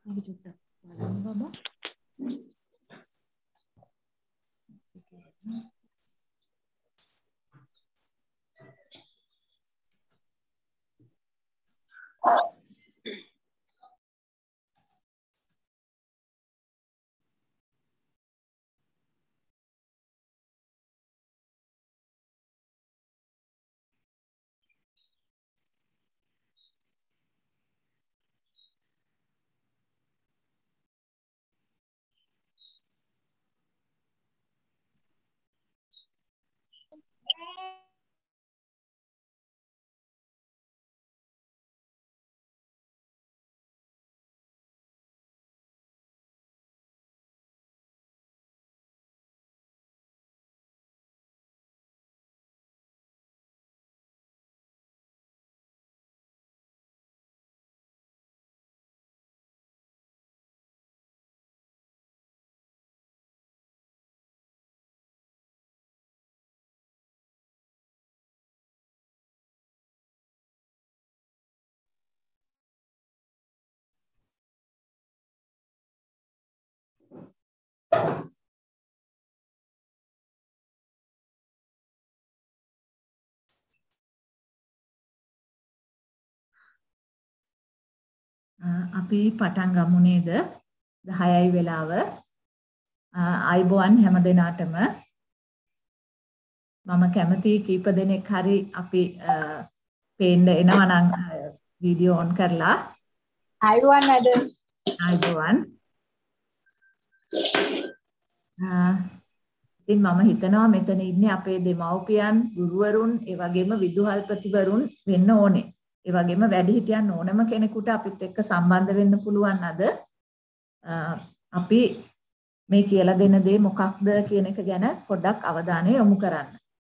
මේක චුට්ටක් බලන්න බබා. අපි පටන් ගමු නේද 10යි වෙලාව අයිබෝන් හැම දිනාටම මම කැමති කීප දෙනෙක් හරි අපි පේන්න එනවා නම් වීඩියෝ ඔන් කරලා අයිබෝන් මැඩම් අයිබෝන් ඉතින් මම හිතනවා මෙතන ඉන්නේ අපේ දෙමව්පියන් ගුරුවරුන් ඒ වගේම විදුහල්පතිවරුන් වෙන්න ඕනේ. ඒ වගේම වැඩිහිටියන් ඕනම කෙනෙකුට අපිත් එක්ක සම්බන්ධ වෙන්න පුළුවන් අද අපි මේ කියලා දෙන දේ මොකක්ද කියන එක ගැන පොඩ්ඩක් අවධානය යොමු කරන්න.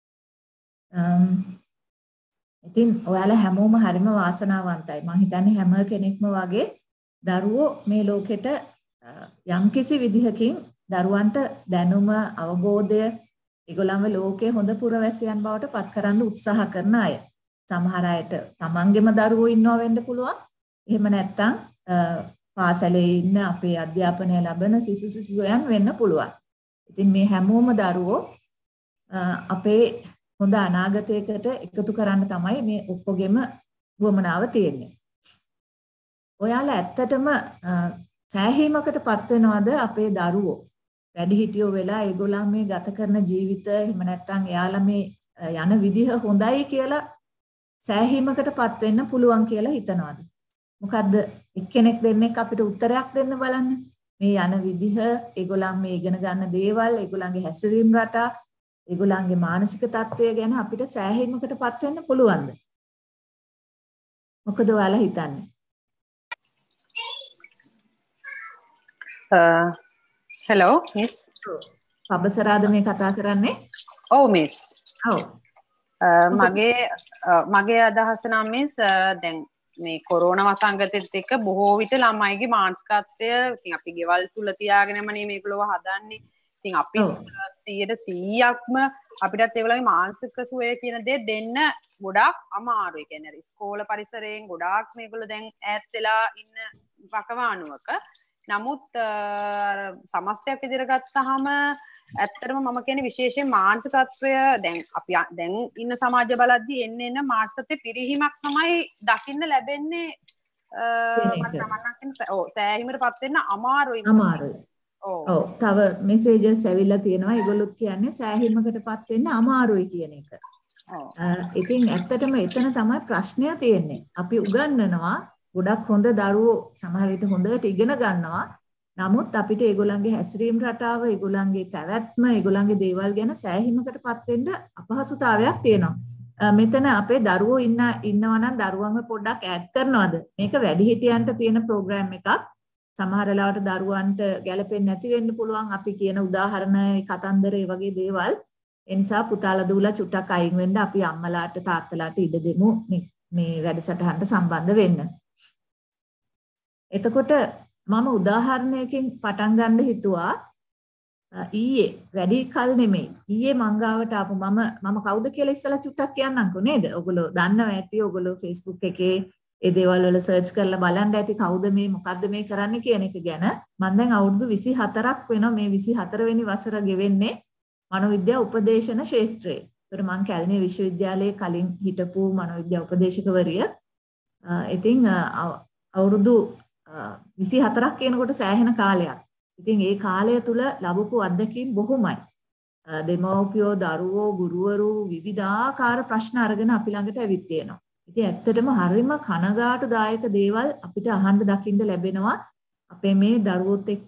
ඉතින් ඔයාලා හැමෝම හරිම වාසනාවන්තයි. මම හිතන්නේ හැම කෙනෙක්ම වගේ දරුවෝ මේ ලෝකෙට යම්කිසි විදිහකින් දරුවන්ට දැනුම අවබෝධය ඒගොල්ලන්ව ලෝකයේ හොඳ පුරවැසියන් බවට පත් කරන්න උත්සාහ කරන අය. සමහර අයට තමන්ගේම දරුවෝ ඉන්නව වෙන්න පුළුවන්. එහෙම නැත්නම් පාසලේ ඉන්න අපේ අධ්‍යාපනය ලබන සිසුයන් වෙන්න පුළුවන්. ඉතින් මේ හැමෝම දරුවෝ අපේ හොඳ අනාගතයකට එකතු කරන්න තමයි මේ ඔක්කොගෙම වමනාව තියෙන්නේ. ඔයාලා ඇත්තටම සෑහීමකටපත් වෙනවද අපේ දරුවෝ? වැඩිහිටියෝ වෙලා ඒගොල්ලන් මේ ගත කරන ජීවිත එහෙම නැත්නම් එයාලා මේ යන විදිහ හොඳයි කියලා සෑහීමකටපත් වෙන්න පුළුවන් කියලා හිතනවාද? මොකද්ද එක්කෙනෙක් දෙන්නෙක් අපිට උත්තරයක් දෙන්න බලන්න. මේ යන විදිහ, ඒගොල්ලන් මේ ඉගෙන ගන්න දේවල්, ඒගොල්ලන්ගේ හැසිරීම් රටා, ඒගොල්ලන්ගේ මානසික තත්ත්වය ගැන අපිට සෑහීමකටපත් වෙන්න පුළුවන්ද? මොකද ඔයාලා හිතන්නේ? hello miss පබසරාද මේ කතා කරන්නේ? ඔව් miss ඔව් මගේ අදහස නම් මිස් දැන් මේ කොරෝනා වසංගතෙත් එක්ක බොහෝ විට ළමයිගේ මානසිකත්වය ඉතින් අපි ගෙවල් තුල තියාගෙනමනේ මේකලව හදන්නේ. ඉතින් අපි 100%ක්ම අපිටත් ඒගොල්ලන්ගේ මානසික සුවය කියන දේ දෙන්න ගොඩාක් අමාරුයි. කියන්නේ ඉස්කෝල පරිසරයෙන් ගොඩාක් මේගොල්ලෝ දැන් ඈත් වෙලා ඉන්න වකවානුවක. නමුත් සමස්තයක් විදිහට ගත්තාම ඇත්තටම මම කියන්නේ විශේෂයෙන් මානසිකත්වය දැන් අපි දැන් ඉන්න සමාජ බලද්දී එන්න මානසිකත්වයේ පිරිහීමක් තමයි දකින්න ලැබෙන්නේ. සෑහීමකටපත් වෙන්න අමාරුයි. ඔව් තව මෙසේජස් ඇවිල්ලා තියෙනවා. ඒගොල්ලෝ කියන්නේ සෑහීමකටපත් වෙන්න අමාරුයි කියන එක. ඉතින් ඇත්තටම එතන තමයි ප්‍රශ්නය තියෙන්නේ. අපි උගන්වනවා ගොඩක් හොඳ දරුවෝ සමහර විට හොඳට ඉගෙන ගන්නවා. නමුත් අපිට ඒගොල්ලන්ගේ හැසිරීම් රටාව, ඒගොල්ලන්ගේ පැවැත්ම, ඒගොල්ලන්ගේ දේවල් ගැන සෑහීමකටපත් වෙන්න අපහසුතාවයක් තියෙනවා. මෙතන අපේ දරුවෝ ඉන්නවා නම් දරුවන්ව පොඩ්ඩක් ඈඩ් කරනවද? මේක වැඩිහිටියන්ට තියෙන ප්‍රෝග්‍රෑම් එකක්. සමහර වෙලාවට දරුවන්ට ගැලපෙන්නේ නැති වෙන්න පුළුවන්. අපි කියන උදාහරණ, කතන්දර වගේ දේවල්. ඒ නිසා පුතාලා දූලා චුට්ටක් අයින් වෙන්න අපි අම්මලාට තාත්තලාට ඉඩ දෙමු මේ වැඩසටහනට සම්බන්ධ වෙන්න. එතකොට මම උදාහරණයකින් පටන් ගන්න හිතුවා. ඊයේ වැඩි කල නෙමෙයි. ඊයේ මංගාවට ආපු මම කවුද කියලා ඉස්සලා චුට්ටක් කියන්නම්කෝ නේද? ඔයගොල්ලෝ දන්නවා ඇති. ඔයගොල්ලෝ Facebook එකේ ඒ දේවල් වල සර්ච් කරලා බලන්න ඇති කවුද මේ මොකද්ද මේ කරන්නේ කියන එක ගැන. මම දැන් අවුරුදු 24ක් වෙනවා මේ 24 වෙනි වසර ගෙවෙන්නේ මනෝවිද්‍යා උපදේශන ශාස්ත්‍රයේ. ඒතර මම කැලණිය විශ්වවිද්‍යාලයේ කලින් හිටපු මනෝවිද්‍යා උපදේශකවරිය. ඉතින් අවුරුදු 24ක් කියනකොට සෑහෙන කාලයක්. ඉතින් ඒ කාලය තුල ලැබපු අත්දැකීම් බොහොමයි. දෙමව්පියෝ, දරුවෝ, ගුරුවරු විවිධාකාර ප්‍රශ්න අරගෙන අපි ළඟට ඇවිත් තියෙනවා. ඉතින් ඇත්තටම හරිම කනගාටුදායක දේවල් අපිට අහන්න දකින්න ලැබෙනවා. අපේ මේ දරුවොත් එක්ක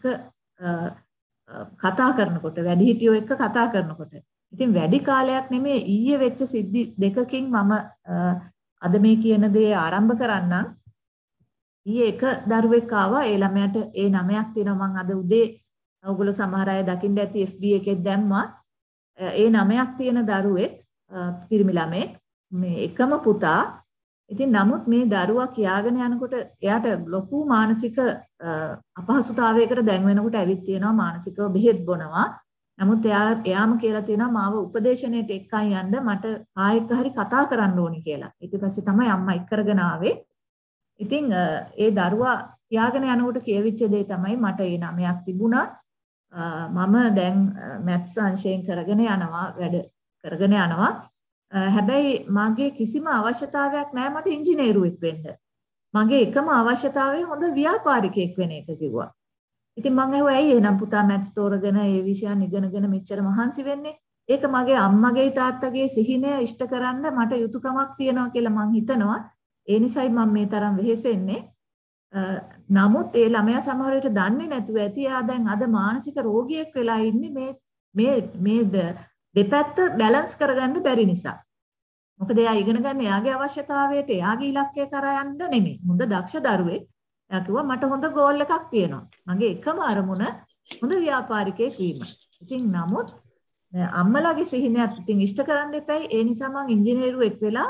කතා කරනකොට, වැඩිහිටියෝ එක්ක කතා කරනකොට. ඉතින් වැඩි කාලයක් නෙමෙයි ඊයේ වෙච්ච සිද්ධි දෙකකින් මම අද මේ කියන දේ ආරම්භ කරන්නම්. ඊයේ එක දරුවෙක් ආවා. ඒ ළමයාට ඒ 9ක් තියෙනවා. මම අද උදේ ඔයගොල්ලෝ සමහර අය දකින්න ඇති FB එකේ දැම්මා. ඒ 9ක් තියෙන දරුවෙක් පිරිමි ළමෙක් මේ එකම පුතා. ඉතින් නමුත් මේ දරුවා කියාගෙන යනකොට එයාට ලොකු මානසික අපහසුතාවයකට දැන් වෙනකොට ඇවිත් තියෙනවා. මානසිකව බෙහෙත් බොනවා. නමුත් එයාම කියලා තියෙනවා මාව උපදේශනයට එක්කන් යන්න මට ආයෙත් හරි කතා කරන්න ඕනි කියලා. ඊට පස්සේ තමයි අම්මා එක් කරගෙන ආවේ. ඉතින් ඒ දරුවා කියාගෙන යනකොට කියවිච්ච දේ තමයි මට ඒ 9ක් තිබුණා. මම දැන් මැත්ස් අංශයෙන් කරගෙන යනවා වැඩ කරගෙන යනවා. හැබැයි මගේ කිසිම අවශ්‍යතාවයක් නැහැ මට ඉංජිනේරුවෙක් වෙන්න. මගේ එකම අවශ්‍යතාවය හොඳ ව්‍යාපාරිකයෙක් වෙන එක කිව්වා. ඉතින් මම ඇහුවා ඇයි එහෙනම් පුතා මැත්ස් තෝරගෙන ඒ විෂයන් ඉගෙනගෙන මෙච්චර මහන්සි වෙන්නේ? ඒක මගේ අම්මගේ තාත්තගේ සිහිනය ඉෂ්ට කරන්න මට යුතුයකමක් තියෙනවා කියලා මං හිතනවා. ඒ නිසායි මම මේ තරම් වෙහෙසෙන්නේ. නමුත් ඒ ළමයා සමහර විට දන්නේ නැතුව ඇති එයා දැන් අද මානසික රෝගියෙක් වෙලා ඉන්නේ මේ දෙපැත්ත බැලන්ස් කරගන්න බැරි නිසා. මොකද එයා ඉගෙන ගන්න එයාගේ අවශ්‍යතාවයට එයාගේ ඉලක්කය කරා යන්න නෙමෙයි. හොඳ දක්ෂ දරුවෙක්. එයා කිව්වා මට හොඳ ගෝල් එකක් තියෙනවා. මගේ එකම අරමුණ හොඳ ව්‍යාපාරිකයෙක් වීම. ඉතින් නමුත් අම්මලාගේ සිහිනයත් ඉතින් ඉෂ්ට කරන්න එපයි. ඒ නිසා මම ඉංජිනේරුවෙක් වෙලා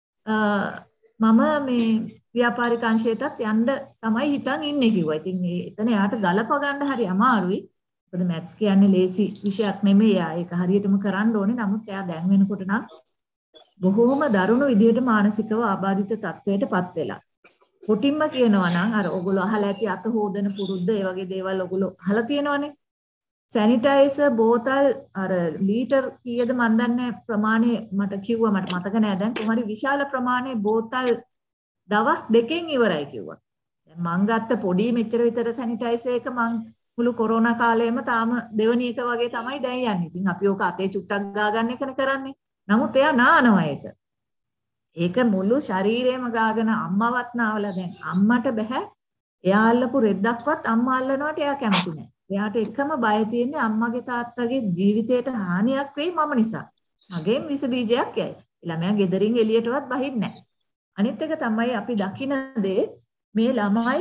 මම මේ ව්‍යාපාරික අංශයටත් යන්න තමයි හිතන් ඉන්නේ කිව්වා. ඉතින් එතන යාට ගලප ගන්න හරි අමාරුයි. මොකද මැත්ස් කියන්නේ ලේසි විෂයක් නෙමෙයි. ඒක හරියටම කරන්න ඕනේ. නමුත් එයා දැන් වෙනකොට නම් බොහෝම දරුණු විදිහට මානසිකව ආබාධිත තත්වයටපත් වෙලා. කොටින්ම කියනවා නම් අර ඔයගොල්ලෝ අහලා ඇති අත හොදන පුරුද්ද ඒ වගේ දේවල් ඔයගොල්ලෝ අහලා තියෙනවනේ. සැනිටයිසර් බෝතල් අර ලීටර් කීයද මන් දන්නේ ප්‍රමාණය මට කිව්වා මට මතක නෑ දැන් කොහොමරි විශාල ප්‍රමාණයේ බෝතල් දවස් 2කින් ඉවරයි කිව්වා. දැන් මං ගත්ත පොඩි මෙච්චර විතර සැනිටයිසර් එක මං මුළු කොරෝනා කාලේම තාම දෙවනි එක වගේ තමයි දැන් යන්නේ. ඉතින් අපි ඕක අතේ චුට්ටක් ගාගන්න එකනේ කරන්නේ. නමුත් එයා නානවා ඒක. ඒක මුළු ශරීරේම ගාගෙන අම්මවත් නාවලා දැන් අම්මට බෑ. එයා අල්ලපු රෙද්දක්වත් අම්මා අල්ලනවට එයා කැමති නෑ. එයාට එකම බය තියෙන්නේ අම්මගේ තාත්තගේ ජීවිතයට හානියක් වෙයි මම නිසා. මගෙන් විස බීජයක් යයි. ළමයා ගෙදරින් එළියටවත් බහින්නේ නැහැ. අනිත් එක තමයි අපි දකින දේ මේ ළමයි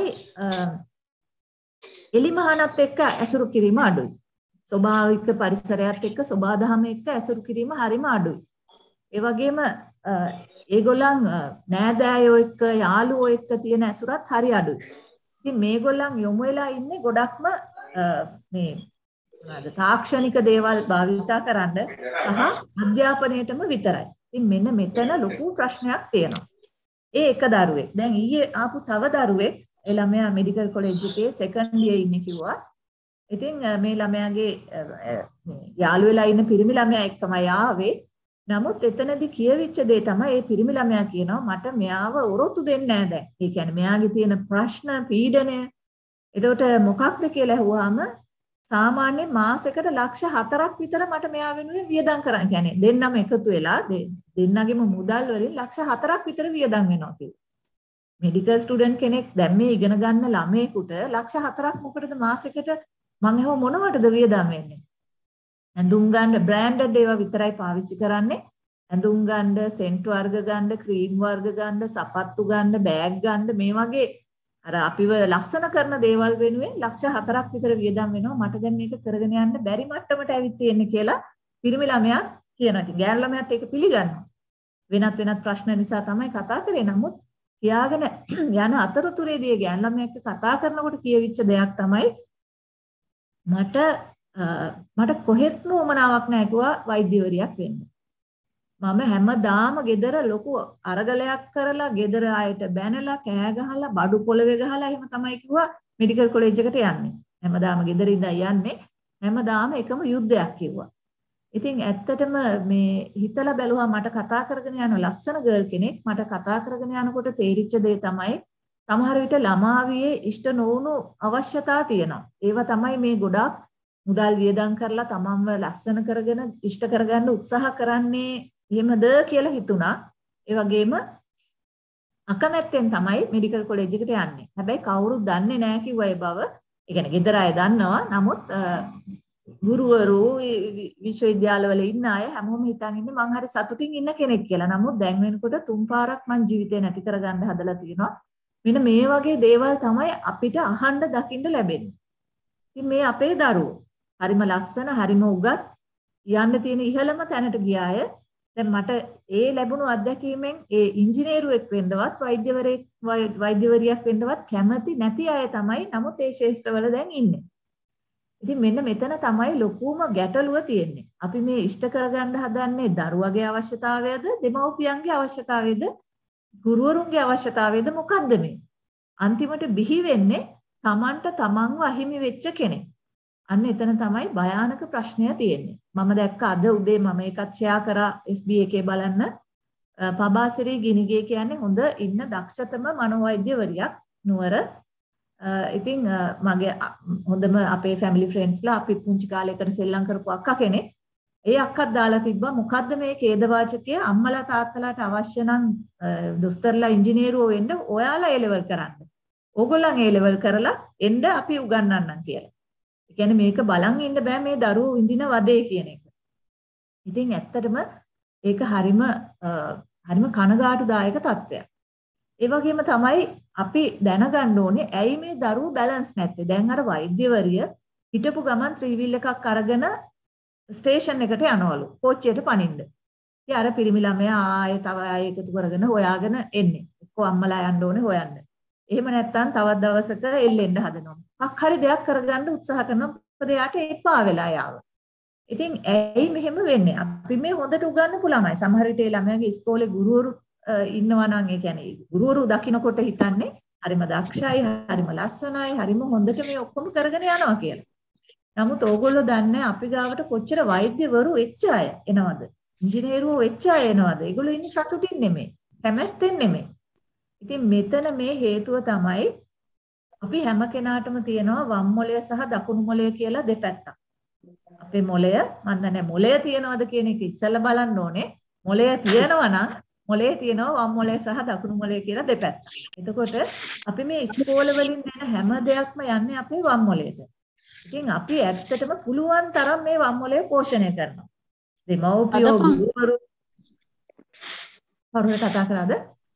එලිමහනත් එක්ක ඇසුරු කිරීම අඩුයි. ස්වභාවික පරිසරයත් එක්ක සබාධම එක්ක ඇසුරු කිරීම හරිම අඩුයි. ඒ වගේම ඒගොල්ලන් නෑදෑයෝ එක්ක යාළුවෝ එක්ක තියෙන ඇසුරත් හරි අඩුයි. ඉතින් මේගොල්ලන් යොමු වෙලා ඉන්නේ ගොඩක්ම මේ මොනවාද තාක්ෂණික දේවල් භාවිතා කරන්න සහ අධ්‍යාපනයේටම විතරයි. ඉතින් මෙන්න මෙතන ලොකු ප්‍රශ්නයක් තියෙනවා. ඒ එක දරුවෙක්. දැන් ඊයේ ආපු තව දරුවෙක් ඒ ළමයා මෙඩිකල් කොලෙජ් එකේ සෙකන්ඩ් ඉයර් ඉන්නේ කිව්වා. ඉතින් මේ ළමයාගේ යාළු වෙලා ඉන්න පිරිමි ළමයා එක්කමයි ආවේ. නමුත් එතනදී කියවිච්ච දේ තමයි මේ පිරිමි ළමයා කියනවා මට මෙයාව ඔරොත්තු දෙන්නේ නැහැ දැන්. ඒ කියන්නේ මෙයාගේ තියෙන ප්‍රශ්න පීඩනය එතකොට මොකක්ද කියලා අහුවාම සාමාන්‍ය මාසෙකට ලක්ෂ 4ක් විතර මට මෙයා වෙනුවෙන් වියදම් කරන්න. කියන්නේ දෙන්නම එකතු වෙලා දෙන්නගෙම මුදල් වලින් ලක්ෂ 4ක් විතර වියදම් වෙනවා කිව්වා. මෙඩිකල් ස්ටුඩන්ට් කෙනෙක් දැන් මේ ඉගෙන ගන්න ළමයෙකුට ලක්ෂ 4ක් මොකටද මාසෙකට මං අහුව මොනවටද වියදම් වෙන්නේ? ඇඳුම් ගන්න බ්‍රෑන්ඩඩ් ඒවා විතරයි පාවිච්චි කරන්නේ. ඇඳුම් ගන්න, සෙන්ට් වර්ග ගන්න, ක්‍රීම් වර්ග ගන්න, සපත්තු ගන්න, බෑග් ගන්න මේ වගේ අර අපිව ලස්සන කරන දේවල් වෙනුවෙන් ලක්ෂ 4ක් විතර වියදම් වෙනවා. මට දැන් මේක කරගෙන යන්න බැරි මට්ටමට ඇවිත් තියෙන්නේ කියලා පිරිමි ළමයා කියනවා. ඉතින් ගෑනු ළමයාත් ඒක පිළිගන්නවා. වෙනත් ප්‍රශ්න නිසා තමයි කතා කරේ. නමුත් කියාගෙන යන අතරතුරේදී ගෑනු ළමයා එක්ක කතා කරනකොට කියවිච්ච දෙයක් තමයි මට කොහෙත්ම උමනාවක් නැහැ කිව්වා වෛද්‍යවරියක් වෙන්න. මම හැමදාම ගෙදර ලොකු අරගලයක් කරලා ගෙදර ආයට බැනලා කෑ ගහලා බඩු පොළවේ ගහලා එහෙම තමයි කිව්වා මෙඩිකල් කොලෙජ් එකට යන්නේ. හැමදාම ගෙදර ඉඳන් යන්නේ. හැමදාම එකම යුද්ධයක් කිව්වා. ඉතින් ඇත්තටම මේ හිතලා බැලුවා මට කතා කරගෙන යන ලස්සන ගර්ල් කෙනෙක් මට කතා කරගෙන යනකොට තේරිච්ච දේ තමයි සමහර විට ළමාවියේ ඉෂ්ට නොවුණු අවශ්‍යතා තියෙනවා. ඒවා තමයි මේ ගොඩක් මුදල් වියදම් කරලා තමන්ව ලස්සන කරගෙන ඉෂ්ට කරගන්න උත්සාහ කරන්නේ එහෙමද කියලා හිතුණා. ඒ වගේම අකමැත්තෙන් තමයි මෙඩිකල් කොලෙජ් එකට යන්නේ. හැබැයි කවුරුත් දන්නේ නැහැ කිව්වා ඒ බව. ඒ කියන්නේ ගෙදර අය දන්නවා. නමුත් ගුරුවරු විශ්වවිද්‍යාලවල ඉන්න අය හැමෝම හිතන් ඉන්නේ මං හරි සතුටින් ඉන්න කෙනෙක් කියලා. නමුත් දැන් වෙනකොට 3 පාරක් මං ජීවිතේ නැති කරගන්න හදලා තියෙනවා. මෙන්න මේ වගේ දේවල් තමයි අපිට අහන්න දකින්න ලැබෙන්නේ. ඉතින් මේ අපේ දරුවෝ හරිම ලස්සන හරිම උගත් යන්න තියෙන ඉහළම තැනට ගියාය. දැන් මට ඒ ලැබුණු අත්දැකීමෙන් ඒ ඉංජිනේරුවෙක් වෙන්නවත් වෛද්‍යවරියක් වෙන්නවත් කැමති නැති අය තමයි නමුත් ඒ ශාස්ත්‍රවල දැන් ඉන්නේ. ඉතින් මෙන්න මෙතන තමයි ලොකුම ගැටලුව තියෙන්නේ. අපි මේ ඉෂ්ට කරගන්න හදන්නේ දරුවගේ අවශ්‍යතාවයද, දෙමව්පියන්ගේ අවශ්‍යතාවයද, ගුරුවරුන්ගේ අවශ්‍යතාවයද මොකද්ද මේ? අන්තිමට බිහි වෙන්නේ තමන්ට තමන්ව අහිමි වෙච්ච කෙනෙක්. අන්න එතන තමයි භයානක ප්‍රශ්නය තියෙන්නේ. මම දැක්ක අද උදේ මම එකක් ෂෙයා කරා FB එකේ බලන්න. පබාසිරි ගිනිගේ කියන්නේ හොඳ ඉන්න දක්ෂතම මනෝවෛද්‍යවරියක් නුවර. ඉතින් මගේ හොඳම අපේ ෆැමිලි ෆ්‍රෙන්ඩ්ස්ලා අපි පුංචි කාලේ එකට සෙල්ලම් කරපු අක්කා කෙනෙක්. ඒ අක්කත් දාලා තිබ්බා මොකද්ද මේ ඛේදවාචකය අම්මලා තාත්තලාට අවශ්‍ය නම් දොස්තරලා ඉංජිනේරුවෝ වෙන්න ඔයාලා ඒ ලෙවල් කරන්න. ඕගොල්ලන් ඒ ලෙවල් කරලා එන්න අපි උගන්වන්නම් කියලා. ඒ කියන්නේ මේක බලන් ඉන්න බෑ මේ දරුවෝ විඳින වදේ කියන එක. ඉතින් ඇත්තටම ඒක හරිම කනගාටුදායක තත්ත්වයක්. ඒ වගේම තමයි අපි දැනගන්න ඕනේ ඇයි මේ දරුවෝ බැලන්ස් නැත්තේ. දැන් අර වෛද්‍යවරිය හිටපු ගමන් ත්‍රිවිල් එකක් අරගෙන ස්ටේෂන් එකට යනවලු කෝච්චියට පනින්න. ඉතින් අර පිරිමි ළමයා ආයේ තව ආයේ එකතු කරගෙන හොයාගෙන එන්නේ. එක්කෝ අම්මලා යන්න ඕනේ හොයන්න. එහෙම නැත්නම් තවත් දවසක එල්ලෙන්න හදනවා. මොකක් හරි දෙයක් කරගන්න උත්සාහ කරනවා. මොකද යාට එපා වෙලා යාව. ඉතින් ඇයි මෙහෙම වෙන්නේ? අපි මේ හොඳට උගන්වපු ළමයි. සමහර විට ඒ ළමයාගේ ඉස්කෝලේ ගුරුවරු ඉන්නවා නම් ඒ කියන්නේ ගුරුවරු දකින්නකොට හිතන්නේ හරිම දක්ෂයි, හරිම ලස්සනයි, හරිම හොඳට මේ ඔක්කොම කරගෙන යනවා කියලා. නමුත් ඕගොල්ලෝ දන්නේ අපි ගාවට කොච්චර වෛද්‍යවරු වෙච්ච අය එනවද? ඉංජිනේරුවෝ වෙච්ච අය එනවද? ඒගොල්ලෝ ඉන්නේ සතුටින් නෙමෙයි, කැමැත්තෙන් නෙමෙයි. ඉතින් මෙතන මේ හේතුව තමයි අපි හැම කෙනාටම තියෙනවා වම් මොළය සහ දකුණු මොළය කියලා දෙපැත්තක්. අපේ මොළය මන් දන්නේ මොළය තියනවද කියන එක ඉස්සෙල්ලා බලන්න ඕනේ. මොළය තියෙනවා නම් මොළයේ තියෙනවා වම් මොළය සහ දකුණු මොළය කියලා දෙපැත්තක්. එතකොට අපි මේ ඉස්කෝල වලින් දෙන හැම දෙයක්ම යන්නේ අපේ වම් මොළයට. ඉතින් අපි ඇත්තටම පුළුවන් තරම් මේ වම් මොළය පෝෂණය කරනවා. දෙමව්පියෝ ගුරුවරු කවුරුද කතා කරාද?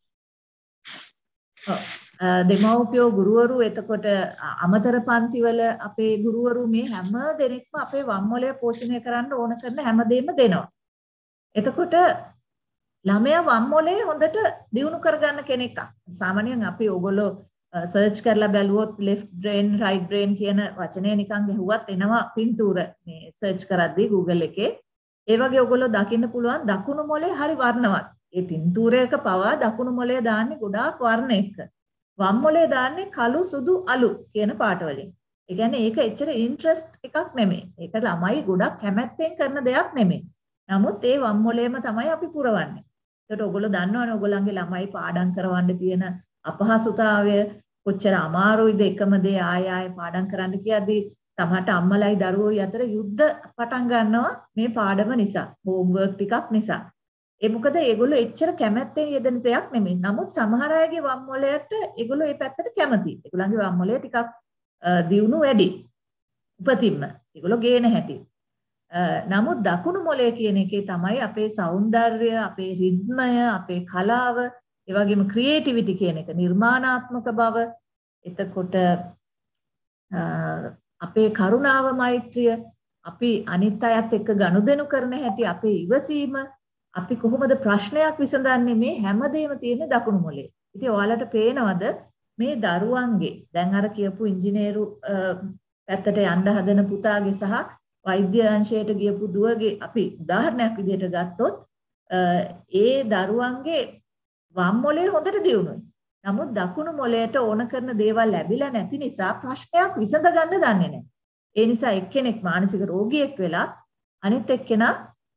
දෙමව්පියෝ ගුරුවරු එතකොට අමතර පන්තිවල අපේ ගුරුවරු මේ හැම දෙනෙක්ම අපේ වම් මොළය පෝෂණය කරන්න ඕන කරන හැමදේම දෙනවා. එතකොට ළමයා වම් මොළේ හොඳට දියුණු කරගන්න කෙනෙක්. සාමාන්‍යයෙන් අපි ඕගොල්ලෝ සර්ච් කරලා බැලුවොත් left brain right brain කියන වචනේ නිකන් ගැහුවත් එනවා පින්තූර මේ සර්ච් කරද්දී Google එකේ. ඒ වගේ ඕගොල්ලෝ දකින්න පුළුවන් දකුණු මොළේ හරි වර්ණවත්. ඒ පින්තූරයක පවා දකුණු මොළය දාන්නේ ගොඩාක් වර්ණ එක්ක. වම් මොළය දාන්නේ කළු සුදු අලු කියන පාට වලින්. ඒ කියන්නේ ඒක එච්චර ඉන්ට්‍රස්ට් එකක් නෙමෙයි. ඒක ළමයි ගොඩක් කැමැත්තෙන් කරන දෙයක් නෙමෙයි. නමුත් ඒ වම් මොළයම තමයි අපි පුරවන්නේ. ඒකට ඔයගොල්ලෝ දන්නවනේ ඔයගොල්ලන්ගේ ළමයි පාඩම් කරවන්න තියෙන අපහසුතාවය කොච්චර අමාරුයිද එකම දේ ආය පාඩම් කරන්න කියද්දී සමහරට අම්මලයි දරුවෝයි අතර යුද්ධ පටන් ගන්නවා මේ පාඩම නිසා හෝම්වර්ක් ටිකක් නිසා. ඒ මොකද ඒගොල්ලෝ එච්චර කැමැත්තෙන් යෙදෙන දෙයක් නෙමෙයි. නමුත් සමහර අයගේ වම් මොළයට ඒගොල්ලෝ ඒ පැත්තට කැමතියි. ඒගොල්ලන්ගේ වම් මොළය ටිකක් දියුණු වැඩි. උපතින්ම ඒගොල්ලෝ ගේන හැටි. නමුත් දකුණු මොළය කියන එකේ තමයි අපේ సౌందර්යය, අපේ රිද්මය, අපේ කලාව, ඒ වගේම ක්‍රියේටිවිටි කියන එක, නිර්මාණාත්මක බව, එතකොට අපේ කරුණාව, මෛත්‍රිය, අපි අනිත් අයත් එක්ක ගනුදෙනු කරන හැටි, අපේ ඉවසීම, අපි කොහොමද ප්‍රශ්නයක් විසඳන්නේ මේ හැමදේම තියෙන දකුණු මොළේ. ඉතින් ඔයාලට පේනවද මේ දරුවන්ගේ දැන් අර කියපු ඉංජිනේරු පැත්තට යන්න හදන පුතාගේ සහ වෛද්‍ය අංශයට ගියපු දුවගේ අපි උදාහරණයක් විදිහට ගත්තොත් ඒ දරුවන්ගේ වම් මොලේ හොඳට දියුණුයි. නමුත් දකුණු මොලයට ඕන කරන දේවල් ලැබිලා නැති නිසා ප්‍රශ්නයක් විසඳ ගන්න දන්නේ නැහැ. ඒ නිසා එක්කෙනෙක් මානසික රෝගියෙක් වෙලා අනිත් එක්කෙනා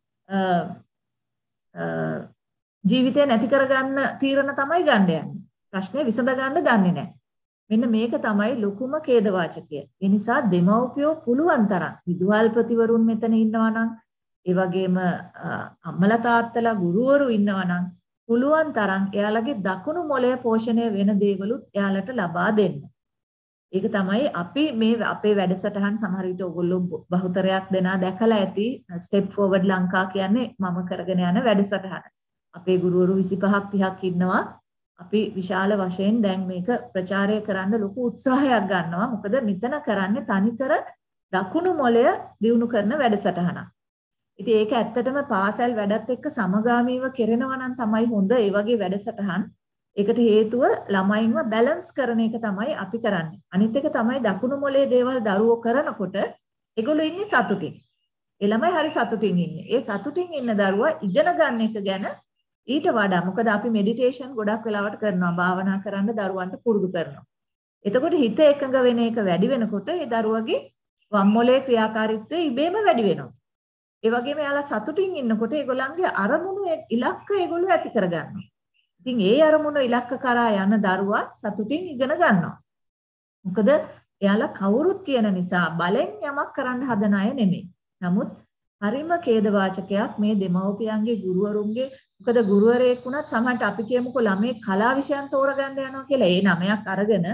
ජීවිතේ නැති කරගන්න තීරණ තමයි ගන්න යන්නේ. ප්‍රශ්නේ විසඳ ගන්න දන්නේ නැහැ. මෙන්න මේක තමයි ලොකුම ඛේදවාචකය. ඒ නිසා දෙමව්පියෝ පුළුවන් තරම් විදුහල් ප්‍රතිවරුන් මෙතන ඉන්නවා නම්, ඒ වගේම අම්මලා තාත්තලා ගුරුවරු ඉන්නවා නම් පුළුවන් තරම් එයාලගේ දකුණු මොළය පෝෂණය වෙන දේවලුත් එයාලට ලබා දෙන්න. ඒක තමයි අපි මේ අපේ වැඩසටහන් සමහර විට ඔයගොල්ලෝ බහුතරයක් දෙනා දැකලා ඇති ස්ටෙප් ෆෝවර්ඩ් ලංකා කියන්නේ මම කරගෙන යන වැඩසටහන. අපේ ගුරුවරු 25ක් 30ක් ඉන්නවා. අපි විශාල වශයෙන් දැන් මේක ප්‍රචාරය කරන්න ලොකු උත්සාහයක් ගන්නවා. මොකද මෙතන කරන්නේ තනිකර දකුණු මොළය දියුණු කරන වැඩසටහනක්. ඉතින් ඒක ඇත්තටම පාසල් වැඩත් එක්ක සමගාමීව කරනවා නම් තමයි හොඳ. ඒ වගේ වැඩසටහන්. ඒකට හේතුව ළමයින්ව බැලන්ස් කරන එක තමයි අපි කරන්නේ. අනිත් එක තමයි දකුණු මොළයේ දේවල් දරුවෝ කරනකොට ඒගොල්ලෝ ඉන්නේ සතුටින්. ඒ ළමයි හරි සතුටින් ඉන්නේ. ඒ සතුටින් ඉන්න දරුවා ඉගෙන ගන්න එක ගැන ඊට වඩා මොකද අපි මෙඩිටේෂන් ගොඩක් වෙලාවට කරනවා. භාවනා කරන්න දරුවන්ට පුරුදු කරනවා. එතකොට හිත එකඟ වෙන එක වැඩි වෙනකොට ඒ දරුවගේ වම් මොළයේ ක්‍රියාකාරීත්වය ඉබේම වැඩි වෙනවා. ඒ වගේම යාලා සතුටින් ඉන්නකොට ඒගොල්ලන්ගේ අරමුණු ඉලක්ක ඒගොල්ලෝ ඇති කරගන්නවා. ඉතින් ඒ අරමුණු ඉලක්ක කරා යන දරුවා සතුටින් ඉගෙන ගන්නවා. මොකද එයාලා කවුරුත් කියන නිසා බලෙන් යමක් කරන්න හදන අය නෙමෙයි. නමුත් හරිම ඛේදවාචකයක් මේ දෙමව්පියන්ගේ ගුරුවරුන්ගේ මොකද ගුරුවරයෙක් වුණත් සමහරට අපි කියමුකෝ ළමයේ කලා විෂයන් තෝරගන්න යනවා කියලා. ඒ නමයක් අරගෙන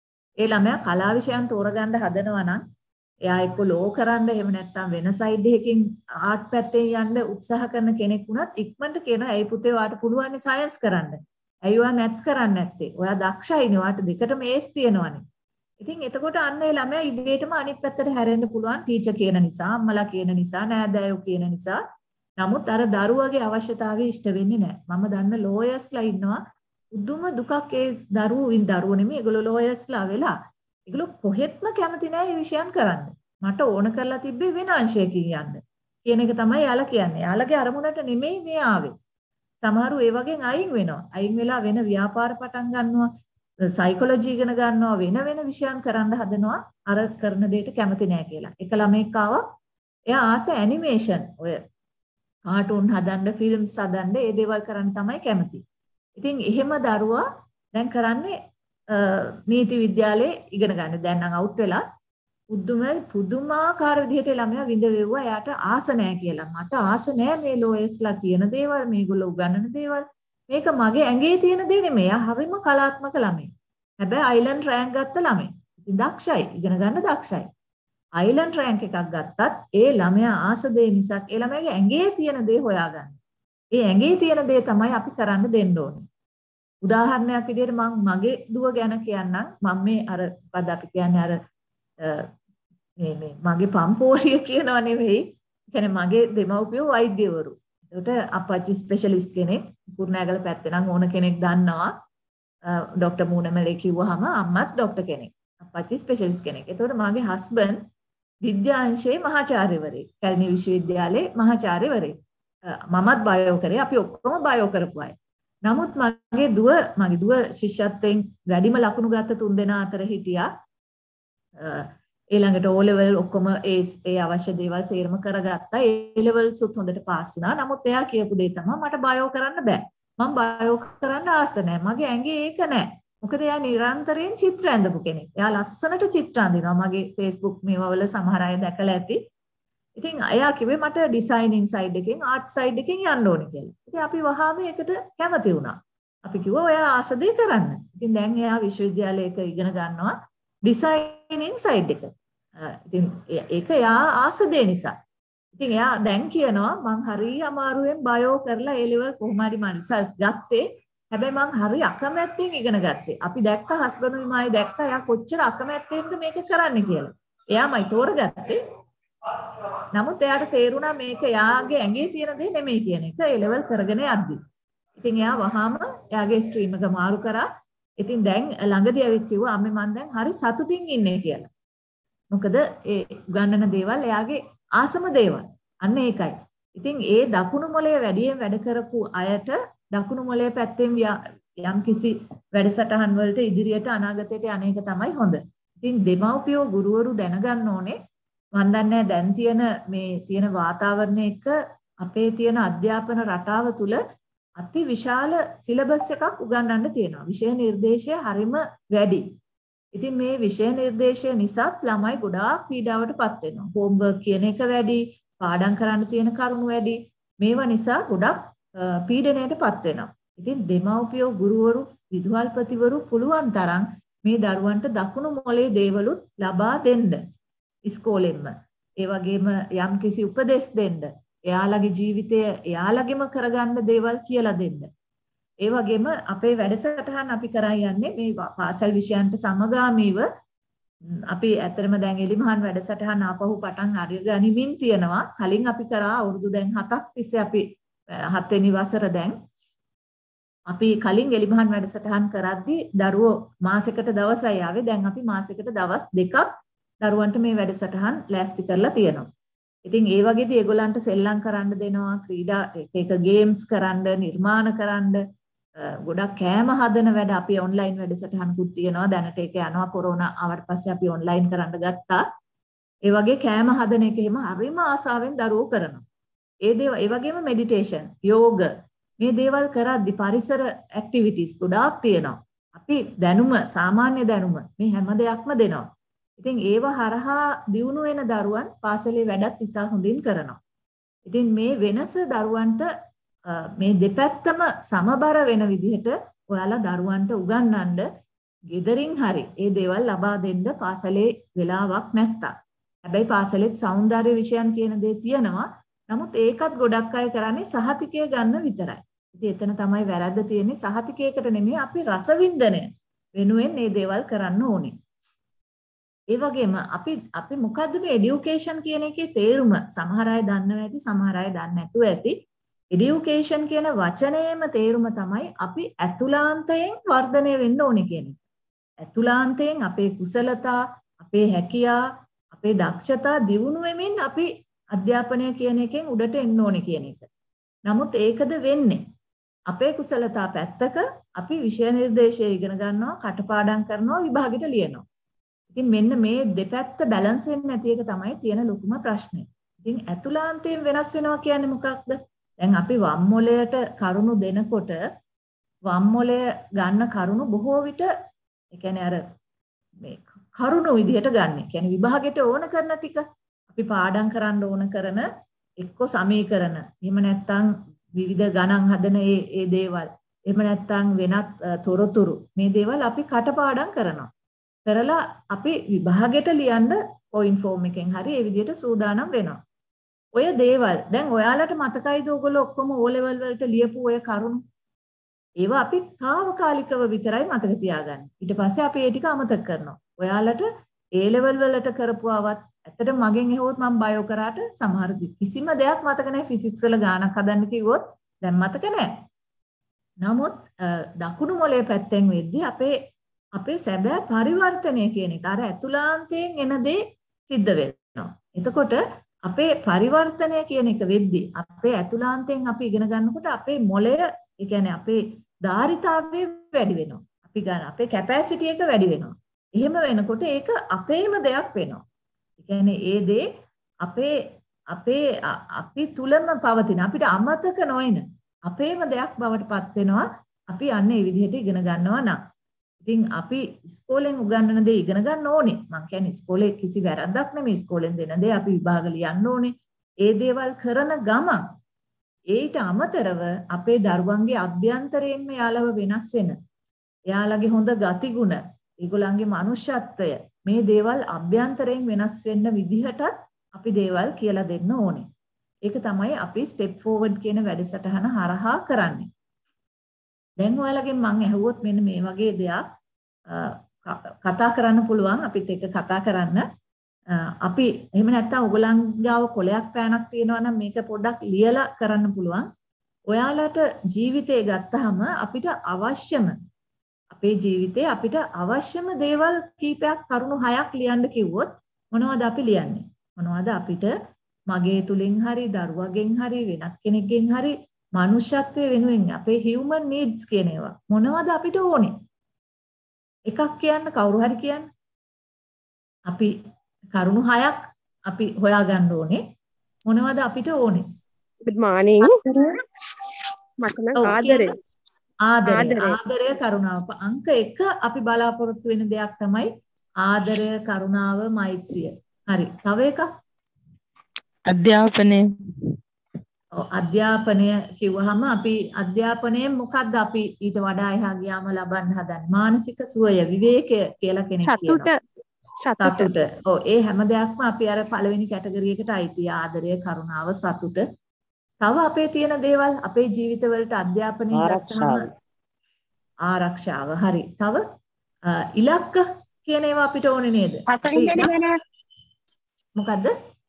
ඒ ළමයා කලා විෂයන් තෝරගන්න හදනවා නම් එයා එක්ක ලෝ කරන්න එහෙම නැත්නම් වෙන සයිඩ් එකකින් ආර්ට් පැත්තේ යන්න උත්සාහ කරන කෙනෙක් වුණත් ඉක්මනට කියනවා "ඇයි පුතේ ඔයාට පුළුවන් සයන්ස් කරන්න. ඇයි ඔයා මැත්ස් කරන්නේ නැත්තේ? ඔයා දක්ෂයිනේ. ඔයාට දෙකටම ඒස් තියෙනවනේ." ඉතින් එතකොට අන්න ඒ ළමයා ඉබේටම අනිත් පැත්තට හැරෙන්න පුළුවන් ටීචර් කියන නිසා, අම්මලා කියන නිසා, නෑදෑයෝ කියන නිසා. නමුත් අර දරුවගේ අවශ්‍යතාවය ඉෂ්ට වෙන්නේ නැහැ. මම දන්න ලෝයර්ස්ලා ඉන්නවා. උදුම දුකක් ඒ දරුවෝ නෙමෙයි. ඒගොල්ලෝ ලෝයර්ස්ලා වෙලා. ඒගොල්ලෝ කොහෙත්ම කැමති නැහැ මේ විෂයන් කරන්න. මට ඕන කරලා තිබ්බේ වෙන අංශයකින් යන්න. කියන එක තමයි යාලා කියන්නේ. යාලගේ අරමුණට නෙමෙයි මේ ආවේ. සමහරු ඒ වගේ අයින් වෙනවා. අයින් වෙලා වෙන ව්‍යාපාර පටන් ගන්නවා. සයිකොලොජි ඉගෙන ගන්නවා. වෙන විෂයන් කරන්න හදනවා. අර කරන දෙයට කැමති නැහැ කියලා. එක ළමෙක් ආවා. එයා ආස ඇනිමේෂන් ඔය කාටුන් හදන්න, ෆිල්ම්ස් හදන්න, ඒ දේවල් කරන්න තමයි කැමති. ඉතින් එහෙම දරුවා දැන් කරන්නේ නීති විද්‍යාලේ ඉගෙන ගන්න. දැන් නම් අවුට් වෙලා පුදුමාකාර විදිහට ළමයා විඳවෙව්වා. එයාට ආස නැහැ කියලා. මට ආස නැහැ මේ ලෝයස්ලා කියන දේවල්, මේගොල්ලෝ උගන්වන දේවල්. මේක මගේ ඇඟේ තියෙන දේ නෙමෙයි. එයා හරිම කලාත්මක ළමයි. හැබැයි අයිලන්ඩ් රෑන්ක් ගත්ත ළමයි. ඉතින් දක්ෂයි. ඉගෙන ගන්න දක්ෂයි. අයිලන්ඩ් රෑන්ක් එකක් ගත්තත් ඒ ළමයා ආස දේ මිසක් ඒ ළමයාගේ ඇඟේ තියෙන දේ හොයාගන්න. ඒ ඇඟේ තියෙන දේ තමයි අපි කරන්න දෙන්න ඕනේ. උදාහරණයක් විදිහට මම මගේ දුව ගැන කියන්නම්. මම මේ අර මොකද අපි කියන්නේ අර මේ මගේ පම්පෝරිය කියනව නෙවෙයි. කියන්නේ මගේ දෙමව්පියෝ වෛද්‍යවරු. ඒකට අපච්චි ස්පෙෂලිස්ට් කෙනෙක් කුරුණෑගල පැත්තේ නම් ඕන කෙනෙක් දන්නවා. ડોક્ટર මූණමලේ කිව්වහම අම්මත් ડોක්ටර් කෙනෙක්. අපච්චි ස්පෙෂලිස්ට් කෙනෙක්. ඒතකොට මගේ හස්බන්ඩ් විද්‍යාංශයේ මහාචාර්යවරයෙක්. කැලණි විශ්වවිද්‍යාලයේ මහාචාර්යවරයෙක්. මමත් බයෝ කරේ. අපි ඔක්කොම බයෝ කරපු අය. නමුත් මගේ දුව ශිෂ්‍යත්වයෙන් වැඩිම ලකුණු ගත්ත 3 දෙනා අතර හිටියා. ඊළඟට O level ඔක්කොම ඒ අවශ්‍ය දේවල් සේරම කරගත්තා. A levels උත් හොඳට පාස් වුණා. නමුත් එයා කියපු දේ තමයි මට බයෝ කරන්න බෑ. මම බයෝ කරන්න ආස නැහැ. මගේ ඇඟේ ඒක නැහැ. මොකද එයා නිරන්තරයෙන් චිත්‍ර ඇඳපු කෙනෙක්. එයා ලස්සනට චිත්‍ර අඳිනවා. මගේ Facebook මේවවල සමහර අය දැකලා ඇති. ඉතින් එයා කිව්වේ මට ඩිසයිනින් සයිඩ් එකෙන් ආර්ට් සයිඩ් එකෙන් යන්න ඕනේ කියලා. ඉතින් අපි වහාම ඒකට කැමති වුණා. අපි කිව්වා ඔයා ආස දේ කරන්න. ඉතින් දැන් එයා විශ්වවිද්‍යාලයක ඉගෙන ගන්නවා ඩිසයිනින් සයිඩ් එක. ඉතින් ඒක එයා ආස දේ නිසා. ඉතින් එයා දැන් කියනවා මං හරිය අමාරුවෙන් බයෝ කරලා A level කොහොම හරි මම රිසල්ට්ස් ගත්තේ. හැබැයි මං හරි අකමැත්තෙන් ඉගෙන ගත්තේ. අපි දැක්ක හස්බන්ඩ්ුයි මායි දැක්ක එයා කොච්චර අකමැත්තෙන්ද මේක කරන්නේ කියලා. එයාමයි තෝරගත්තේ. නමුත් එයාට තේරුණා මේක එයාගේ ඇඟේ තියෙන දේ නෙමෙයි කියන එක A level කරගෙන යද්දි. ඉතින් එයා වහාම එයාගේ ස්ට්‍රීම් එක මාරු කරා. ඉතින් දැන් ළඟදී ඇවිත් කිව්වා අම්මේ මං දැන් හරි සතුටින් ඉන්නේ කියලා. මොකද ඒ ගන්නන දේවල් එයාගේ ආසම දේවල්. අන්න ඒකයි. ඉතින් ඒ දකුණු මොළය වැඩියෙන් වැඩ කරපු අයට දකුණු මොළය පැත්තෙන් යම් කිසි වැඩසටහන් වලට ඉදිරියට අනාගතයට අනේක තමයි හොඳ. ඉතින් දෙමව්පියෝ ගුරුවරු දැනගන්න ඕනේ මන් දන්නේ දැන් තියෙන වාතාවරණය එක්ක අපේ තියෙන අධ්‍යාපන රටාව තුල අති විශාල සිලබස් එකක් උගන්වන්න තියෙනවා. විෂය නිර්දේශය හරිම වැඩි. ඉතින් මේ විෂය නිර්දේශය නිසා ළමයි ගොඩාක් පීඩාවටපත් වෙනවා. හෝම්වර්ක් කියන එක වැඩි, පාඩම් කරන්න තියෙන කරුණු වැඩි. මේවා නිසා ගොඩක් පීඩණයටපත් වෙනවා. ඉතින් දෙමව්පියෝ ගුරුවරු විදුහල්පතිවරු පුළුවන් තරම් මේ දරුවන්ට දකුණු මොළේ දේවලුත් ලබා දෙන්න. ඉස්කෝලෙන්ම. ඒ වගේම යම් කිසි උපදෙස් දෙන්න. එයාලගේ ජීවිතය එයාලගෙම කරගන්න දේවල් කියලා දෙන්න. ඒ වගේම අපේ වැඩසටහන අපි කරා යන්නේ මේ පාසල් විෂයන්ට සමගාමීව අපි ඇත්තටම දැන් එලිමහන් වැඩසටහන ආපහු පටන් අරගනිමින් තියෙනවා. කලින් අපි කරා අවුරුදු දැන් 7ක් තිස්සේ අපි 7 වෙනි වසර දැන් අපි කලින් එලිමහන් වැඩසටහන් කරද්දී දරුවෝ මාසෙකට දවසයි ආවේ. දැන් අපි මාසෙකට දවස් 2ක් දරුවන්ට මේ වැඩසටහන් ලෑස්ති කරලා තියෙනවා. ඉතින් ඒ වගේදී ඒගොල්ලන්ට සෙල්ලම් කරන්න දෙනවා, ක්‍රීඩා එක ගේම්ස් කරන්න, නිර්මාණ කරන්න, ගොඩක් කෑම හදන වැඩ අපි ඔන්ලයින් වැඩසටහනකුත් තියෙනවා. දැනට ඒක යනවා කොරෝනා ආවට පස්සේ අපි ඔන්ලයින් කරන්න ගත්තා. ඒ වගේ කෑම හදන එක එහෙම හරිම ආසාවෙන් දරුවෝ කරනවා. ඒ වගේම මෙඩිටේෂන්, යෝග මේ දේවල් කරද්දී පරිසර ඇක්ටිවිටිස් ගොඩාක් තියෙනවා. අපි දැනුම, සාමාන්‍ය දැනුම මේ හැම දෙයක්ම දෙනවා. ඉතින් ඒව හරහා දියුණු වෙන දරුවන් පාසලේ වැඩත් ඉතා හොඳින් කරනවා. ඉතින් මේ වෙනස දරුවන්ට මේ දෙපැත්තම සමබර වෙන විදිහට ඔයාලා දරුවන්ට උගන්වන්න ගෙදරින් හරි ඒ දේවල් ලබා දෙන්න පාසලේ වෙලාවක් නැත්තම්. හැබැයි පාසලෙත් සෞන්දර්ය විෂයන් කියන දේ තියෙනවා. නමුත් ඒකත් ගොඩක් අය කරන්නේ සහතිකය ගන්න විතරයි. ඉතින් එතන තමයි වැරද්ද තියෙන්නේ. සහතිකයකට නෙමෙයි අපි රසවින්දනය වෙනුවෙන් මේ දේවල් කරන්න ඕනේ. ඒ වගේම අපි මොකද්ද මේ এডুকেෂන් කියන එකේ තේරුම? සමහර අය දන්නවා ඇති, සමහර අය දන්නේ නැතුව ඇති. এডুকেෂන් කියන වචනයේම තේරුම තමයි අපි ඇතුළාන්තයෙන් වර්ධනය වෙන්න ඕනේ කියන එක. ඇතුළාන්තයෙන් අපේ කුසලතා, අපේ හැකියා, අපේ දක්ෂතා දියුණු වෙමින් අපි අධ්‍යාපනය කියන එකෙන් උඩට එන්න ඕනේ කියන එක. නමුත් ඒකද වෙන්නේ? අපේ කුසලතා පැත්තක අපි විෂය නිර්දේශය ඉගෙන ගන්නවා, කටපාඩම් කරනවා, විභාගෙට ලියනවා. ඉතින් මෙන්න මේ දෙපැත්ත බැලන්ස් වෙන්නේ නැති එක තමයි තියෙන ලොකුම ප්‍රශ්නේ. ඉතින් ඇතුළාන්තයෙන් වෙනස් වෙනවා කියන්නේ මොකක්ද? දැන් අපි වම් මොළයට කරුණු දෙනකොට වම් මොළය ගන්න කරුණු බොහෝ විට ඒ කියන්නේ අර මේ කරුණු විදිහට ගන්න. ඒ කියන්නේ විභාගෙට ඕන කරන ටික අපි පාඩම් කරන්න ඕන කරන එක්ක සමීකරණ. එහෙම නැත්නම් විවිධ ගණන් හදන ඒ දේවල්. එහෙම නැත්නම් වෙනත් තොරතුරු. මේ දේවල් අපි කටපාඩම් කරනවා. කරලා අපි විභාගෙට ලියන්න පොයින්ට් ෆෝම් එකෙන් හරි ඒ විදිහට සූදානම් වෙනවා. ඔය දේවල් දැන් ඔයාලට මතකයිද ඔයගොල්ලෝ ඔක්කොම O level වලට ලියපු ඔය කරුණු? ඒවා අපි తాවකාලිකව විතරයි මතක තියාගන්නේ. ඊට පස්සේ අපි ඒ ටික අමතක කරනවා. ඔයාලට A level වලට කරපුවාවත් ඇත්තට මගෙන් ඇහුවොත් මම බයෝ කරාට සමහර කිසිම දෙයක් මතක නැහැ. ෆිසික්ස් වල ගානක් හදන්න කිව්වොත් දැන් මතක නැහැ. නමුත් දකුණු මොළයේ පැත්තෙන් වෙද්දී අපේ සැබෑ පරිවර්තනය කියන එක අර ඇතුළාන්තයෙන් එන දේ සිද්ධ වෙනවා. එතකොට අපේ පරිවර්තනය කියන එක වෙද්දී අපේ ඇතුළාන්තයෙන් අපි ඉගෙන ගන්නකොට අපේ මොළය, ඒ කියන්නේ අපේ ධාරිතාවය වැඩි වෙනවා. අපි ගන්න අපේ කැපැසිටි එක වැඩි වෙනවා. එහෙම වෙනකොට ඒක අපේම දෙයක් වෙනවා. ඒ කියන්නේ ඒ දේ අපි තුලම පවතින, අපිට අමතක නොවන අපේම දෙයක් බවට පත් වෙනවා. අපි අන්න ඒ විදිහට ඉගෙන ගන්නවා නම්. ඉතින් අපි ඉස්කෝලෙන් උගන්වන දේ ඉගෙන ගන්න ඕනේ. මම කියන්නේ ඉස්කෝලේ කිසි වැරද්දක් නෙමෙයි. ඉස්කෝලෙන් දෙන දේ අපි විභාග ලියන්න ඕනේ. ඒ දේවල් කරන ගමන් ඊට අමතරව අපේ දරුවන්ගේ අභ්‍යන්තරයෙන්ම යාලව වෙනස් වෙන, එයාලගේ හොඳ ගතිගුණ, ඒගොල්ලන්ගේ මනුෂ්‍යත්වය, මේ දේවල් අභ්‍යන්තරයෙන් වෙනස් වෙන්න විදිහටත් අපි දේවල් කියලා දෙන්න ඕනේ. ඒක තමයි අපි ස්ටෙප් ෆෝවර්ඩ් කියන වැඩසටහන හරහා කරන්නේ. දැන් ඔයාලගෙන් මම ඇහුවොත් මෙන්න මේ වගේ දෙයක් කතා කරන්න පුළුවන් අපිත් එක්ක කතා කරන්න. අපි එහෙම නැත්නම් ඔයගලන්ගාව කොලයක් පෑනක් තියෙනවා නම් මේක පොඩ්ඩක් ලියලා කරන්න පුළුවන්. ඔයාලට ජීවිතේ ගත්තාම අපිට අවශ්‍යම අපේ ජීවිතේ අපිට අවශ්‍යම දේවල් කීපයක් කරුණු 6ක් ලියන්න කිව්වොත් මොනවද අපි ලියන්නේ? මොනවද අපිට මගේ තුලින් හරි දරුවගෙන් හරි වෙනත් කෙනෙක්ගෙන් හරි මනුෂ්‍යත්වයේ වෙනුවෙන් අපේ human needs කියන ඒවා මොනවද අපිට ඕනේ? එකක් කියන්න කවුරු හරි කියන්න. අපි කරුණු 6ක් අපි හොයාගන්න ඕනේ. මොනවද අපිට ඕනේ? good morning මට නම් ආදරය කරුණාව. අංක 1 අපි බලාපොරොත්තු වෙන දෙයක් තමයි ආදරය කරුණාව මෛත්‍රිය. හරි. තව එකක් අධ්‍යාපනය. අධ්‍යාපනය කිව්වහම අපි අධ්‍යාපනයෙන් මොකද්ද අපි ඊට වඩා එහා ගියාම ලබන්න හදන්නේ? මානසික සුවය, විවේකය කියලා කෙනෙක් කියනවා. සතුට. ඔව් ඒ හැම දෙයක්ම අපි අර පළවෙනි කැටගරි එකට අයිති. ආදරය, කරුණාව, සතුට. තව අපේ තියෙන දේවල් අපේ ජීවිතවලට අධ්‍යාපනය ගත්තහම ආරක්ෂාව. හරි. තව ඉලක්ක කියන ඒවා අපිට ඕනේ නේද? මොකද්ද?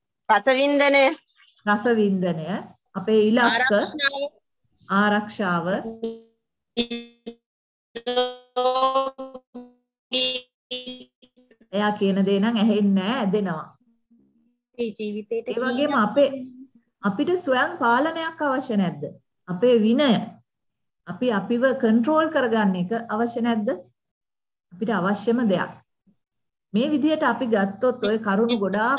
රසවින්දනය. අපේ ඉලක්ක ආරක්ෂාව. එයා කියන දේ නම් ඇහෙන්නේ නැහැ, ඇදෙනවා. ඒ ජීවිතේට ඒ වගේම අපිට ස්වයං පාලනයක් අවශ්‍ය නැද්ද? අපේ විනය අපි අපිව කන්ට්‍රෝල් කරගන්න එක අවශ්‍ය නැද්ද? අපිට අවශ්‍යම දෙයක්. මේ විදිහට අපි ගත්තොත් ඔය කරුණු ගොඩාක්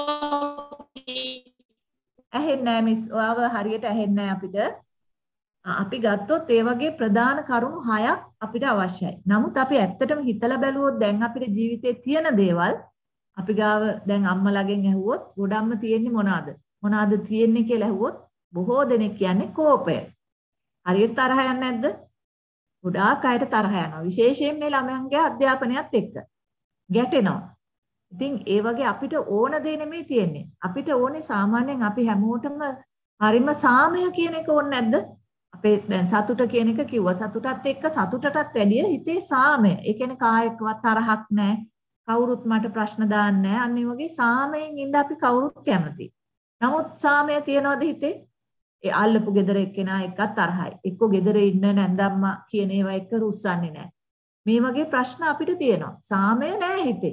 ඇහෙන්නේ නැහැ මිස්. ඔයාව හරියට ඇහෙන්නේ නැහැ අපිට. අපි ගත්තොත් ඒ වගේ ප්‍රධාන කරුණු 6ක් අපිට අවශ්‍යයි. නමුත් අපි ඇත්තටම හිතලා බැලුවොත් දැන් අපේ ජීවිතේ තියෙන දේවල් අපි ගාව දැන් අම්මලාගෙන් ඇහුවොත් ගොඩක්ම තියෙන්නේ මොනවාද? මොනවාද තියෙන්නේ කියලා ඇහුවොත් බොහෝ දෙනෙක් කියන්නේ කෝපය. හරියට තරහ යන්නේ නැද්ද? ගොඩාක් අයට තරහ යනවා. විශේෂයෙන් මේ ළමයන්ගේ අධ්‍යාපනයත් එක්ක ගැටෙනවා. ඉතින් ඒ වගේ අපිට ඕන දේ නෙමෙයි තියෙන්නේ. අපිට ඕනේ සාමාන්‍යයෙන් අපි හැමෝටම හරිම සාමය කියන එක ඕනේ නැද්ද? අපේ දැන් සතුට කියන එක කිව්වා. සතුටත් එක්ක සතුටටත් වැඩිය හිතේ සාමය. ඒ කියන්නේ කායකවත් තරහක් නැහැ. කවුරුත් මට ප්‍රශ්න දාන්නේ නැහැ. අන්න ඒ වගේ සාමයෙන් ඉඳ අපි කවුරුත් කැමතියි. නමුත් සාමය තියනවද හිතේ? ඒ අල්ලපු ගෙදර එක්කෙනා එක්ක තරහයි. එක්ක ගෙදර ඉන්න නැන්දම්මා කියන ඒවා එක්ක රුස්සන්නේ නැහැ. මේ වගේ ප්‍රශ්න අපිට තියෙනවා. සාමය නැහැ හිතේ.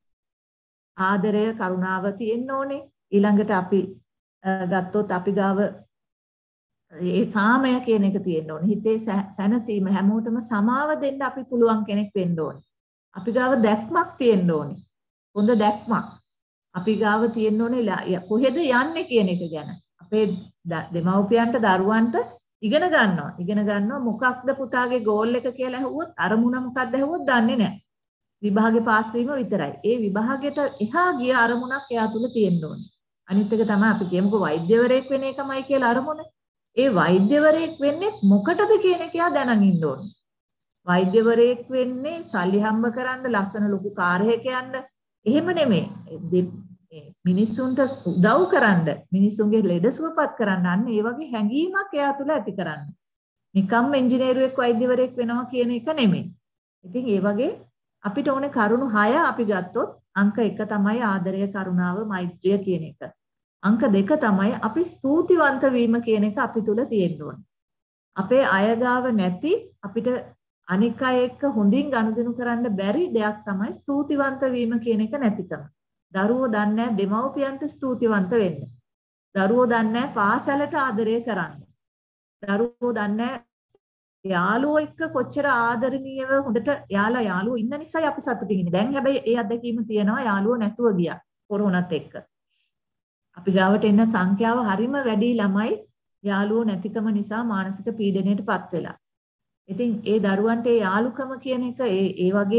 ආදරය කරුණාව තියෙන්න ඕනේ. ඊළඟට අපි ගත්තොත් අපි ගාව ඒ සාමය කියන එක තියෙන්න ඕනේ. හිතේ සැනසීම හැමෝටම සමාව දෙන්න අපි පුළුවන් කෙනෙක් වෙන්න ඕනේ. අපි ගාව දැක්මක් තියෙන්න ඕනේ. හොඳ දැක්මක්. අපි ගාව තියෙන්න ඕනේ කොහෙද යන්නේ කියන එක ගැන. අපේ දෙමව්පියන්ට දරුවන්ට ඉගෙන ගන්නවා මොකක්ද පුතාගේ ගෝල් එක කියලා ඇහුවොත් අරමුණ මොකක්ද ඇහුවොත් දන්නේ නැහැ. විභාගේ පාස් වීම විතරයි. ඒ විභාගයට එහා ගිය අරමුණක් එයා තුල තියෙන්න ඕනේ. අනිත් එක තමයි අපි කියමුකෝ වෛද්‍යවරයෙක් වෙන එකමයි කියලා අරමුණ. ඒ වෛද්‍යවරයෙක් වෙන්නේ මොකටද කියන එක එයා දැනන් ඉන්න ඕනේ. වෛද්‍යවරයෙක් වෙන්නේ සල්ලි හම්බ කරන්න, ලස්සන ලොකු කාර් එකක යන්න. එහෙම නෙමෙයි. මිනිස්සුන්ට උදව් කරන්න, මිනිස්සුන්ගේ ලෙඩ සුවපත් කරන්න, අන්න ඒ වගේ හැඟීමක් එයා තුල ඇති කරන්න. නිකම්ම ඉංජිනේරුවෙක් වෛද්‍යවරයෙක් වෙනවා කියන එක නෙමෙයි. ඉතින් ඒ වගේ අපිට ඕනේ කරුණු 6 අපි ගත්තොත් අංක 1 තමයි ආදරය, කරුණාව, මෛත්‍රිය කියන එක. අංක 2 තමයි අපි ස්තුතිවන්ත වීම කියන එක අපි තුල තියෙන්න ඕනේ. අපේ අයගාව නැති අපිට අනික් අය එක්ක හොඳින් ගනුදෙනු කරන්න බැරි දෙයක් තමයි ස්තුතිවන්ත වීම කියන එක නැතිකම. දරුවෝ දන්නේ දෙමව්පියන්ට ස්තුතිවන්ත වෙන්න. දරුවෝ දන්නේ පාසලට ආදරය කරන්න. දරුවෝ දන්නේ යාළුවෝ එක්ක කොච්චර ආදරණීයව හොඳට යාළුවෝ ඉන්න නිසායි අපි සතුටින් ඉන්නේ. දැන් හැබැයි ඒ අත්දැකීම තියෙනවා යාළුවෝ නැතුව ගියා කොරෝනාත් එක්ක. අපි ගාවට එන සංඛ්‍යාව හරිම වැඩි ළමයි යාළුවෝ නැතිකම නිසා මානසික පීඩනයටපත් වෙලා. ඉතින් ඒ දරුවන්ට ඒ යාළුකම කියන එක ඒ වගේ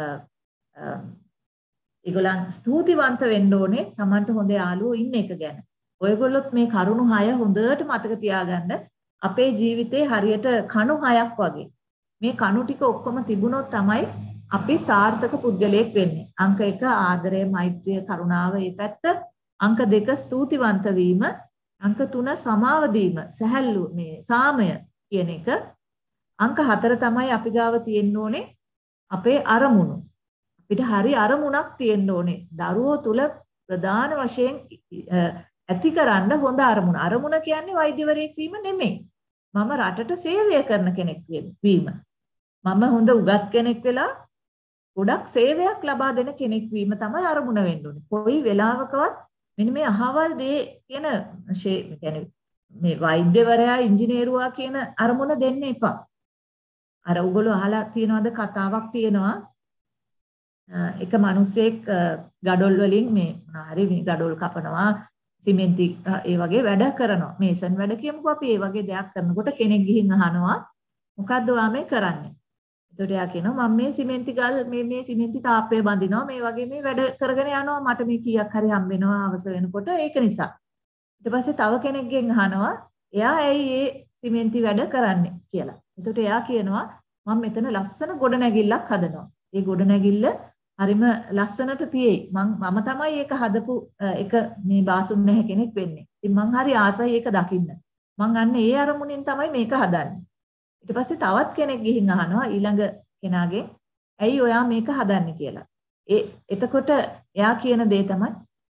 ඒගොල්ලන් ස්තුතිවන්ත වෙන්න ඕනේ Tamanට හොඳ යාළුවෝ ඉන්න එක ගැන. ඔයගොල්ලොත් මේ කරුණු 6 හොඳට මතක තියාගන්න. අපේ ජීවිතේ හරියට කණු 6ක් වගේ. මේ කණු ටික ඔක්කොම තිබුණොත් තමයි අපි සාර්ථක පුද්ගලයෙක් වෙන්නේ. අංක 1 ආදරය, මෛත්‍රිය, කරුණාව මේ පැත්ත. අංක 2 ස්තුතිවන්ත වීම. අංක 3 සමාව දීම, සැහැල්ලු මේ සාමය කියන එක. අංක 4 තමයි අපි ගාව තියෙන්න ඕනේ අපේ අරමුණු. අපිට හරි අරමුණක් තියෙන්න ඕනේ. දරුවෝ තුල ප්‍රධාන වශයෙන් ඇතිකරන්න හොඳ අරමුණ. අරමුණ කියන්නේ වෛද්‍යවරයෙක් වීම නෙමෙයි. මම රටට සේවය කරන කෙනෙක් වීම. මම හොඳ උගත් කෙනෙක් වෙලා ගොඩක් සේවයක් ලබා දෙන කෙනෙක් වීම තමයි අරමුණ වෙන්න ඕනේ. කොයි වෙලාවකවත් මෙන්න මේ අහවල් දේ කියන يعني මේ වෛද්‍යවරයා ඉංජිනේරුවා කියන අරමුණ දෙන්න එපා. අර උගලෝ අහලා තියනවාද කතාවක් තියෙනවා. එක මිනිහෙක් ගඩොල් වලින් මේ හරි මේ ගඩොල් කපනවා සිමෙන්ති ඒ වගේ වැඩ කරනවා. මේසන් වැඩ කියමුකෝ අපි ඒ වගේ දෙයක් කරනකොට කෙනෙක් ගිහින් අහනවා මොකද්ද ඔයා මේ කරන්නේ? එතකොට එයා කියනවා මම මේ සිමෙන්ති ගල් මේ සිමෙන්ති තාප්පය බඳිනවා මේ වගේ මේ වැඩ කරගෙන යනවා මට මේ කීයක් හරි හම්බ වෙනවා අවස වෙනකොට ඒක නිසා. ඊට පස්සේ තව කෙනෙක්ගෙන් අහනවා එයා ඇයි මේ සිමෙන්ති වැඩ කරන්නේ කියලා. එතකොට එයා කියනවා මම මෙතන ලස්සන ගොඩනැගිල්ලක් හදනවා. ඒ ගොඩනැගිල්ල හරිම ලස්සනට තියෙයි. මම තමයි ඒක හදපු එක මේ බාසුන් නැහැ කෙනෙක් වෙන්නේ. ඉතින් මං හරි ආසයි ඒක දකින්න. මං අන්න ඒ අරමුණෙන් තමයි මේක හදන්නේ. ඊට පස්සේ තවත් කෙනෙක් ගිහින් අහනවා ඊළඟ කෙනාගෙන් ඇයි ඔයා මේක හදන්නේ කියලා. එතකොට එයා කියන දේ තමයි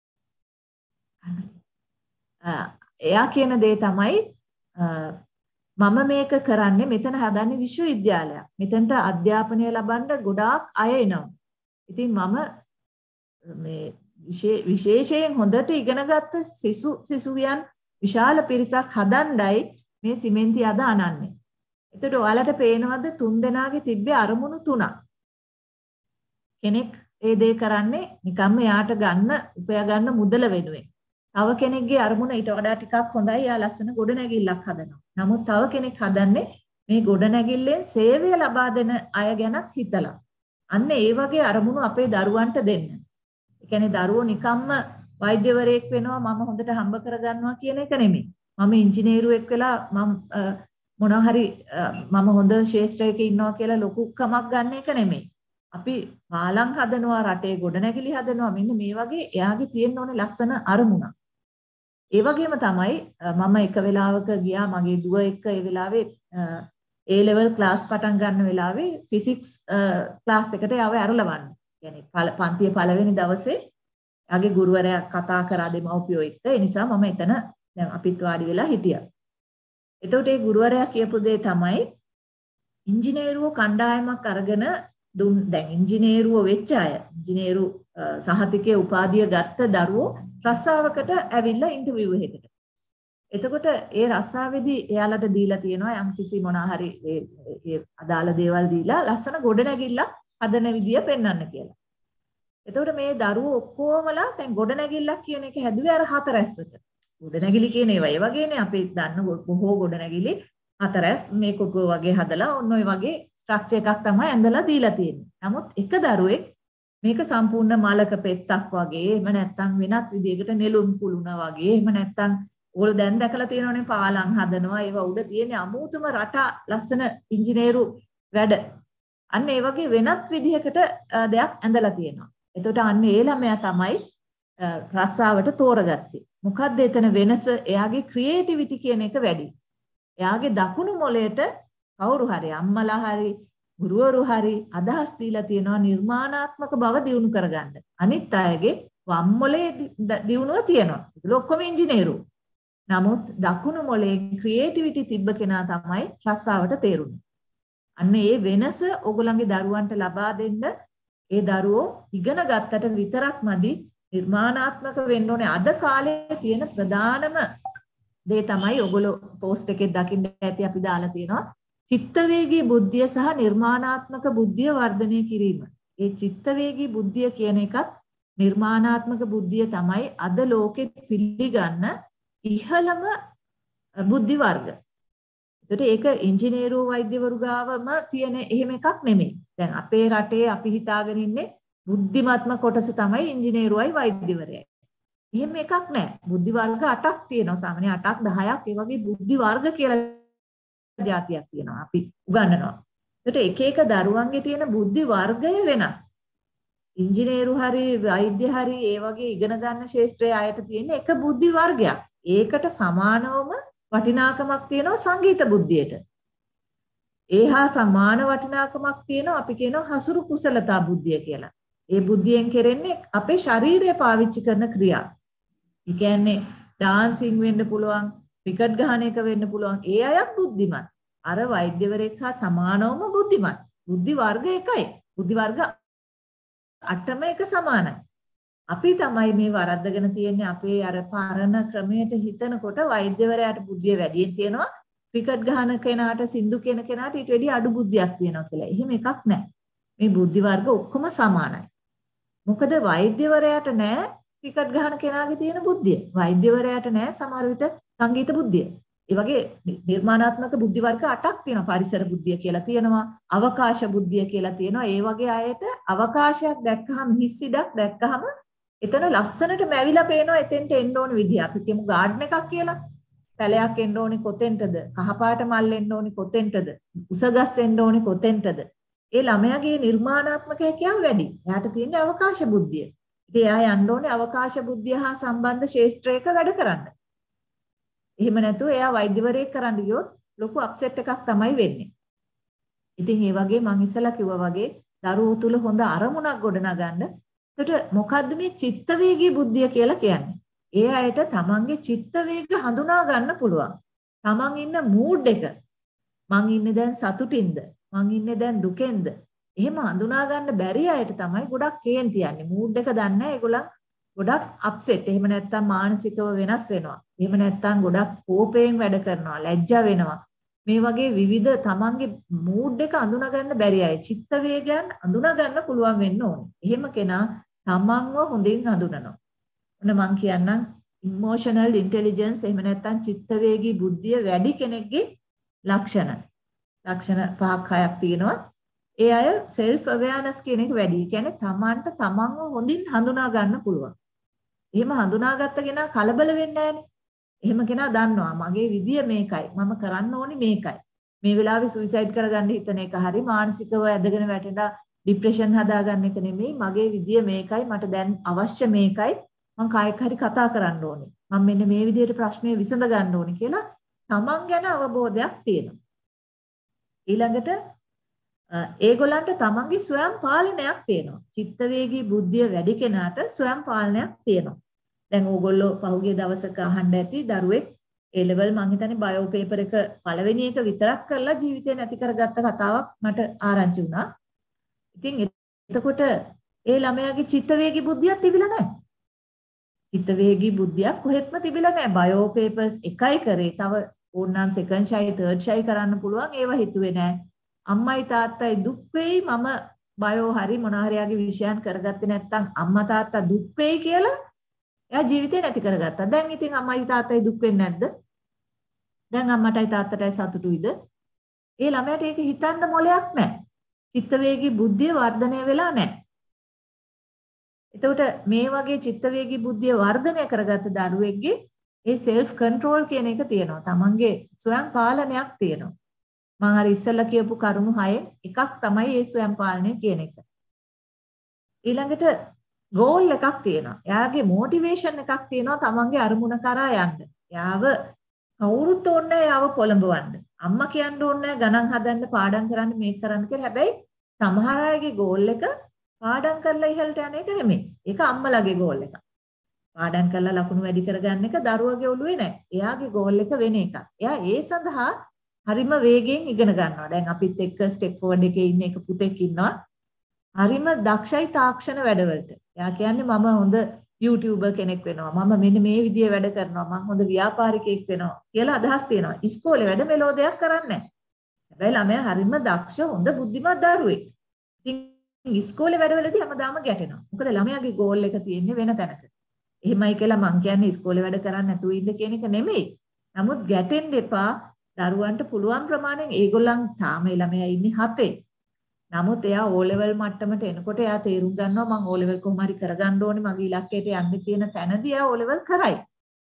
මම මේක කරන්නේ මෙතන හදන්නේ විශ්වවිද්‍යාලයක්. මෙතනට අධ්‍යාපනය ලබන්න ගොඩාක් අය එනවා. ඉතින් මම මේ විශේෂයෙන් හොඳට ඉගෙනගත්ත සිසුවියන් විශාල පිරිසක් හදන්නයි මේ සිමෙන්ති අද අනන්නේ. එතකොට ඔයාලට පේනවද තුන් දෙනාගේ තිබ්බේ අරමුණු තුනක්. කෙනෙක් ඒ දේ කරන්නේ නිකම්ම යාට උපයා ගන්න මුදල වෙනුවෙන්. තව කෙනෙක්ගේ අරමුණ ඊට වඩා ටිකක් හොඳයි. යා ලස්සන ගොඩනැගිල්ලක් හදනවා. නමුත් තව කෙනෙක් හදන්නේ මේ ගොඩනැගිල්ලෙන් සේවය ලබා දෙන අය ගැනත් හිතලා. අන්න ඒ වගේ අරමුණු අපේ දරුවන්ට දෙන්න. ඒ කියන්නේ දරුවෝ නිකම්ම වෛද්‍යවරයෙක් වෙනවා මම හොඳට හම්බ කරගන්නවා කියන එක නෙමෙයි. මම ඉංජිනේරුවෙක් වෙලා මොනවා හරි මම හොඳ ශාස්ත්‍රයක ඉන්නවා කියලා ලොකු කමක් ගන්න එක නෙමෙයි. අපි පාලම් හදනවා රටේ ගොඩනැගිලි හදනවා මෙන්න මේ වගේ එයාගේ තියෙන්න ඕනේ ලස්සන අරමුණක්. ඒ වගේම තමයි මම එක වෙලාවක ගියා මගේ දුව එක්ක ඒ වෙලාවේ A level class පටන් ගන්න වෙලාවේ physics class එකට යව ඇරලවන්න. يعني පන්තියේ පළවෙනි දවසේ යාගේ ගුරුවරයා කතා කරා දෙමව්පියෝ එක්ක. ඒ නිසා මම එතන දැන් අපිත් වාඩි වෙලා හිටියා. එතකොට ඒ ගුරුවරයා කියපු දේ තමයි ඉංජිනේරුවෝ කණ්ඩායමක් අරගෙන දැන් ඉංජිනේරුවෝ වෙච්ච අය ඉංජිනේරු සහතිකයේ උපාධිය ගත්ත දරුවෝ රස්සාවකට ඇවිල්ලා ඉන්ටර්විව් එකකට. එතකොට ඒ රස්සාවේදී එයාලට දීලා තියෙනවා යම්කිසි මොනවා හරි ඒ අදාළ දේවල් දීලා ලස්සන ගොඩනැගිල්ලක් හදන විදිය පෙන්වන්න කියලා. එතකොට මේ දරුවෝ ඔක්කොමලා දැන් ගොඩනැගිල්ලක් කියන එක හැදුවේ අර හතරැස්සට. ගොඩනැගිලි කියන ඒවා ඒ වගේනේ අපි දන්න බොහෝ ගොඩනැගිලි හතරැස් මේ කොකෝ වගේ හදලා ඔන්න ඔය වගේ ස්ට්‍රක්චර් එකක් තමයි ඇඳලා දීලා තියෙන්නේ. නමුත් එක දරුවෙක් මේක සම්පූර්ණ මලක පෙත්තක් වගේ එහෙම නැත්නම් වෙනත් විදිහකට නෙළුම් කුළුණ වගේ එහෙම නැත්නම් ඕගොල්ලෝ දැන් දැකලා තියෙනවනේ පාලම් හදනවා ඒවා උඩ තියෙන අමුතුම රට ලස්සන ඉංජිනේරු වැඩ. අන්න ඒ වගේ වෙනත් විදිහකට දෙයක් ඇඳලා තියෙනවා. එතකොට අන්න ඒ ළමයා තමයි රස්සාවට තෝරගත්තේ. මොකද්ද එතන වෙනස? එයාගේ ක්‍රියේටිවිටි කියන එක වැඩි. එයාගේ දකුණු මොළයට කවුරු හරි අම්මලා හරි ගුරුවරු හරි අදහස් දීලා තියෙනවා නිර්මාණාත්මක බව දියුණු කරගන්න. අනිත් අයගේ වම් මොළේ දියුණුව තියෙනවා. ඒක ඔක්කොම ඉංජිනේරු. නමුත් දකුණු මොළේ ක්‍රියේටිවිටි තිබ්බ කෙනා තමයි රස්සාවට තේරුනේ. අන්න ඒ වෙනස ඕගොල්ලන්ගේ දරුවන්ට ලබා දෙන්න ඒ දරුවෝ ඉගෙන ගත්තට විතරක්මදි නිර්මාණාත්මක වෙන්න ඕනේ. අද කාලේ තියෙන ප්‍රධානම දේ තමයි ඕගොල්ලෝ පෝස්ට් එකේ දකින්න ඇති අපි දාලා තියෙනවා. චිත්තවේගී බුද්ධිය සහ නිර්මාණාත්මක බුද්ධිය වර්ධනය කිරීම. ඒ චිත්තවේගී බුද්ධිය කියන එකත් නිර්මාණාත්මක බුද්ධිය තමයි අද ලෝකෙ පිළිගන්න ඉහළම බුද්ධි වර්ග. ඒකට ඒක ඉංජිනේරු වෛද්‍යවරු ගාවම තියෙන එහෙම එකක් නෙමෙයි. දැන් අපේ රටේ අපි හිතාගෙන ඉන්නේ බුද්ධිමත්ම කොටස තමයි ඉංජිනේරුවයි වෛද්‍යවරයයි. එහෙම එකක් නැහැ. බුද්ධි වර්ග 8ක් තියෙනවා. සාමාන්‍ය 8ක් 10ක් ඒ වගේ බුද්ධි වර්ග කියලා જાතියක් තියෙනවා. අපි උගන්වනවා. ඒකට එක එක දරුවන්ගේ තියෙන බුද්ධි වර්ගය වෙනස්. ඉංජිනේරු හරි වෛද්‍ය හරි ඒ වගේ ඉගෙන ගන්න ශාස්ත්‍රයේ අයට තියෙන එක බුද්ධි වර්ගයක්. ඒකට සමානවම වටිනාකමක් තියෙනවා සංගීත බුද්ධියට. ඒහා සමාන වටිනාකමක් තියෙනවා අපි කියනවා හසුරු කුසලතා බුද්ධිය කියලා. ඒ බුද්ධියෙන් කෙරෙන්නේ අපේ ශරීරය පාවිච්චි කරන ක්‍රියා. ඒ කියන්නේ ඩාන්සින් වෙන්න පුළුවන්, ක්‍රිකට් ගහන එක වෙන්න පුළුවන්. ඒ අයත් බුද්ධිමත්. අර වෛද්‍යවරයෙක් හා සමානවම බුද්ධිමත්. බුද්ධි වර්ග එකයි. බුද්ධි වර්ග 8ම එක සමානයි. අපි තමයි මේ වරද්දගෙන තියෙන්නේ අපේ අර පරණ ක්‍රමයට හිතනකොට වෛද්‍යවරයාට බුද්ධිය වැඩියෙන් තියෙනවා. ක්‍රිකට් ගහන කෙනාට සින්දු කියන කෙනාට ඊට වැඩි අඩු බුද්ධියක් තියෙනවා කියලා. එහෙම එකක් නැහැ. මේ බුද්ධි වර්ග ඔක්කොම සමානයි. මොකද වෛද්‍යවරයාට නැහැ ක්‍රිකට් ගහන කෙනාගේ තියෙන බුද්ධිය. වෛද්‍යවරයාට නැහැ සමහර විට සංගීත බුද්ධිය. ඒ වගේ නිර්මාණාත්මක බුද්ධි වර්ග 8ක් තියෙනවා. පරිසර බුද්ධිය කියලා තියෙනවා. අවකාශ බුද්ධිය කියලා තියෙනවා. ඒ වගේ අයට අවකාශයක් දැක්කහම හිස් ඉඩක් දැක්කහම එතන ලස්සනට මැවිලා පේනවා එතෙන්ට එන්න ඕන විදිය. අපි කියමු ගාඩන් එකක් කියලා. පැලයක් එන්න ඕනේ කොතෙන්ටද? කහපාට මල් එන්න ඕනේ කොතෙන්ටද? උසගස් එන්න ඕනේ කොතෙන්ටද? ඒ ළමයාගේ නිර්මාණාත්මක හැකියාව වැඩි. එයාට තියෙන අවකාශ බුද්ධිය. ඉතින් එයා යන්න ඕනේ අවකාශ බුද්ධිය හා සම්බන්ධ ශාස්ත්‍රයක වැඩ කරන්න. එහෙම නැතුව එයා වෛද්‍යවරයෙක් කරන්න ගියොත් ලොකු අප්සෙට් එකක් තමයි වෙන්නේ. ඉතින් ඒ වගේ මම ඉස්සලා කිව්වා වගේ දරුවෝ තුල හොඳ අරමුණක් ගොඩනගන්න. එතකොට මොකද්ද මේ චිත්ත වේගී බුද්ධිය කියලා කියන්නේ? ඒ අයට තමන්ගේ චිත්ත වේග හඳුනා ගන්න පුළුවන්. තමන් ඉන්න මූඩ් එක. මං ඉන්නේ දැන් සතුටින්ද? මං ඉන්නේ දැන් දුකෙන්ද? එහෙම හඳුනා ගන්න බැරි අයට තමයි ගොඩක් කේන්ති යන්නේ. මූඩ් එක දන්නේ නැහැ. ඒගොල්ලන් ගොඩක් අප්සෙට්. එහෙම නැත්නම් මානසිකව වෙනස් වෙනවා. එහෙම නැත්නම් ගොඩක් කෝපයෙන් වැඩ කරනවා. ලැජ්ජා වෙනවා. මේ වගේ විවිධ තමන්ගේ මූඩ් එක අඳුනා ගන්න බැරි අය චිත්ත වේගයන් අඳුනා ගන්න පුළුවන් වෙන්න ඕනේ. එහෙම කෙනා තමන්ව හොඳින් හඳුනනවා. ඔන්න මං කියන්නම් ඉමෝෂනල් ඉන්ටෙලිජන්ස් එහෙම නැත්නම් චිත්ත වේගී බුද්ධිය වැඩි කෙනෙක්ගේ ලක්ෂණ 5ක් 6ක් තියෙනවා. ඒ අය self awareness කියන එක වැඩි. කියන්නේ තමන්ට තමන්ව හොඳින් හඳුනා ගන්න පුළුවන්. එහෙම හඳුනාගත්ත කෙනා කලබල වෙන්නේ නැහැනේ. එහෙම කෙනා දන්නවා මගේ විදිය මේකයි. මම කරන්න ඕනි මේකයි. මේ වෙලාවේ සුයිසයිඩ් කරගන්න හිතන එක හරි මානසිකව ඇදගෙන වැටෙලා ડિප්‍රෙෂන් හදාගන්න එක නෙමෙයි. මගේ විදිය මේකයි. මට දැන් අවශ්‍ය මේකයි. මං කායික හරි කතා කරන්න ඕනි. මම මෙන්න මේ විදිහට ප්‍රශ්නේ විසඳ ගන්න ඕනි කියලා තමන් ගැන අවබෝධයක් තියෙනවා. ඊළඟට ඒගොල්ලන්ට තමන්ගේ ස්වයං පාලනයක් තියෙනවා. චිත්ත වේගී බුද්ධිය වැඩි කෙනාට ස්වයං පාලනයක් තියෙනවා. දැන් ඕගොල්ලෝ පහුගිය දවසක අහන්න ඇති දරුවෙක් A level මං හිතන්නේ බයෝ පේපර් එක පළවෙනි එක විතරක් කරලා ජීවිතේ නැති කරගත්ත කතාවක් මට ආරංචි වුණා. ඉතින් එතකොට ඒ ළමයාගේ චිත්ත වේගී බුද්ධියක් තිබිලා නැහැ. චිත්ත වේගී බුද්ධියක් කොහෙත්ම තිබිලා නැහැ. බයෝ පේපර්ස් එකයි කරේ. තව ඕනනම් සෙකන්ඩ් ෂයි තර්ඩ් ෂයි කරන්න පුළුවන්. ඒව හිතුවේ නැහැ. අම්මයි තාත්තයි දුක් වෙයි මම බයෝ හරි මොනාහරියාගේ විෂයන් කරගත්තේ නැත්නම් අම්මා තාත්තා දුක් වෙයි කියලා එයා ජීවිතේ නැති කරගත්තා. දැන් ඉතින් අම්මයි තාත්තයි දුක් වෙන්නේ නැද්ද? දැන් අම්මටයි තාත්තටයි සතුටුයිද? ඒ ළමයාට ඒක හිතන්න මොලයක් නැහැ. චිත්ත වේගී බුද්ධිය වර්ධනය වෙලා නැහැ. එතකොට මේ වගේ චිත්ත වේගී බුද්ධිය වර්ධනය කරගත්ත දරුවෙක්ගේ ඒ self control කියන එක තියෙනවා. තමන්ගේ ස්වයං පාලනයක් තියෙනවා. මම අර ඉස්සෙල්ලා කියපු කරුණු 6න් එකක් තමයි මේ ස්වයං පාලනය කියන එක. ඊළඟට goal එකක් තියෙනවා. එයාගේ motivation එකක් තියෙනවා තමන්ගේ අරමුණ කරා යන්න. එයාව කවුරුත් ඕනේ එයාව පොළඹවන්න. අම්මා කියන්න ඕනේ ගණන් හදන්න පාඩම් කරන්න මේක කරන්න කියලා. හැබැයි සමහර අයගේ goal එක පාඩම් කරලා ඉහළට යන එක නෙමෙයි. ඒක අම්මලාගේ goal එක. පාඩම් කරලා ලකුණු වැඩි කරගන්න එක දරුවගේ ඔළුවේ නැහැ. එයාගේ goal එක වෙන එකක්. එයා ඒ සඳහා හරිම වේගෙන් ඉගෙන ගන්නවා. දැන් අපිත් එක්ක ස්ටෙප් ෆෝවර්ඩ් එකේ ඉන්න එක පුතෙක් ඉන්නවා. හරිම දක්ෂයි තාක්ෂණ වැඩවලට. එයා කියන්නේ මම හොඳ YouTuber කෙනෙක් වෙනවා. මම මෙන්න මේ විදිය වැඩ කරනවා. මම හොඳ ව්‍යාපාරිකයෙක් වෙනවා කියලා අදහස් තියෙනවා. ඉස්කෝලේ වැඩ මෙලෝ දෙයක් කරන්නේ නැහැ. හැබැයි ළමයා හරිම දක්ෂ හොඳ බුද්ධිමත් දරුවෙක්. ඉතින් ඉස්කෝලේ වැඩවලදී හැමදාම ගැටෙනවා. මොකද ළමයාගේ ගෝල් එක තියෙන්නේ වෙන තැනක. එහෙමයි කියලා මං කියන්නේ ඉස්කෝලේ වැඩ කරන්නේ නැතුව ඉන්න කියන එක නෙමෙයි. නමුත් ගැටෙන්න එපා. දරුවන්ට පුළුවන් ප්‍රමාණයෙන් ඒගොල්ලන් තාම ළමයා ඉන්නේ 7. නමුත් එයා O level මට්ටමට එනකොට එයා තේරුම් ගන්නවා මම O level කොහොම හරි කරගන්න ඕනේ මගේ ඉලක්කයට යන්න තියෙන තැනදී එයා O level කරයි.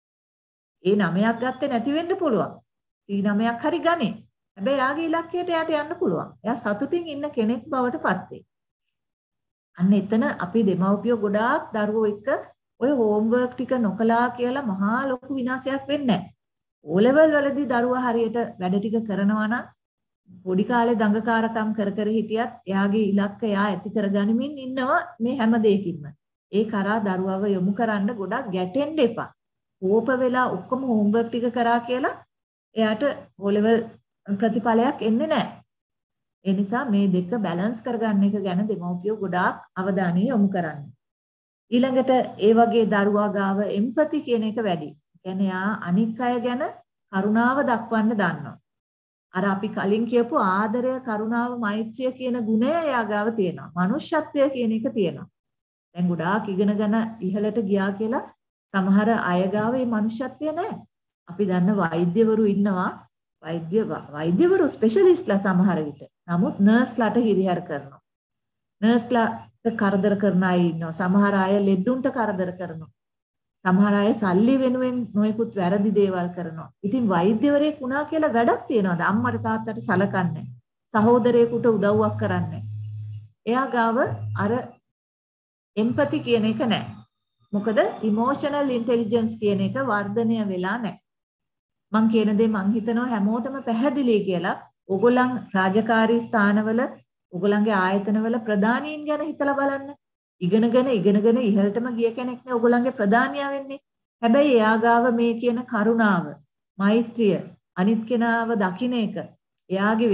ඒ 9ක් ගත්තේ නැති වෙන්න පුළුවන්. 9ක් හරි ගන්නේ. හැබැයි එයාගේ ඉලක්කයට එයාට යන්න පුළුවන්. එයා සතුටින් ඉන්න කෙනෙක් බවට පත් වෙයි. අන්න එතන අපි දෙමව්පියෝ ගොඩාක් දරුවෝ එක්ක ඔය හෝම්වර්ක් ටික නොකලා කියලා මහා ලොකු විනාශයක් වෙන්නේ නැහැ. O level වලදී දරුවා හරියට වැඩ ටික කරනවා නම් පොඩි කාලේ දඟකාරකම් කර කර හිටියත් එයාගේ ඉලක්ක එයා ඇති කරගනිමින් ඉන්නවා මේ හැම දෙයකින්ම. ඒ කරා දරුවව යොමු කරන්න ගොඩක් ගැටෙන්න එපා. කෝප වෙලා ඔක්කොම හෝම්වර්ක් ටික කරා කියලා එයාට O level ප්‍රතිඵලයක් එන්නේ නැහැ. ඒ නිසා මේ දෙක බැලන්ස් කරගන්න එක ගැන දෙමව්පියෝ ගොඩාක් අවධානය යොමු කරන්න. ඊළඟට ඒ වගේ දරුවා ගාව එම්පති කියන එක වැඩි. කියන්නේ යා අනික් අය ගැන කරුණාව දක්වන්න දන්නවා. අර අපි කලින් කියපු ආදරය, කරුණාව, මෛත්‍රිය කියන ගුණය එයා ගාව තියෙනවා. මනුෂ්‍යත්වය කියන එක තියෙනවා. දැන් ගොඩාක් ඉගෙනගෙන ඉහළට ගියා කියලා සමහර අය ගාව මේ මනුෂ්‍යත්වය නැහැ. අපි දන්න වෛද්‍යවරු ඉන්නවා. වෛද්‍යවරු ස්පෙෂලිස්ට්ලා සමහර විට. නමුත් නර්ස්ලාට හිරිහැර කරනවා. නර්ස්ලාට කරදර කරන අය ඉන්නවා. සමහර අය ලෙඩුන්ට කරදර කරනවා. සමහර අය සල්ලි වෙනුවෙන් නොයෙකුත් වැරදි දේවල් කරනවා. ඉතින් වෛද්‍යවරයෙක් වුණා කියලා වැඩක් තියනවාද? අම්මට තාත්තට සලකන්නේ. සහෝදරයෙකුට උදව්වක් කරන්නේ. එයා ගාව අර එම්පති කියන එක නැහැ. මොකද ඉමෝෂනල් ඉන්ටෙලිජන්ස් කියන එක වර්ධනය වෙලා නැහැ. මං කියන දේ මං හිතනවා හැමෝටම පැහැදිලි කියලා. ඕගොල්ලන් රාජකාරී ස්ථානවල ඕගොල්ලන්ගේ ආයතනවල ප්‍රධානීන් ගැන හිතලා බලන්න. ඉගෙනගෙන ඉහළටම ගිය කෙනෙක් නේ ඕගොල්ලන්ගේ ප්‍රධානියා වෙන්නේ. හැබැයි එයා ගාව මේ කියන කරුණාව, මෛත්‍රිය, අනිත් කෙනාව දකින්න එක, එයාගේ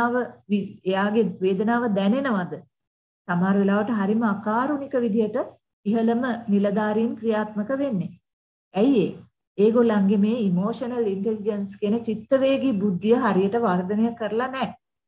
වේදනාව දැනෙනවද? සමහර වෙලාවට හරිම අකාරුණික විදිහට ඉහළම නිලධාරීන් ක්‍රියාත්මක වෙන්නේ. ඇයි ඒගොල්ලන්ගේ මේ ඉමෝෂනල් ඉන්ටෙලිජන්ස් කියන චිත්තවේගී බුද්ධිය හරියට වර්ධනය කරලා නැහැ.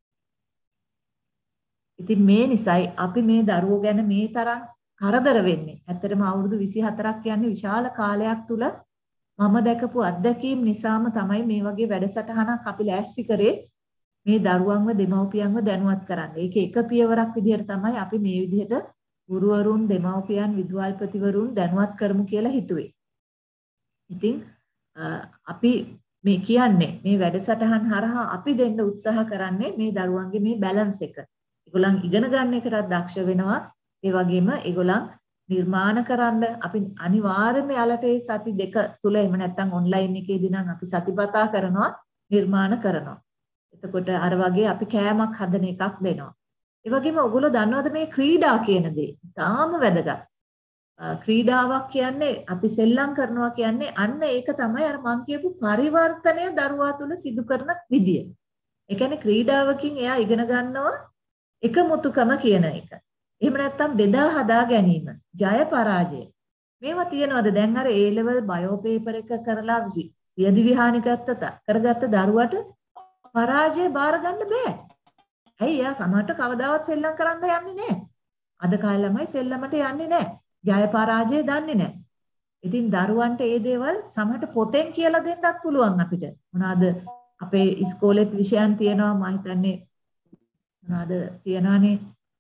ඉතින් මේ නිසායි අපි මේ දරුවෝ ගැන මේ තරම් කරදර වෙන්නේ. ඇත්තටම අවුරුදු 24ක් කියන්නේ විශාල කාලයක් තුල මම දැකපු අත්දැකීම් නිසාම තමයි මේ වගේ වැඩසටහනක් අපි ලෑස්ති කරේ මේ දරුවන්ව දෙමව්පියන්ව දැනුවත් කරන්න. ඒක එක පියවරක් විදිහට තමයි අපි මේ විදිහට ගුරුවරුන්, දෙමව්පියන්, විදුහල්පතිවරුන් දැනුවත් කරමු කියලා හිතුවේ. ඉතින් අපි මේ කියන්නේ මේ වැඩසටහන් හරහා අපි දෙන්න උත්සාහ කරන්නේ මේ දරුවන්ගේ මේ බැලන්ස් එක. ඒගොල්ලන් ඉගෙන ගන්න එකටත් දක්ෂ වෙනවා. ඒ වගේම ඒගොල්ලන් නිර්මාණ කරන්න අපි අනිවාර්යයෙන්ම යාලට ඒ සති දෙක තුල එහෙම නැත්නම් ඔන්ලයින් එකේදී නම් අපි සතිපතා කරනවා, නිර්මාණ කරනවා. එතකොට අර වගේ අපි කෑමක් හදන එකක් දෙනවා. ඒ වගේම ඔයගොල්ලෝ දන්නවද මේ ක්‍රීඩා කියන දේ? තාම වැදගත්. ක්‍රීඩාවක් කියන්නේ අපි සෙල්ලම් කරනවා කියන්නේ අන්න ඒක තමයි අර මං කියපු පරිවර්තනය දරුවා තුල සිදු කරන විදිය. ඒ කියන්නේ ක්‍රීඩාවකින් එයා ඉගෙන ගන්නවා එකමුතුකම කියන එක. එහෙම නැත්නම් බෙදා හදා ගැනීම, ජය පරාජය. මේවා තියනවාද? දැන් අර A level බයෝ පේපර් එක කරලා සියදි විහානි කරගත්ත දරුවට පරාජය බාර ගන්න බෑ. ඇයි? එයා සමහරට කවදාවත් සෙල්ලම් කරන්න යන්නේ නැහැ. අද කාලේ ළමයි සෙල්ලමට යන්නේ නැහැ. ජය පරාජය දන්නේ නැහැ. ඉතින් දරුවන්ට මේ දේවල් සමහරට පොතෙන් කියලා දෙන්නත් පුළුවන් අපිට. මොනවාද අපේ ඉස්කෝලේත් විෂයන් තියෙනවා මම හිතන්නේ මොනවාද තියනවානේ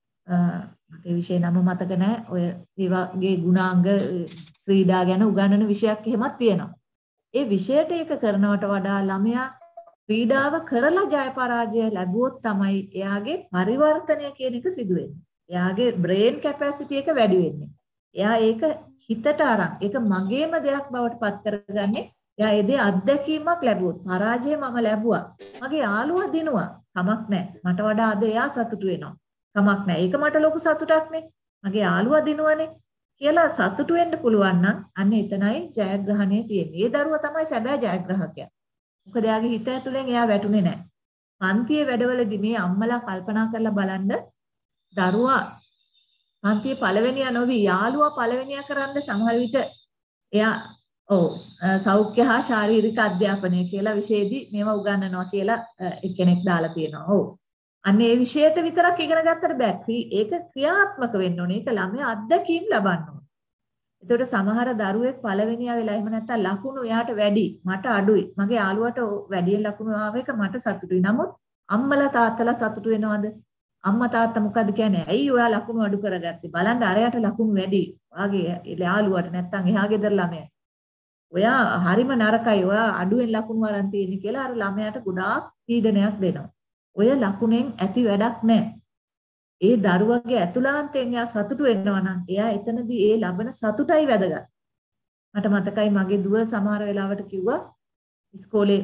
ඒ විෂය නම මතක නැහැ. ඔය ඒ වගේ ගුණාංග ක්‍රීඩා ගැන උගන්වන විෂයක් එහෙමත් තියෙනවා. ඒ විෂයට ඒක කරනවට වඩා ළමයා ක්‍රීඩාව කරලා ජය පරාජය ලැබුවොත් තමයි එයාගේ පරිවර්තනය කියන එක සිදු වෙන්නේ. එයාගේ බ්‍රේන් කැපැසිටි එක වැඩි වෙන්නේ. එයා ඒක හිතට අරන් ඒක මගේම දෙයක් බවට පත් කරගන්නේ. එයා ඒ දේ අත්දැකීමක් ලැබුවොත් පරාජය මම ලැබුවා. මගේ යාළුවා දිනුවා. කමක් නැහැ. මට වඩා අද එයා සතුටු වෙනවා. කමක් නැහැ. ඒක මට ලොකු සතුටක් නේ. මගේ යාළුවා දිනුවනේ කියලා සතුටු වෙන්න පුළුවන් නම් අන්න එතනයි ජයග්‍රහණය තියෙන්නේ. ඒ දරුවා තමයි සැබෑ ජයග්‍රාහකයා. මොකද එයාගේ හිත ඇතුලෙන් එයා වැටුනේ නැහැ. පන්තියේ වැඩවලදී මේ අම්මලා කල්පනා කරලා බලන්න දරුවා පන්තියේ පළවෙනියා නොවි යාළුවා පළවෙනියා කරන්න සමහර විට එයා සෞඛ්‍ය හා ශාරීරික අධ්‍යාපනය කියලා විෂයේදී මේවා උගන්වනවා කියලා එක්කෙනෙක් දාලා තියෙනවා. ඔව්. අන්න ඒ විෂයට විතරක් ඉගෙන ගත්තට බෑ. ඒක ක්‍රියාත්මක වෙන්න ඕනේ. ඒක ළමයා අත්දැකීම් ලබන්න ඕනේ. එතකොට සමහර දරුවෙක් පළවෙනියා වෙලා එහෙම නැත්නම් ලකුණු එයාට වැඩි, මට අඩුයි. මගේ යාළුවට වැඩි ලකුණු ආව එක මට සතුටුයි. නමුත් අම්මලා තාත්තලා සතුටු වෙනවද? අම්මා තාත්තා මොකද කියන්නේ? ඇයි ඔයා ලකුණු අඩු කරගත්තේ? බලන්න අරයට ලකුණු වැඩි. වාගේ යාළුවට නැත්නම් එහා ගෙදර ළමයා. ඔයා හරිම නරකයි. ඔයා අඩුවෙන් ලකුණු වරන් තියෙන්නේ කියලා අර ළමයාට ගොඩාක් පීඩනයක් දෙනවා. ඔය ලකුණෙන් ඇති වැඩක් නැහැ. ඒ දරුවගේ ඇතුළාන්තයෙන් එයා සතුටු වෙනවා නම් එයා එතනදී ඒ ලබන සතුටයි වැදගත්. මට මතකයි මගේ දුව සමහර වෙලාවට කිව්වා ඉස්කෝලේ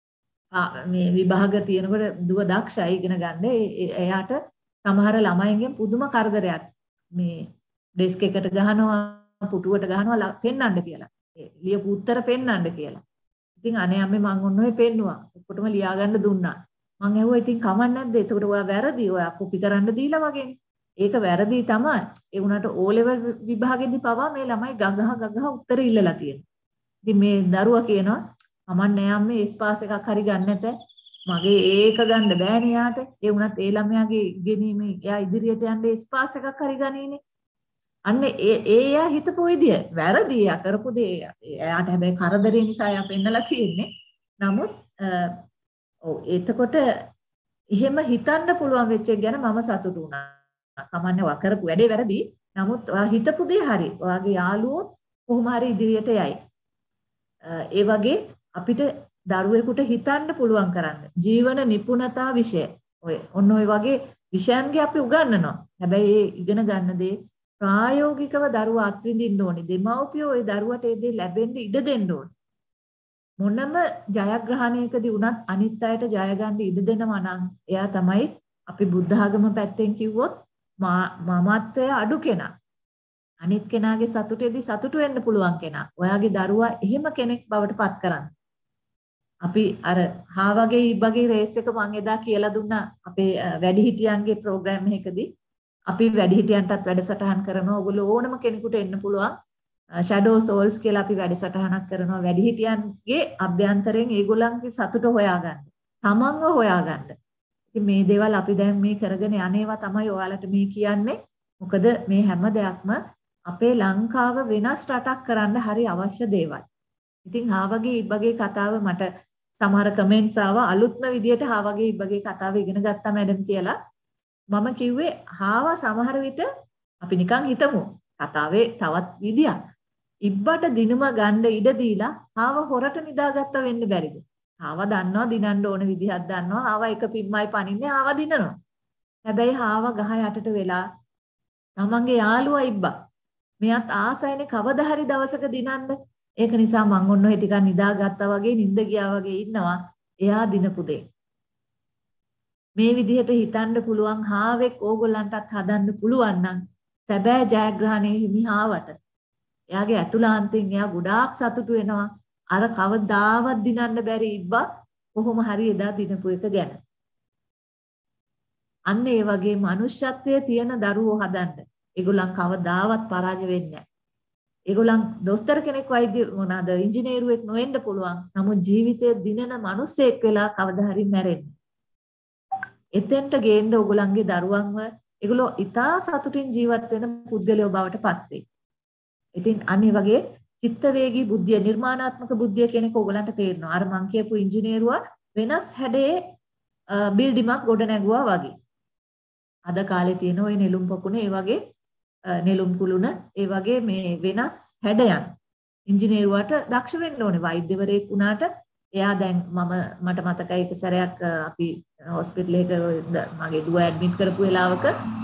මේ විභාග තියෙනකොට දුව දක්ෂයි ඉගෙන ගන්න. එයාට සමහර ළමයින්ගෙන් පුදුම කරදරයක්. මේ ඩෙස්ක් එකට ගහනවා, පුටුවට ගහනවා පෙන්නන්න කියලා. ලියපු උත්තර පෙන්නන්න කියලා. ඉතින් අනේ අම්මේ මං ඔන්න ඔය පෙන්නුවා. ඔක්කොටම ලියා ගන්න දුන්නා. මං ඇහුවා ඉතින් කමක් නැද්ද? එතකොට ඔයා වැරදි. ඔයා කොපි කරන්න දීලා වගේනේ. ඒක වැරදි තමයි. ඒ උනාට O level විභාගෙදී පවා මේ ළමයි ගගහ උත්තර ඉල්ලලා තියෙනවා. ඉතින් මේ දරුවා කියනවා මම නෑ අම්මේ ස්පාස් එකක් හරි ගන්න නැත. මගේ ඒක ගන්න බෑනේ යාට. ඒ උනත් ඒ ළමයාගේ ඉගෙනීම එයා ඉදිරියට යන්නේ ස්පාස් එකක් හරි ගනීනේ. අන්න එයා හිතපු විදිය වැරදි. එයා කරපු දේ එයාට හැබැයි කරදරේ නිසා එයා පෙන්නලා තියෙන්නේ. නමුත් ඔව් එතකොට එහෙම හිතන්න පුළුවන් වෙච්ච එක ගැන මම සතුටු වුණා. කමන්නේ වා කරපු වැඩේ වැරදි. නමුත් ඔයා හිතපු දේ හරි. ඔයාගේ යාළුවෝ කොහොම හරි ඉදිරියට යයි. ඒ වගේ අපිට දරුවෙකුට හිතන්න පුළුවන් කරන්න. ජීවන නිපුණතා විෂය. ඔන්න ඔය වගේ විෂයන්ගේ අපි උගන්වනවා. හැබැයි ඒ ඉගෙන ගන්න දේ ප්‍රායෝගිකව දරුවා අත්විඳින්න ඕනේ. දෙමව්පියෝ ඒ දරුවට ඒ දේ ලැබෙන්න ඉඩ දෙන්න ඕනේ. මොනම ජයග්‍රහණයකදී වුණත් අනිත් අයට ජය ගන්න ඉඩ දෙනවා නම් එයා තමයි අපි බුද්ධ ආගම පැත්තෙන් කිව්වොත් මමත්වය අඩු කෙනා. අනිත් කෙනාගේ සතුටේදී සතුටු වෙන්න පුළුවන් කෙනා. ඔයාගේ දරුවා එහෙම කෙනෙක් බවට පත් කරන්න. අපි අර හාවගේ ඉබ්බගේ රේස් එක මම එදා කියලා දුන්නා අපේ වැඩිහිටියන්ගේ ප්‍රෝග්‍රෑම් එකකදී. අපි වැඩිහිටියන්ටත් වැඩසටහන් කරනවා. ඔයගොල්ලෝ ඕනම කෙනෙකුට එන්න පුළුවන්. ෂැඩෝ සෝල්ස් කියලා අපි වැඩසටහනක් කරනවා. වැඩිහිටියන්ගේ අභ්‍යන්තරයෙන් ඒගොල්ලන්ගේ සතුට හොයාගන්න. තමන්ව හොයාගන්න. ඉතින් මේ දේවල් අපි දැන් මේ කරගෙන යන්නේවා තමයි ඔයාලට මේ කියන්නේ. මොකද මේ හැම දෙයක්ම අපේ ලංකාව වෙනස් රටක් කරන්න හරි අවශ්‍ය දේවල්. ඉතින් හාවගේ ඉබ්බගේ කතාව මට සමහර කමෙන්ට්ස් ආවා අලුත්ම විදියට හාවගේ ඉබ්බගේ කතාව ඉගෙන ගත්තා මැඩම් කියලා. මම කිව්වේ හාවා සමහර විට අපි නිකන් හිතමු කතාවේ තවත් විදියක්. ඉබ්බට දිනුම ගන්න ඉඩ දීලා හාව හොරට නිදාගත්ත වෙන්න බැරිද? හාව දන්නවා දිනන්න ඕන විදිහක් දන්නවා. හාව එක පිම්මයි පනින්නේ හාව දිනනවා. හැබැයි හාව ගහ යටට වෙලා තමන්ගේ යාළුවා ඉබ්බා මෙයාත් ආසයිනේ කවදා හරි දවසක දිනන්න. ඒක නිසා මං ඔන්න ඔය ටිකක් නිදාගත්තා වගේ නිින්ද ගියා වගේ ඉන්නවා. එයා දිනපු දෙය. මේ විදිහට හිතන්න පුළුවන් හාවෙක් ඕගොල්ලන්ටත් හදන්න පුළුවන් නම් සැබෑ ජයග්‍රහණයේ හිමි හාවට. එයාගේ ඇතුළාන්තයෙන් එයා ගොඩාක් සතුටු වෙනවා. අර කවදාවත් දිනන්න බැරි ඉබ්බා කොහොම හරි එදා දිනපු එක ගැන. අන්න ඒ වගේ මනුෂ්‍යත්වයේ තියෙන දරුවෝ හදන්න. ඒගොල්ලන් කවදාවත් පරාජය වෙන්නේ නැහැ. ඒගොල්ලන් දොස්තර කෙනෙක් වෛද්‍ය මොනවාද ඉංජිනේරුවෙක් නොවෙන්න පුළුවන්. නමුත් ජීවිතයේ දිනන මිනිස්සෙක් වෙලා කවදා හරි මැරෙන්නේ. එතෙන්ට ගේන්න ඕගොල්ලන්ගේ දරුවන්ව ඒගොල්ලෝ ඉතා සතුටින් ජීවත් වෙන පුද්ගලයෝ බවට පත් වෙයි. ඉතින් අනිත් වගේ චිත්ත වේගී බුද්ධිය නිර්මාණාත්මක බුද්ධිය කෙනෙක් ඕගොල්ලන්ට තේරෙනවා. අර මං කියපු ඉංජිනේරුවා වෙනස් හැඩයේ බිල්ඩිමක් ගොඩ නැගුවා වගේ. අද කාලේ තියෙන ওই නෙළුම් පොකුණ ඒ වගේ නෙළුම් කුළුණ ඒ වගේ මේ වෙනස් හැඩයන් ඉංජිනේරුවාට දක්ෂ වෙන්න ඕනේ. වෛද්‍යවරයෙක් වුණාට එයා දැන් මට මතකයි එක සැරයක් අපි හොස්පිටල් එක මගේ දුව ඇඩ්මිට් කරපු වෙලාවක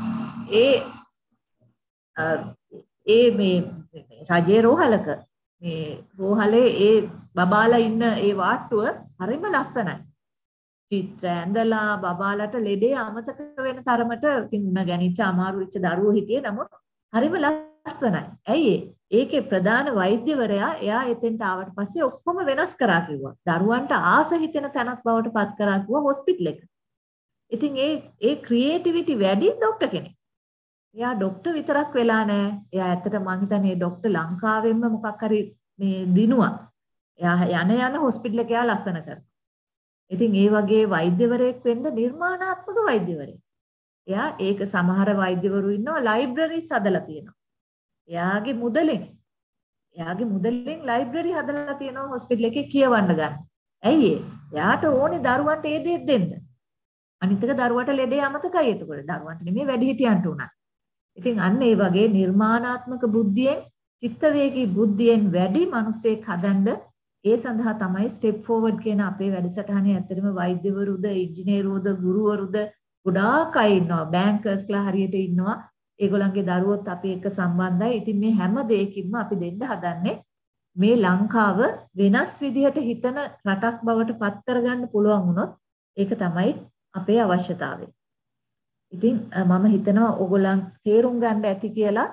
ඒ මේ රජේ රෝහලක මේ රෝහලේ ඒ බබාලා ඉන්න ඒ වාට්ටුව හරිම ලස්සනයි. චිත්‍ර ඇඳලා බබාලට ලෙඩේ අමතක වෙන තරමට ඉතින් උණ ගැනිච්ච අමාරු වෙච්ච දරුවෝ හිටියේ. නමුත් හරිම ලස්සනයි. ඇයි ඒකේ ප්‍රධාන වෛද්‍යවරයා එයා එතෙන්ට ආවට පස්සේ ඔක්කොම වෙනස් කරා කිව්වා. දරුවන්ට ආස හිතෙන තැනක් බවට පත් කරා කිව්වා හොස්පිටල් එක. ඉතින් ඒ ක්‍රියේටිවිටි වැඩි ડોක්ටර් කෙනෙක්. එයා ડોක්ටර් විතරක් වෙලා නැහැ. එයා ඇත්තට මං හිතන්නේ මේ ડોක්ටර් ලංකාවෙන්ම මොකක් හරි මේ දිනුවා. එයා යන හොස්පිටල් එක එයා ලස්සන කරනවා. ඉතින් ඒ වගේ වෛද්‍යවරයෙක් වෙන්න නිර්මාණාත්මක වෛද්‍යවරයෙක්. එයා ඒක සමහර වෛද්‍යවරු ඉන්නවා ලයිබ්‍රරිස් හදලා තියෙනවා. එයාගේ මුදලෙන් ලයිබ්‍රරි හදලා තියෙනවා හොස්පිටල් එකේ කියවන්න ගන්න. ඇයි ඒ? එයාට ඕනේ දරුවන්ට ඒ දේ දෙන්න. අනිත් එක දරුවට ලෙඩේ අමතකයි එතකොට. දරුවන්ට නෙමෙයි වැඩිහිටියන්ට උනා. ඉතින් අන්න ඒ වගේ නිර්මාණාත්මක බුද්ධියෙන් චිත්ත වේගී බුද්ධියෙන් වැඩි මිනිසෙක් හදන්න ඒ සඳහා තමයි ස්ටෙප් ෆෝවර්ඩ් කියන අපේ වැඩසටහනේ ඇත්තටම වෛද්‍යවරුද ඉංජිනේරුවෝද ගුරුවරුද ගොඩාක් අය ඉන්නවා. බැංකර්ස්ලා හරියට ඉන්නවා. ඒගොල්ලන්ගේ දරුවොත් අපි එක්ක සම්බන්ධයි. ඉතින් මේ හැම දෙයකින්ම අපි දෙන්න හදන්නේ මේ ලංකාව වෙනස් විදිහට හිතන රටක් බවට පත් කරගන්න පුළුවන් වුණොත් ඒක තමයි අපේ අවශ්‍යතාවය. ඉතින් මම හිතනවා ඕගොල්ලන් තේරුම් ගන්න ඇති කියලා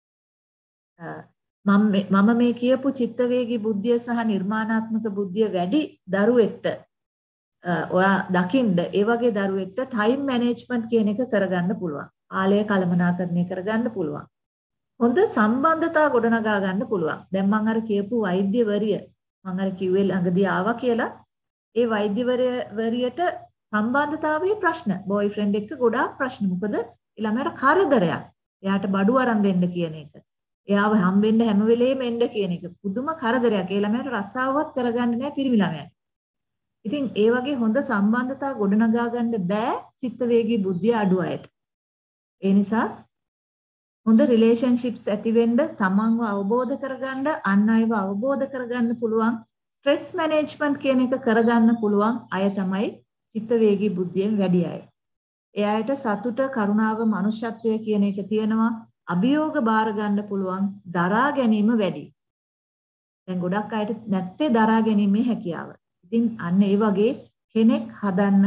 මම මේ කියපු චිත්ත වේගී බුද්ධිය සහ නිර්මාණාත්මක බුද්ධිය වැඩි දරුවෙක්ට ඔයා දකින්න ඒ වගේ දරුවෙක්ට ටයිම් මැනේජ්මන්ට් කියන එක කරගන්න පුළුවන්. ආලය කළමනාකරණය කරගන්න පුළුවන්. හොඳ සම්බන්ධතා ගොඩනගා ගන්න පුළුවන්. දැන් මම අර කියපු වෛද්‍යවරිය මම අර කිව්වේ ළඟදී ආවා කියලා. ඒ වෛද්‍යවරියට සම්බන්ධතාවයේ ප්‍රශ්න. බොයිෆ්‍රෙන්ඩ් එක්ක ගොඩාක් ප්‍රශ්න. මොකද ළමයාට කරදරයක්. එයාට බඩු අරන් දෙන්න කියන එක. එයාව හම්බෙන්න හැම වෙලේම එන්න කියන එක. පුදුම කරදරයක්. ඒ ළමයාට රස්සාවවත් කරගන්න නැහැ පිරිමි ළමයාට. ඉතින් ඒ වගේ හොඳ සම්බන්ධතා ගොඩනගා ගන්න බෑ චිත්ත වේගී බුද්ධිය අඩු අයට. ඒ නිසා හොඳ රිලේෂන්ෂිප්ස් ඇති වෙන්න තමන්ව අවබෝධ කරගන්න අන් අයව අවබෝධ කරගන්න පුළුවන් ස්ට්‍රෙස් මැනේජ්මන්ට් කියන එක කරගන්න පුළුවන් අය තමයි චිත්ත වේගී බුද්ධියෙන් වැඩි අය. එයාට සතුට කරුණාව මනුෂ්‍යත්වය කියන එක තියෙනවා අභියෝග බාර ගන්න පුළුවන් දරා ගැනීම වැඩි. දැන් ගොඩක් අයට නැත්තේ දරා ගැනීමේ හැකියාව. ඉතින් අන්න ඒ වගේ කෙනෙක් හදන්න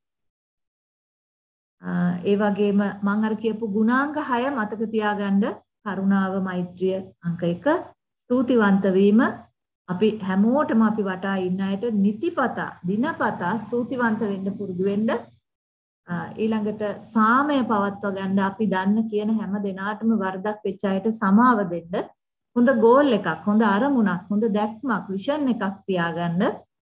ඒ වගේම මම අර කියපු ගුණාංග 6 මතක තියාගන්න කරුණාව මෛත්‍රිය අංක 1 ස්තුතිවන්ත වීම අපි හැමෝටම අපි වටා ඉන්න අයට නිතිපතා දිනපතා ස්තුතිවන්ත වෙන්න පුරුදු වෙන්න ඊළඟට සාමය පවත්වා ගන්න අපි දන්න කියන හැම දිනාටම වරදක් වෙච්ච අයට සමාව දෙන්න හොඳ ගෝල් එකක් හොඳ අරමුණක් හොඳ දැක්මක් විෂන් එකක් තියාගන්න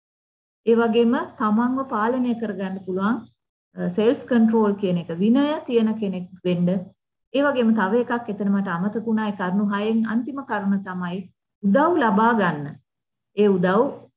ඒ වගේම තමන්ව පාලනය කරගන්න පුළුවන් self control කියන එක විනය තියෙන කෙනෙක් වෙන්න. ඒ වගේම තව එකක් එතන මට අමතක වුණා ඒ කරුණු 6න් අන්තිම කරුණ තමයි උදව් ලබා ගන්න. ඒ උදව්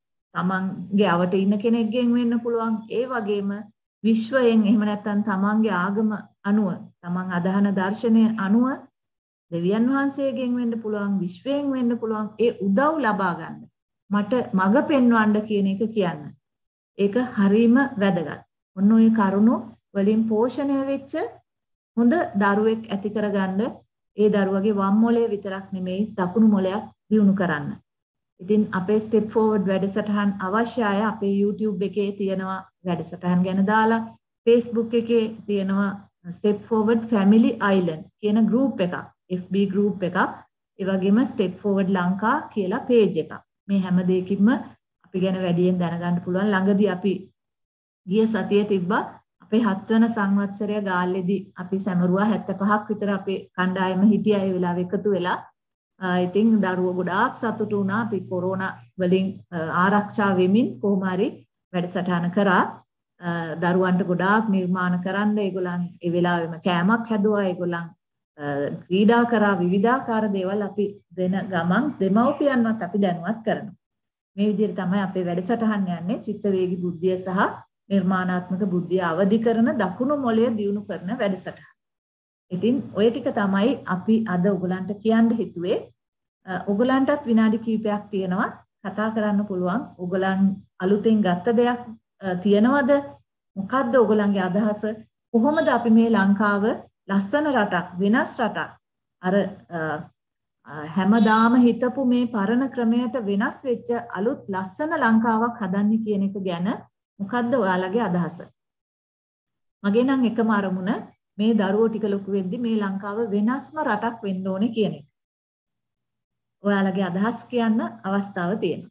තමන්ගේ අවට ඉන්න කෙනෙක්ගෙන් වෙන්න පුළුවන්. ඒ වගේම විශ්වයෙන් එහෙම නැත්නම් තමන්ගේ ආගම අනුව තමන් අදහන දර්ශනය අනුව දෙවියන් වහන්සේගෙන් වෙන්න පුළුවන් විශ්වයෙන් වෙන්න පුළුවන් ඒ උදව් ලබා ගන්න. මට මඟ පෙන්වන්න කියන එක කියන්න. ඒක හරීම වැදගත්. ඔන්න ඔය කරුණු වලින් පෝෂණය වෙච්ච හොඳ දරුවෙක් ඇති කරගන්න ඒ දරුවගේ වම් මොලේ විතරක් නෙමෙයි දකුණු මොලයක් දියුණු කරන්න. ඉතින් අපේ step forward වැඩසටහන් අවශ්‍යයි අපේ YouTube එකේ තියෙනවා වැඩසටහන් ගැන දාලා Facebook එකේ තියෙනවා step forward family island කියන group එකක් FB group එකක් ඒ වගේම step forward ලංකා කියලා page එකක්. මේ හැම දෙයකින්ම අපි ගැන වැඩියෙන් දැනගන්න පුළුවන්. ළඟදී අපි ගිය සතියේ තිබ්බා අපේ 7 වෙනි සංවත්සරය ගාල්ලේදී අපි සැමරුවා 75ක් විතර අපේ කණ්ඩායම හිටියා ඒ වෙලාව එකතු වෙලා. ඉතින් දරුවෝ ගොඩාක් සතුටු වුණා අපි කොරෝනා වලින් ආරක්ෂා වෙමින් කොහොම හරි වැඩසටහන කරා. දරුවන්ට ගොඩාක් නිර්මාණ කරන්න ඒගොල්ලන් ඒ වෙලාවෙම කෑමක් හැදුවා ඒගොල්ලන් ක්‍රීඩා කරා විවිධාකාර දේවල් අපි දෙන ගමන් දෙමව්පියන්වත් අපි දැනුවත් කරනවා. මේ විදිහට තමයි අපේ වැඩසටහන් යන්නේ චිත්ත වේගී බුද්ධිය සහ නිර්මාණාත්මක බුද්ධිය අවදි කරන දකුණු මොළය දියුණු කරන වැඩසටහන. ඉතින් ඔය ටික තමයි අපි අද ඔයගලන්ට කියන්න හිතුවේ. ඔයගලන්ටත් විනාඩි කිහිපයක් තියෙනවා කතා කරන්න පුළුවන්. ඔයගලන් අලුතෙන් ගත්ත දෙයක් තියෙනවද? මොකද්ද ඔයගලන්ගේ අදහස? කොහොමද අපි මේ ලංකාව ලස්සන රටක් වෙනස් රටක් අර හැමදාම හිතපු මේ පරණ ක්‍රමයට වෙනස් වෙච්ච අලුත් ලස්සන ලංකාවක් හදන්නේ කියන එක ගැන මොකද්ද ඔයාලගේ අදහස? මගේ නම් එකම අරමුණ මේ දරුවෝ ටික ලොකු වෙද්දි මේ ලංකාව වෙනස්ම රටක් වෙන්න ඕනේ කියන එක. ඔයාලගේ අදහස් කියන්න අවස්ථාව තියෙනවා.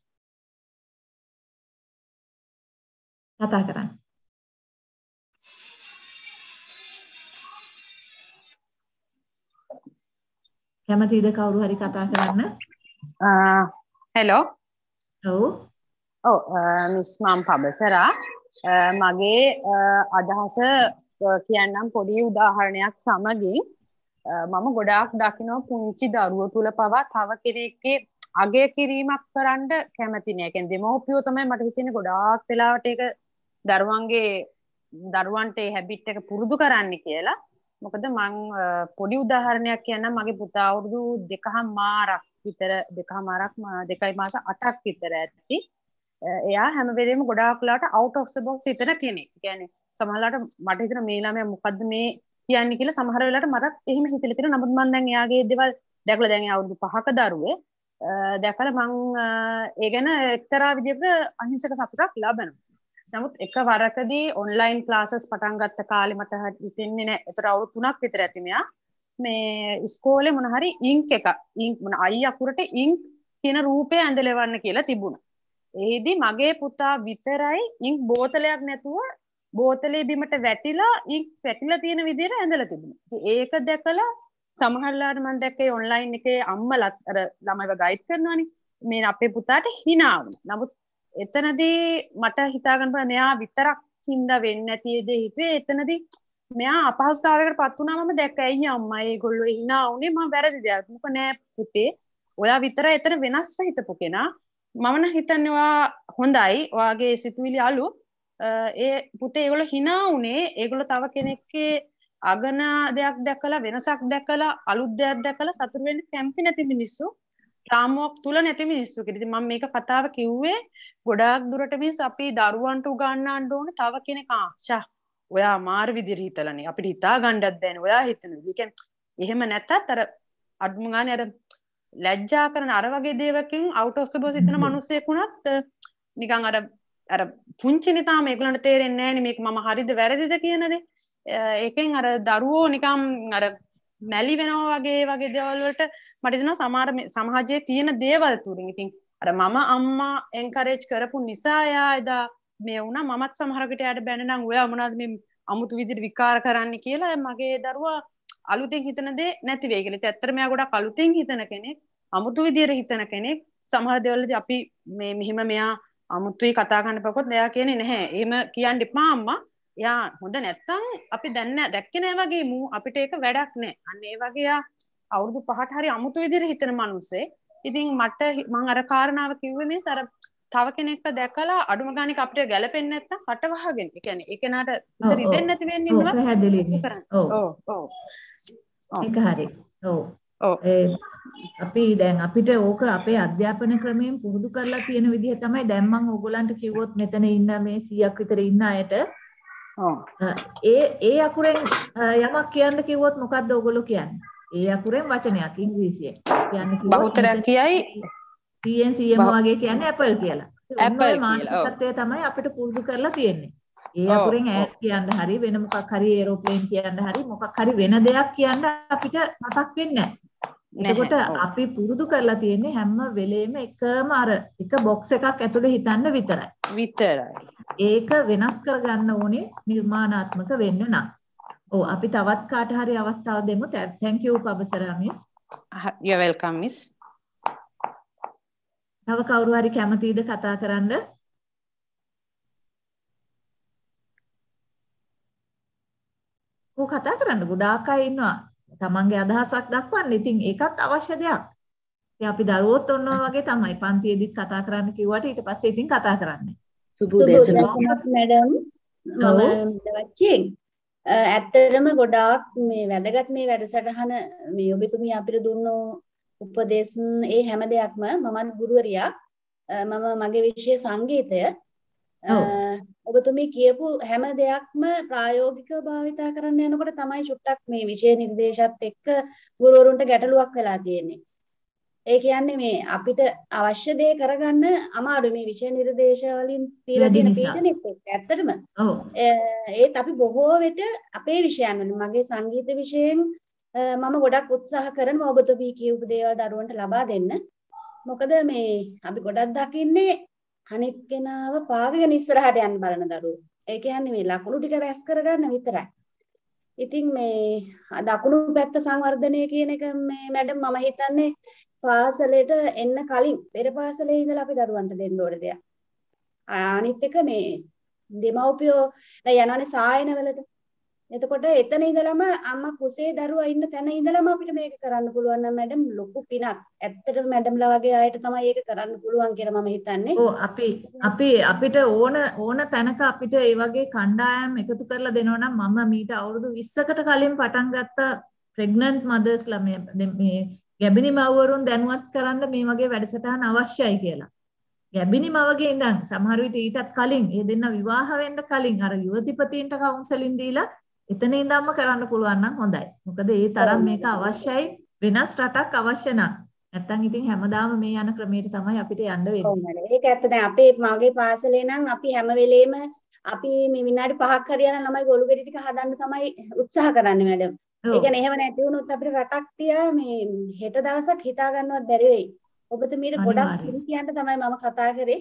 කතා කරන්න. කැමතිද කවුරු හරි කතා කරන්න? හෙලෝ. ඔව්. මිස් මම් පබසරා මගේ අදහස කියන්නම් පොඩි උදාහරණයක් සමගින් මම ගොඩාක් දකිනවා පුංචි දරුවෝ තුල පවා තව කෙනෙක්ගේ අගය කිරීමක් කරන්න කැමති නෑ. කියන්නේ දෙමව්පියෝ තමයි මට හිතෙන්නේ ගොඩාක් වෙලාවට ඒක දරුවන්ට ඒ හැබිට් එක පුරුදු කරන්න කියලා. මොකද මං පොඩි උදාහරණයක් කියන්නම් මගේ පුතා අවුරුදු 2.5 විතර 2.5 මාස 8ක් විතර ඇති. එයා හැම වෙලේම ගොඩාක් වෙලාවට out of the box හිතන කෙනෙක්. කියන්නේ සමහරවිට මට හිතෙන මේ ළමයා මොකද්ද මේ කියන්නේ කියලා සමහර වෙලාවට මටත් එහෙම හිතෙලා තියෙනවා. නමුත් මම දැන් එයාගේ දේවල් දැකලා දැන් එයා අවුරුදු 5ක දරුවේ දැකලා මං ඒ ගැන එක්තරා විදිහකට අහිංසක සතුටක් ලබනවා. නමුත් එකවරකදී ඔන්ලයින් ක්ලාසස් පටන් ගත්ත කාලේ මට හිතෙන්නේ නැහැ. ඒතර අවුරුදු 3ක් විතර ඇති මෙයා. මේ ඉස්කෝලේ මොන හරි ඉන්ක් එකක් ඉන්ක් මොන අයි අකුරට ඉන්ක් කියන රූපය ඇඳලවන්න කියලා තිබුණා. ඒදී මගේ පුතා විතරයි ඉන්ක් බෝතලයක් නැතුව බෝතලේ බිමට වැටිලා ඊ වැටිලා තියෙන විදිහට ඇඳලා තිබුණා. ඉතින් ඒක දැකලා සමහරලාට මම දැක්කේ ඔන්ලයින් එකේ අම්මලා අර ළමයිව ගයිඩ් කරනවානේ. මේ අපේ පුතාට hina වුණා. නමුත් එතනදී මට හිතා ගන්න බෑ මෙයා විතරක් හින්දා වෙන්නේ නැති දේ හිතුවේ. එතනදී මෙයා අපහසුතාවයකට පත් වුණා මම දැක්ක. ඇයි අම්මා ඒගොල්ලෝ hina වුනේ? මම වැරදි දෙයක්. මොක නෑ පුතේ. ඔයා විතර එතන වෙනස්ව හිතපු කෙනා. මම නම් හිතන්නේ ඔයා හොඳයි. ඔයාගේ සිතුවිලි අලු. ඒ පුතේ ඒගොල්ලෝ hina වුනේ. ඒගොල්ලෝ තව කෙනෙක්ගේ අගන දෙයක් දැකලා වෙනසක් දැකලා අලුත් දෙයක් දැකලා සතුටු වෙන්න කැමති නැති මිනිස්සු. රාමුවක් තුල නැති මිනිස්සු. ඉතින් මම මේක කතාව කිව්වේ ගොඩාක් දුරට මිස් අපි දරුවන්ට උගන්වන්න ඕනේ තව කෙනෙක් ආශා ඔයා මාර විදිහට හිතලානේ අපිට හිතා ගන්නවත් බෑනේ ඔයා හිතන විදිහ. කියන්නේ එහෙම නැත්තත් අර අඩුම ගානේ අර ලැජ්ජා කරන අර වගේ දේවකින් අවුට් ඔෆ් ද බොක්ස් හිතන මිනිස්සෙක් වුණත් නිකන් අර පුංචිනේ තාම ඒගොල්ලන්ට තේරෙන්නේ නැහැනේ මේක මම හරිද වැරදිද කියන දේ. ඒකෙන් අර දරුවෝ නිකම් අර මැලි වෙනවා වගේ දේවල් වලට මට හිතෙනවා සමහර සමාජයේ තියෙන දේවල් තුලින්. ඉතින් අර මම අම්මා එන්කරේජ් කරපු නිසා එයා එදා මේ වුණා. මමත් සමහරකට එයාට බැනනම් ඔයා මොනවද මේ අමුතු විදිහට විකාර කරන්න කියලා මගේ දරුවා අලුතෙන් හිතන දේ නැති වෙයි කියලා. ඒත් ඇත්තටම එයා ගොඩක් අලුතෙන් හිතන කෙනෙක්. අමුතු විදිහට හිතන කෙනෙක්. සමහර දේවල්වලදී අපි මේ මෙහිම මෙයා අමුතුයි කතා කරන්න පකොත් එයා කියන්නේ නැහැ. එහෙම කියන්න එපා අම්මා. යා හොඳ නැත්තම් අපි දැක්කේ නෑ වගේ මූ අපිට ඒක වැඩක් නෑ. අන්න ඒ වගේ අවුරුදු 5ට හරි අමුතු විදිහට හිතන මිනිස්සේ. ඉතින් මම අර කාරණාව කිව්වේ මේ අර තව කෙනෙක්ව දැකලා අඩුම ගානේ අපිට ගැලපෙන්නේ නැත්තම් කට වහගෙන. ඒ කියන්නේ ඒ කෙනාට හිත රිදෙන්නේ නැති වෙන්න ඉන්නවා. ඔව් පැහැදිලිනේ. ඔව්. ඒක හරි. ඔව්. අපි දැන් අපිට ඕක අපේ අධ්‍යාපන ක්‍රමයෙන් පුරුදු කරලා තියෙන විදිහ තමයි දැන් මම ඕගොල්ලන්ට කිව්වොත් මෙතන ඉන්න මේ 100ක් විතර ඉන්න අයට ඒ අකුරෙන් යමක් කියන්න කිව්වොත් මොකද්ද ඔයගොල්ලෝ කියන්නේ? ඒ අකුරෙන් වචනයක් ඉංග්‍රීසියෙන් කියන්න කිව්වොත් බහුතරයක් කියයි TNCM වගේ කියන්නේ ඇපල් කියලා. ඇපල් මානසිකත්වය තමයි අපිට පුරුදු කරලා තියෙන්නේ. ඒ අකුරෙන් ඈඩ් කියන්න හරි වෙන මොකක් හරි ඒරෝප්ලේන් කියන්න හරි මොකක් හරි වෙන දෙයක් කියන්න අපිට මතක් වෙන්නේ නැහැ. එතකොට අපි පුරුදු කරලා තියෙන්නේ හැම වෙලේම එකම අර එක බොක්ස් එකක් ඇතුලේ හිතන්න විතරයි. ඒක වෙනස් කරගන්න ඕනේ නිර්මාණාත්මක වෙන්න නම්. ඔව් අපි තවත් කාට හරි අවස්ථාව දෙමු. thank you Pabasara miss. you welcome miss. තව කවුරු හරි කැමතිද කතා කරන්න? කතා කරන්න ගොඩාක් අය ඉන්නවා. තමන්ගේ අදහසක් දක්වන්න. ඉතින් ඒකත් අවශ්‍ය දෙයක්. ඉතින් අපි දරුවොත් ඔන්න වගේ තමයි පන්තියේදීත් කතා කරන්න කිව්වට ඊට පස්සේ ඉතින් කතා කරන්නේ. සුබෝදේශනක් මැඩම්. මම දවච්චින් ඇත්තටම ගොඩාක් මේ වැදගත් මේ වැඩසටහන මේ ඔබතුමිය අපිට දුන්නු උපදේශ ඒ හැම දෙයක්ම මමත් ගුරුවරියක්. මම මගේ විෂය සංගීතය. ඔබතුමී කියපු හැම දෙයක්ම ප්‍රායෝගිකව භාවිතා කරන්න යනකොට තමයි චුට්ටක් මේ විෂය නිර්දේශات එක්ක ගුරුවරුන්ට ගැටලුවක් වෙලා තියෙන්නේ. ඒ කියන්නේ මේ අපිට අවශ්‍ය දේ කරගන්න අමාරු මේ විෂය නිර්දේශ වලින් තියලා තියෙන පීඩනෙත් එක්ක. ඇත්තටම. ඒත් අපි බොහෝ විට අපේ විෂයන් වල මගේ සංගීත විෂයෙන් මම ගොඩක් උත්සාහ කරනවා ඔබතුමී කියපු දේවල් දරුවන්ට ලබා දෙන්න. මොකද මේ අපි ගොඩක් දකින්නේ අනිත් කෙනාව පාගගෙන ඉස්සරහට යන්න බලන දරුවෝ. ඒ කියන්නේ මේ ලකුණු ටික රැස් කරගන්න විතරයි. ඉතින් මේ දකුණු පැත්ත සංවර්ධනය කියන එක මේ මැඩම් මම හිතන්නේ පාසලට එන්න කලින් පෙර පාසලේ ඉඳලා අපි දරුවන්ට දෙන්න ඕනේ දෙයක්. අනිත් එක මේ දෙමව්පියෝ දැන් යනවානේ සායනවලට. එතකොට එතන ඉඳලම අම්මා කුසේ දරුවා ඉන්න තැන ඉඳලම අපිට මේක කරන්න පුළුවන් නම් මැඩම් ලොකු පිනක්. ඇත්තටම මැඩම්ලා වගේ අයට තමයි ඒක කරන්න පුළුවන් කියලා මම හිතන්නේ. ඔව් අපිට ඕන තැනක අපිට ඒ වගේ කණ්ඩායම් එකතු කරලා දෙනවා නම් මම මීට අවුරුදු 20කට කලින් පටන් ගත්ත ප්‍රෙග්නන්ට් මදර්ස්ලා මේ ගැබිනි මව්වරුන් දැනුවත් කරන්න මේ වගේ වැඩසටහන අවශ්‍යයි කියලා. ගැබිනි මවගේ ඉඳන් සමහර විට ඊටත් කලින් ඒ දෙන්න විවාහ වෙන්න කලින් අර යුවතිපතීන්ට කවුන්සලින් දීලා එතන ඉඳන්ම කරන්න පුළුවන් නම් හොඳයි. මොකද ඒ තරම් මේක අවශ්‍යයි වෙනස් රටක් අවශ්‍ය නම්. නැත්තම් ඉතින් හැමදාම මේ යන ක්‍රමයට තමයි අපිට යන්න වෙන්නේ. ඔව් මඩ. ඒක ඇත්ත. දැන් අපේ මගේ පාසලේ නම් අපි හැම වෙලේම අපි මේ විනාඩි 5ක් හරි යන ළමයි ගොළු ගෙඩි ටික හදන්න තමයි උත්සාහ කරන්නේ මැඩම්. ඒ කියන්නේ එහෙම නැති වුණොත් අපිට රටක් තියා මේ හෙට දවසක් හිතා ගන්නවත් බැරි වෙයි. ඔබතුමීට ගොඩක් කියන්න තමයි මම කතා කරේ.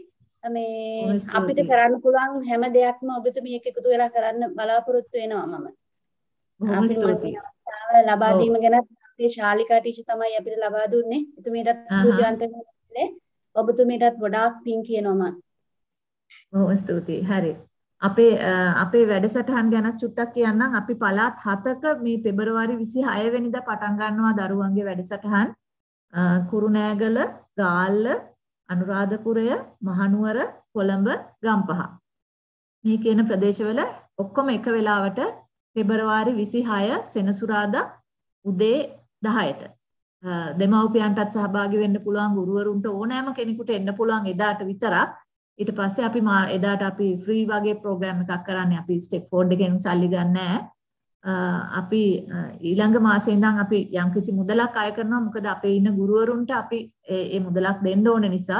මේ අපිට කරන්න පුළුවන් හැම දෙයක්ම ඔබතුමිය එක්ක එකතු වෙලා කරන්න බලාපොරොත්තු වෙනවා මම. බොහොම ස්තුතියි. ලබා දීම ගැන අපේ ශාලිකා ටීචර් තමයි අපිට ලබා දුන්නේ. එතුමියටත් ස්තුතිවන්ත වෙනවා. ඔබතුමියටත් ගොඩාක් පිං කියනවා මම. බොහොම ස්තුතියි. හරි. අපේ වැඩසටහන් ගැන චුට්ටක් කියන්නම්. අපි පළාත් 7ක මේ පෙබරවාරි 26 වෙනිදා පටන් ගන්නවා දරුවන්ගේ වැඩසටහන්. කුරුණෑගල, ගාල්ල, අනුරාධපුරය, මහනුවර, කොළඹ, ගම්පහ. මේ කියන ප්‍රදේශවල ඔක්කොම එක වෙලාවට පෙබරවාරි 26 සෙනසුරාදා උදේ 10ට. දෙමව්පියන්ටත් සහභාගී වෙන්න පුළුවන්, ගුරුවරුන්ට ඕනෑම කෙනෙකුට එන්න පුළුවන් එදාට විතරක්. ඊට පස්සේ අපි එදාට අපි ෆ්‍රී වගේ ප්‍රෝග්‍රෑම් එකක් කරන්නේ. අපි ස්ටෙක්ෆෝඩ් එකෙන් සල්ලි ගන්නෑ. අපි ඊළඟ මාසේ ඉඳන් අපි යම්කිසි මුදලක් අය කරනවා. මොකද අපේ ඉන්න ගුරුවරුන්ට අපි ඒ මුදලක් දෙන්න ඕන නිසා.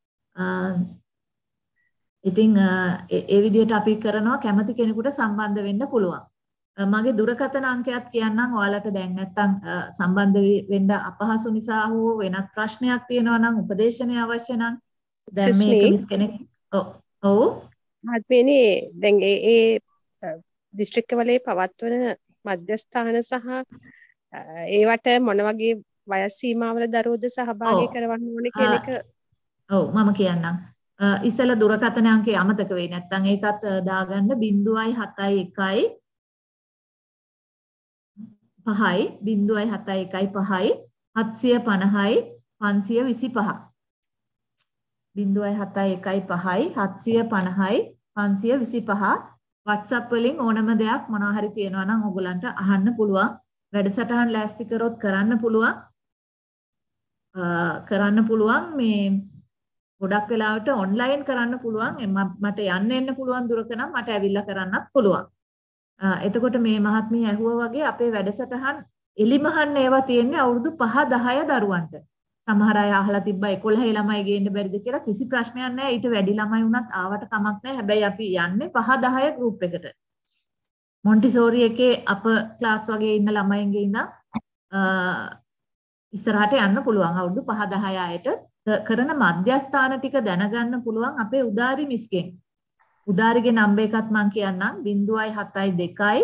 ඉතින් ඒ විදිහට අපි කරනවා. කැමති කෙනෙකුට සම්බන්ධ වෙන්න පුළුවන්. මගේ දුරකථන අංකයත් කියන්නම්. ඔයාලට දැන් නැත්තම් සම්බන්ධ වෙන්න අපහසු නිසා හෝ වෙනත් ප්‍රශ්නයක් තියෙනවා නම්, උපදේශනය අවශ්‍ය නම් දැන් මේක මිස් කෙනෙක් ඔව් මහත්මයානි දැන් ඒ දිස්ත්‍රික්කවලේ පවත්වන මධ්‍යස්ථාන සහ ඒවට මොන වගේ වයස් සීමාවල දරුවෝද සහභාගී කරවන්න ඕනේ කියන එක ඔව් මම කියන්නම්. ඉස්සෙල්ලා දුරකථන අංකය අමතක වෙයි නැත්නම් ඒකත් දාගන්න 0.71 5යි 0.71 5යි 750යි 525 0.71 5යි 750යි 525 WhatsApp වලින් ඕනම දෙයක් මොනවා හරි තියෙනවා නම් ඔයගලන්ට අහන්න පුළුවන්. වැඩසටහන් ලෑස්ති කරොත් කරන්න පුළුවන්. මේ ගොඩක් වෙලාවට ඔන්ලයින් කරන්න පුළුවන්. මට යන්න එන්න පුළුවන් දුරක නම් මට ඇවිල්ලා කරන්නත් පුළුවන්. එතකොට මේ මහත්මිය ඇහුවා වගේ අපේ වැඩසටහන් එලිමහන්න ඒවා තියෙන්නේ අවුරුදු 5-10 දරුවන්ට. සමහර අය අහලා තිබ්බා 11 ළමයි ගේන්න බැරිද කියලා. කිසි ප්‍රශ්නයක් නැහැ. ඊට වැඩි ළමයි වුණත් ආවට කමක් නැහැ. හැබැයි අපි යන්නේ 5-10 ගෲප් එකට. මොන්ටිසෝරි එකේ අප ක්ලාස් වගේ ඉන්න ළමයින්ගේ ඉඳන් ඉස්සරහට යන්න පුළුවන්. අවුරුදු 5-10 අයට කරන මධ්‍යස්ථාන ටික දැනගන්න පුළුවන් අපේ උදාරි මිස්ගෙන්. උදාරිගේ නම්බර් එකත් මම කියන්නම් 0.72යි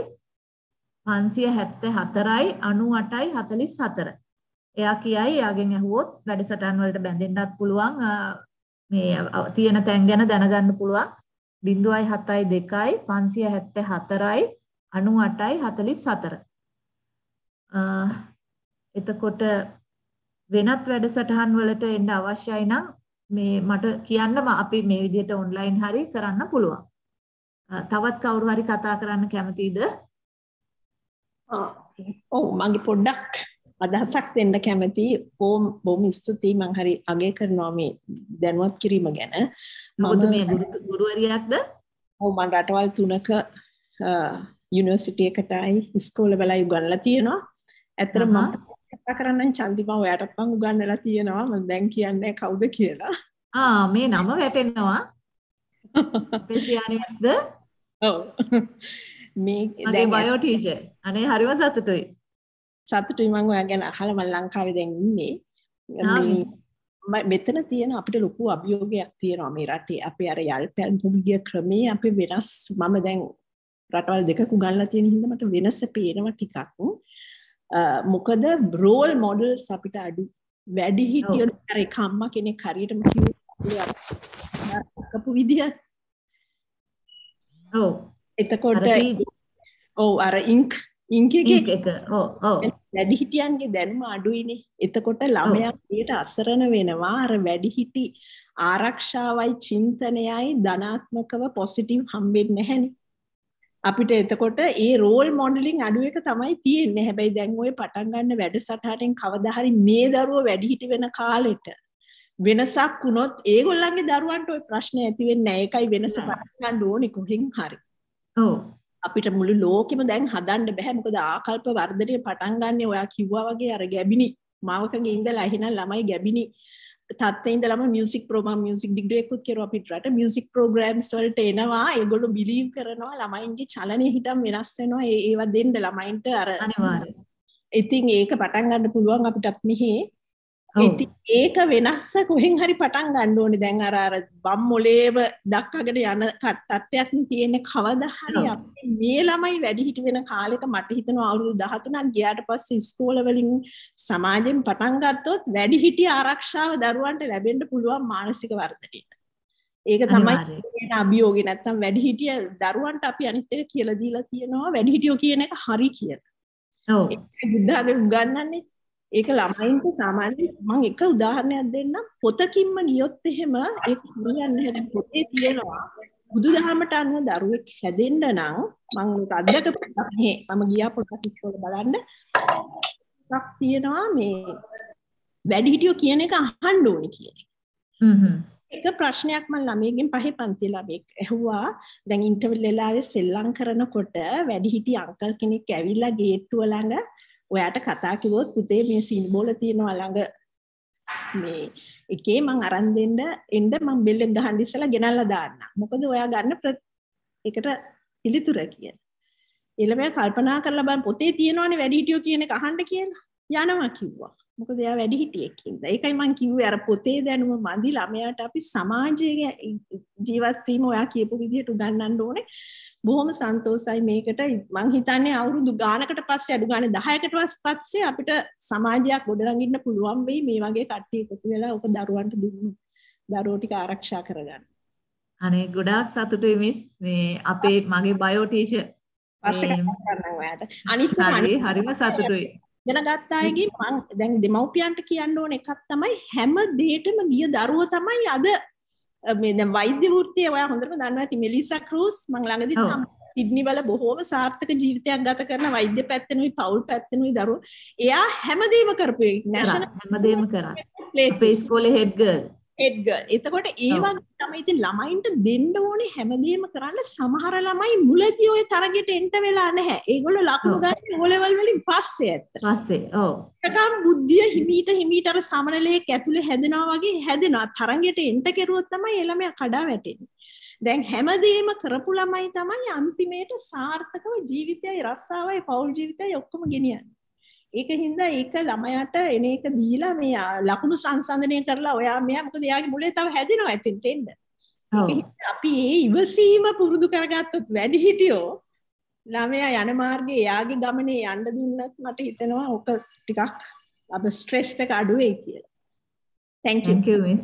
574යි 98යි 44. එයා කියයි එයාගෙන් ඇහුවොත් වැඩසටහන් වලට බැඳෙන්නත් පුළුවන්. මේ තියෙන තැන් ගැන දැනගන්න පුළුවන්. 0.72යි 574යි 98යි 44. එතකොට වෙනත් වැඩසටහන් වලට එන්න අවශ්‍යයි නම් මේ මට කියන්න අපි මේ විදිහට ඔන්ලයින් හරි කරන්න පුළුවන්. තවත් කවුරු හරි කතා කරන්න කැමතිද? ඔව් මගේ පොඩ්ඩක් අදහසක් දෙන්න කැමතියි. බොහොම ස්තුතියි. මම හරි අගය කරනවා මේ දැනුවත් කිරීම ගැන. මොකද මේ ගුරුවරියක්ද? ඔව් මම රටවල් 3ක යුනිවර්සිටි එකටයි ඉස්කෝලේ උගන්වලා තියෙනවා. ඇත්තටම මම කතා කරන්න චන්දිමා ඔයාටත් මම උගන්වලා තියෙනවා. මම දැන් කියන්නේ කවුද කියලා. මේ නම වැටෙනවා. පෙසියානිස්ද? ඔව්. මේ දැන් බයෝ ටීචර්. අනේ හරිම සතුටුයි. සතුටුයි මම ඔයා ගැන අහලා මම ලංකාවේ දැන් ඉන්නේ. මෙතන තියෙන අපිට ලොකු අභියෝගයක් තියෙනවා මේ රටේ. අපේ අර යල්පැල් පුඩිය ක්‍රමේ අපි වෙනස් මම දැන් රටවල් දෙකක උගන්වලා තියෙන හින්දා මට වෙනස පේනවා ටිකක්. මොකද රෝල් මොඩල්ස් අපිට අඩු. වැඩි හිටියෝ අර එක අම්මා කෙනෙක් හරියටම කිව්වා විදිය. ඔව්. එතකොට ඔව් අර ඉන්ක් එක වැඩිහිටියන්ගේ දැනුම අඩුයිනේ. එතකොට ළමයා ඊට අසරණ වෙනවා. අර වැඩිහිටි ආරක්ෂාවයි චින්තනයයි ධනාත්මකව පොසිටිව් හම්බෙන්නේ නැහැනේ. අපිට එතකොට ඒ රෝල් මොඩලින් අඩු එක තමයි තියෙන්නේ. හැබැයි දැන් ওই පටන් ගන්න වැඩසටහනෙන් කවදා හරි මේ දරුවෝ වැඩිහිටි වෙන කාලෙට වෙනසක් වුණොත් ඒගොල්ලන්ගේ දරුවන්ට ওই ප්‍රශ්නේ ඇති වෙන්නේ නැහැ. ඒකයි වෙනස පටන් ගන්න ඕනේ කොහෙන් හරි. ඔව්. අපිට මුළු ලෝකෙම දැන් හදන්න බෑ. මොකද ආකල්ප වර්ධනය පටන් ගන්න ඔයා කිව්වා වගේ අර ගැබිනි මාවකගේ ඉඳලා එහෙනම් ළමයි ගැබිනි තත්ත්වේ ඉඳලාම මියුසික් ප්‍රෝග්‍රෑම් මියුසික් ඩිග්‍රී එකකුත් කරුවා අපිට රට මියුසික් ප්‍රෝග්‍රෑම්ස් වලට එනවා. ඒගොල්ලෝ බිලීව් කරනවා ළමයින්ගේ චලනය හිටම් වෙනස් වෙනවා. ඒවා දෙන්න ළමයින්ට අර අනිවාර්යයෙන්. ඉතින් ඒක පටන් ගන්න පුළුවන් අපිටත් මෙහි. ඉතින් ඒක වෙනස්ස කොහෙන් හරි පටන් ගන්න ඕනේ. දැන් අර බම්මොලේව දක්කගෙන යන තත්ත්වයක් තියෙන්නේ. කවදා හරි අපි මේ ළමයි වැඩි හිටි වෙන කාලෙක මට හිතෙනවා අවුරුදු 13ක් ගියාට පස්සේ ඉස්කෝල වලින් සමාජයෙන් පටන් ගත්තොත් වැඩි හිටි ආරක්ෂාව දරුවන්ට ලැබෙන්න පුළුවන් මානසික වර්ධනයට. ඒක තමයි කියන අභියෝගේ. නැත්තම් වැඩි හිටිය දරුවන්ට අපි අනිත් එක කියලා දීලා තියෙනවා වැඩි හිටියෝ කියන එක හරි කියලා. ඔව්. ඒක බුද්ධාගම උගන්වන්නේ. ඒක ළමයින්ට සාමාන්‍යයෙන් මම එක උදාහරණයක් දෙන්නම්. පොතකින්ම ගියොත් එහෙම ඒක හරියන්නේ නැහැ. දැන් පොතේ තියෙනවා බුදුදහමට අනුව දරුවෙක් හැදෙන්න නම් මම අධ්‍යක්ෂක මම ගියා පොතක් ඉස්කෝලේ බලන්න. එකක් තියෙනවා මේ වැඩිහිටියෝ කියන එක අහන්න ඕනේ කියන එක. එක ප්‍රශ්නයක් මම ළමයිගෙන් පහේ පන්ති ළමෙක් ඇහුවා. දැන් ඉන්ටර්වල් වෙලාවේ සෙල්ලම් කරනකොට වැඩිහිටි අංකල් කෙනෙක් ඇවිල්ලා ගේට්ටුව ළඟ ඔයාට කතා කිව්වොත් පුතේ මේ සිම්බෝල තියෙනවා ළඟ මේ එකේ මං අරන් දෙන්න එන්න මං බෙල් එක ගහන්න ඉස්සලා ගෙනල්ලා දාන්න. මොකද ඔයා ගන්න ඒකට පිළිතුර කියන. ඊළඟට කල්පනා කරලා බලන්න පොතේ තියෙනවනේ වැඩිහිටියෝ කියන එක අහන්න කියලා. යනවා කිව්වා. මොකද එයා වැඩිහිටියෙක් හින්දා. ඒකයි මං කිව්වේ අර පොතේ දැනුම මදි ළමයාට අපි සමාජයේ ජීවත් වීම ඔයා කියපු විදිහට උගන්වන්න ඕනේ. බොහොම සන්තෝසයි මේකට. මං හිතන්නේ අවුරුදු ගානකට පස්සේ අඩු ගානේ 10කට පස්සේ අපිට සමාජයක් ගොඩනගින්න පුළුවන් වෙයි මේ වගේ කට්ටිය එකතු වෙලා ඔක දරුවන්ට දුන්නොත් දරුවෝ ටික ආරක්ෂා කරගන්න. අනේ ගොඩාක් සතුටුයි මිස්. මේ අපේ මගේ බයෝ ටීචර් පස්සේ කතා කරනවා ඔයාට. අනිත් හරිම සතුටුයි. දැනගත්ත අයගේ මං දැන් දෙමව්පියන්ට කියන්න ඕන එකක් තමයි හැම දෙයකම ගිය දරුවෝ තමයි අද මේ දැන් වෛද්‍ය වෘත්තිය ඔයා හොඳටම දන්නවා ඇති මෙලිසා ක්‍රූස් මං ළඟදී සිඩ්නි වල බොහෝම සාර්ථක ජීවිතයක් ගත කරන වෛද්‍ය පැත්තෙනුයි පවුල් පැත්තෙනුයි දරුවෝ. එයා හැමදේම කරපු එක නැෂනල් හැමදේම කරා. අපේ ඉස්කෝලේ හෙඩ් ගර්ල්. එතකොට ඒ වගේ තමයි ඉතින් ළමයින්ට දෙන්න ඕනේ හැමදේම කරන්න. සමහර ළමයි මුලදී ওই තරගෙට එන්න වෙලා නැහැ. ඒගොල්ලෝ ලකුණු ගන්න O level වලින් පස්සේ ඇත්ත. පස්සේ ඔව්. ඒකම බුද්ධිය හිමීට අර සමනලයක ඇතුලේ හැදෙනවා වගේ හැදෙනවා. තරගෙට එන්න කෙරුවොත් තමයි ඒ ළමයා කඩා වැටෙන්නේ. දැන් හැමදේම කරපු ළමයි තමයි අන්තිමේට සාර්ථකව ජීවිතයයි රස්සාවයි පෞල් ජීවිතයයි ඔක්කොම ගෙනියන්නේ. ඒක හින්දා ඒක ළමයාට එන එක දීලා මේ ලකුණු සංසන්දනය කරලා ඔයා මෙයා මොකද එයාගේ මුලේ තව හැදෙනවා ඇතින්ට එන්න. ඒක හින්දා අපි මේ ඉවසීම පුරුදු කරගත්තොත් වැඩි හිටියෝ ළමයා යන මාර්ගේ එයාගේ ගමනේ යන්න දුන්නත් මට හිතෙනවා ඔක ටිකක් අප ස්ට්‍රෙස් එක අඩු වෙයි කියලා. Thank you miss.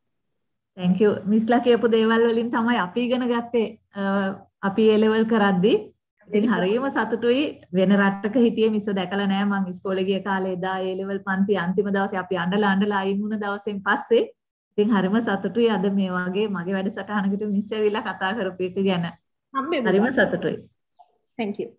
Thank you. මිස්ලා කියපු දේවල් වලින් තමයි අපි ඉගෙන ගත්තේ අපි A level කරද්දී. ඉතින් හරියම සතුටුයි වෙන රටක හිටියේ මිස්ස දැකලා නෑ මං ඉස්කෝලේ ගිය කාලේ එදා A level පන්ති අන්තිම දවසේ අපි අඬලා අයින් වුණ දවසෙන් පස්සේ ඉතින් හරියම සතුටුයි අද මේ වගේ මගේ වැඩසටහනකට මිස් ඇවිල්ලා කතා කරපු එක ගැන. හරියම සතුටුයි. Thank you.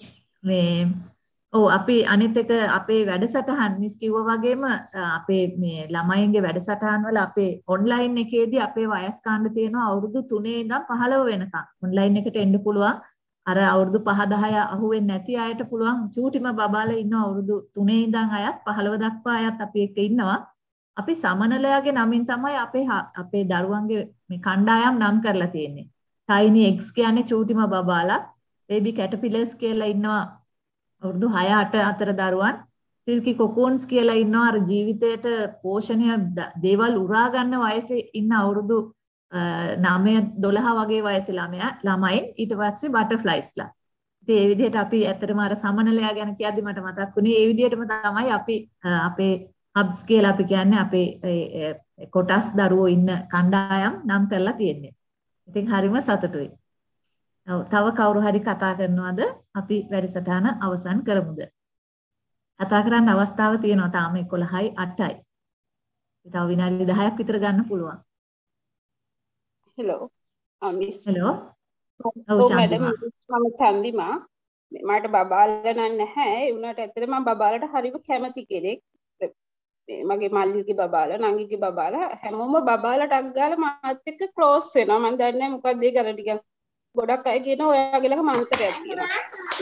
මේ අපි අනිත් එක අපේ වැඩසටහන් මිස් කිව්වා වගේම අපේ මේ ළමයින්ගේ වැඩසටහන් වල අපේ ඔන්ලයින් එකේදී අපේ වයස් කාණ්ඩ තියෙනවා අවුරුදු 3 ඉඳන් 15 වෙනකම් ඔන්ලයින් එකට එන්න පුළුවන්. අර අවුරුදු 5-10 අහුවෙන්නේ නැති අයට පුළුවන් චූටිම බබාලා ඉන්න අවුරුදු 3 ඉඳන් අයත් 15 දක්වා අයත් අපි එක්ක ඉන්නවා. අපි සමනලයාගේ නමින් තමයි අපේ දරුවන්ගේ මේ කණ්ඩායම් නම් කරලා තියෙන්නේ. Tiny eggs කියන්නේ චූටිම බබාලා, baby caterpillars කියලා ඉන්නවා අවුරුදු 6-8 අතර දරුවන්. silky cocoons කියලා ඉන්නවා අර ජීවිතයට පෝෂණය දේවල් උරා ගන්න වයසේ ඉන්න අවුරුදු 9-12 වගේ වයසේ ළමයි ඊට පස්සේ බටර්ෆ්ලයිස්ලා. ඉතින් ඒ විදිහට අපි ඇත්තටම අර සමනලයා ගැන කියද්දි මට මතක් වුණේ ඒ විදිහටම තමයි අපි අපේ හබ්ස් කියලා අපි කියන්නේ අපේ කොටස් දරුවෝ ඉන්න කණ්ඩායම් නම් කරලා තියෙන්නේ. ඉතින් හරිම සතුටුයි. තව කවුරු හරි කතා කරනවද? අපි වැඩසටහන අවසන් කරමුද? කතා කරන්න අවස්ථාව තියෙනවා තාම 11යි 8යි. තව විනාඩි 10ක් විතර ගන්න පුළුවන්. Hello. Miss. Hello. මැඩම් මම චන්දිමා. මට බබාලා නැහැ. ඒ වුණාට ඇත්තට මම බබාලට හරිම කැමති කෙනෙක්. මගේ මල්ලිගේ බබාලා, නංගිගේ බබාලා හැමෝම බබාලට අක් ගාලා මාත් එක්ක ක්ලෝස් වෙනවා. මම දන්නේ නැහැ මොකක්ද ඒ කරලා ටිකක්. ගොඩක් අය කියනවා ඔයාගේ ළඟ මන්ත්‍රයක් තියෙනවා.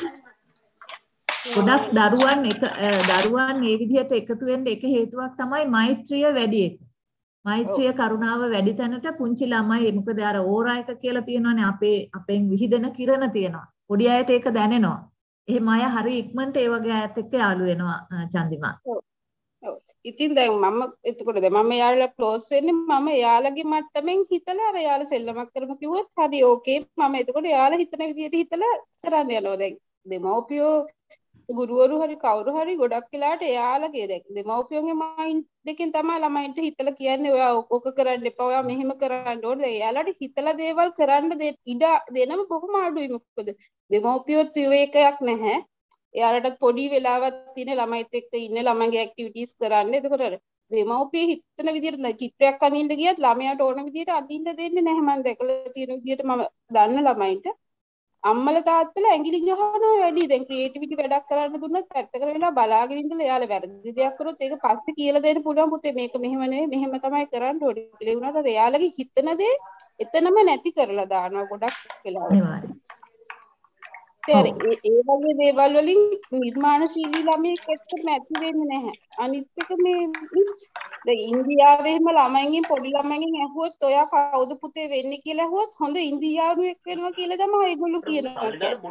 ගොඩක් දරුවන් මේ විදිහට එකතු වෙන්න එක හේතුවක් තමයි මෛත්‍රිය වැඩි එක. මෛත්‍රිය කරුණාව වැඩි තැනට පුංචි ළමයි මොකද අර ඕරා එක කියලා තියෙනවානේ අපෙන් විහිදෙන කිරණ තියෙනවා. පොඩි අයට ඒක දැනෙනවා. එහෙම අය හරි ඉක්මනට ඒ වගේ අයත් එක්ක යාළු වෙනවා චන්දිමා. ඉතින් දැන් මම එතකොට දැන් මම යාළුවා ක්ලෝස් වෙන්නේ මම යාළුවගේ මට්ටමින් හිතලා අර යාළුවා සෙල්ලමක් කරමු කිව්වොත් හරි ඕකේ මම එතකොට යාළුවා හිතන විදියට හිතලා කරන්න යනවා දැන් දෙමෝපියෝ ගුරුවරු හරි කවුරු හරි ගොඩක් වෙලාවට එයාලගේ දැන් දෙමෝපියෝගේ මයින්ඩ් එකෙන් තමයි ළමයින්ට හිතලා කියන්නේ ඔයා ඕක කරන්න එපා ඔයා මෙහෙම කරන්න ඕනේ දැන් එයාලට හිතලා දේවල් කරන්න ඉඩ දෙනම බොහොම අඩුයි මොකද දෙමෝපියොත් විවේකයක් නැහැ එයාලටත් පොඩි වෙලාවක් තියෙන ළමයිත් එක්ක ඉන්න ළමයිගේ ඇක්ටිවිටීස් කරන්න එතකොට දෙමෝපිය හිතන විදියට චිත්‍රයක් අඳින්න ගියත් ළමයාට ඕන විදියට අඳින්න දෙන්නේ නැහැ මම දැකලා තියෙන විදියට මම දන්න ළමයින්ට අම්මලා තාත්තලා ඇඟිලි ගහනවා වැඩි දැන් ක්‍රියේටිවිටි වැඩක් කරන්න දුන්නත් පැත්තකට වෙලා බලාගෙන ඉඳලා එයාලා වැරදි දෙයක් කරොත් ඒක පස්සේ කියලා දෙන්න පුළුවන් පුතේ මේක මෙහෙම නෙවෙයි මෙහෙම තමයි කරන්න ඕනේ කියලා වුණාට එයාලගේ හිතන දේ එතනම නැති කරලා දානවා ගොඩක් වෙලාවට ඒ වගේ දේවල් වලින් නිර්මාණශීලී ළමයෙක් එක්ක නැති වෙන්නේ නැහැ අනිත් එක මේ දැන් ඉන්දියාවේම ළමයින්ගෙන් පොඩි ළමයින්ගෙන් ඇහුවොත් ඔයා කවුද පුතේ වෙන්නේ කියලා ඇහුවොත් හොඳ ඉන්දියානුවෙක් වෙනවා කියලා තමයි ඒගොල්ලෝ කියනවා.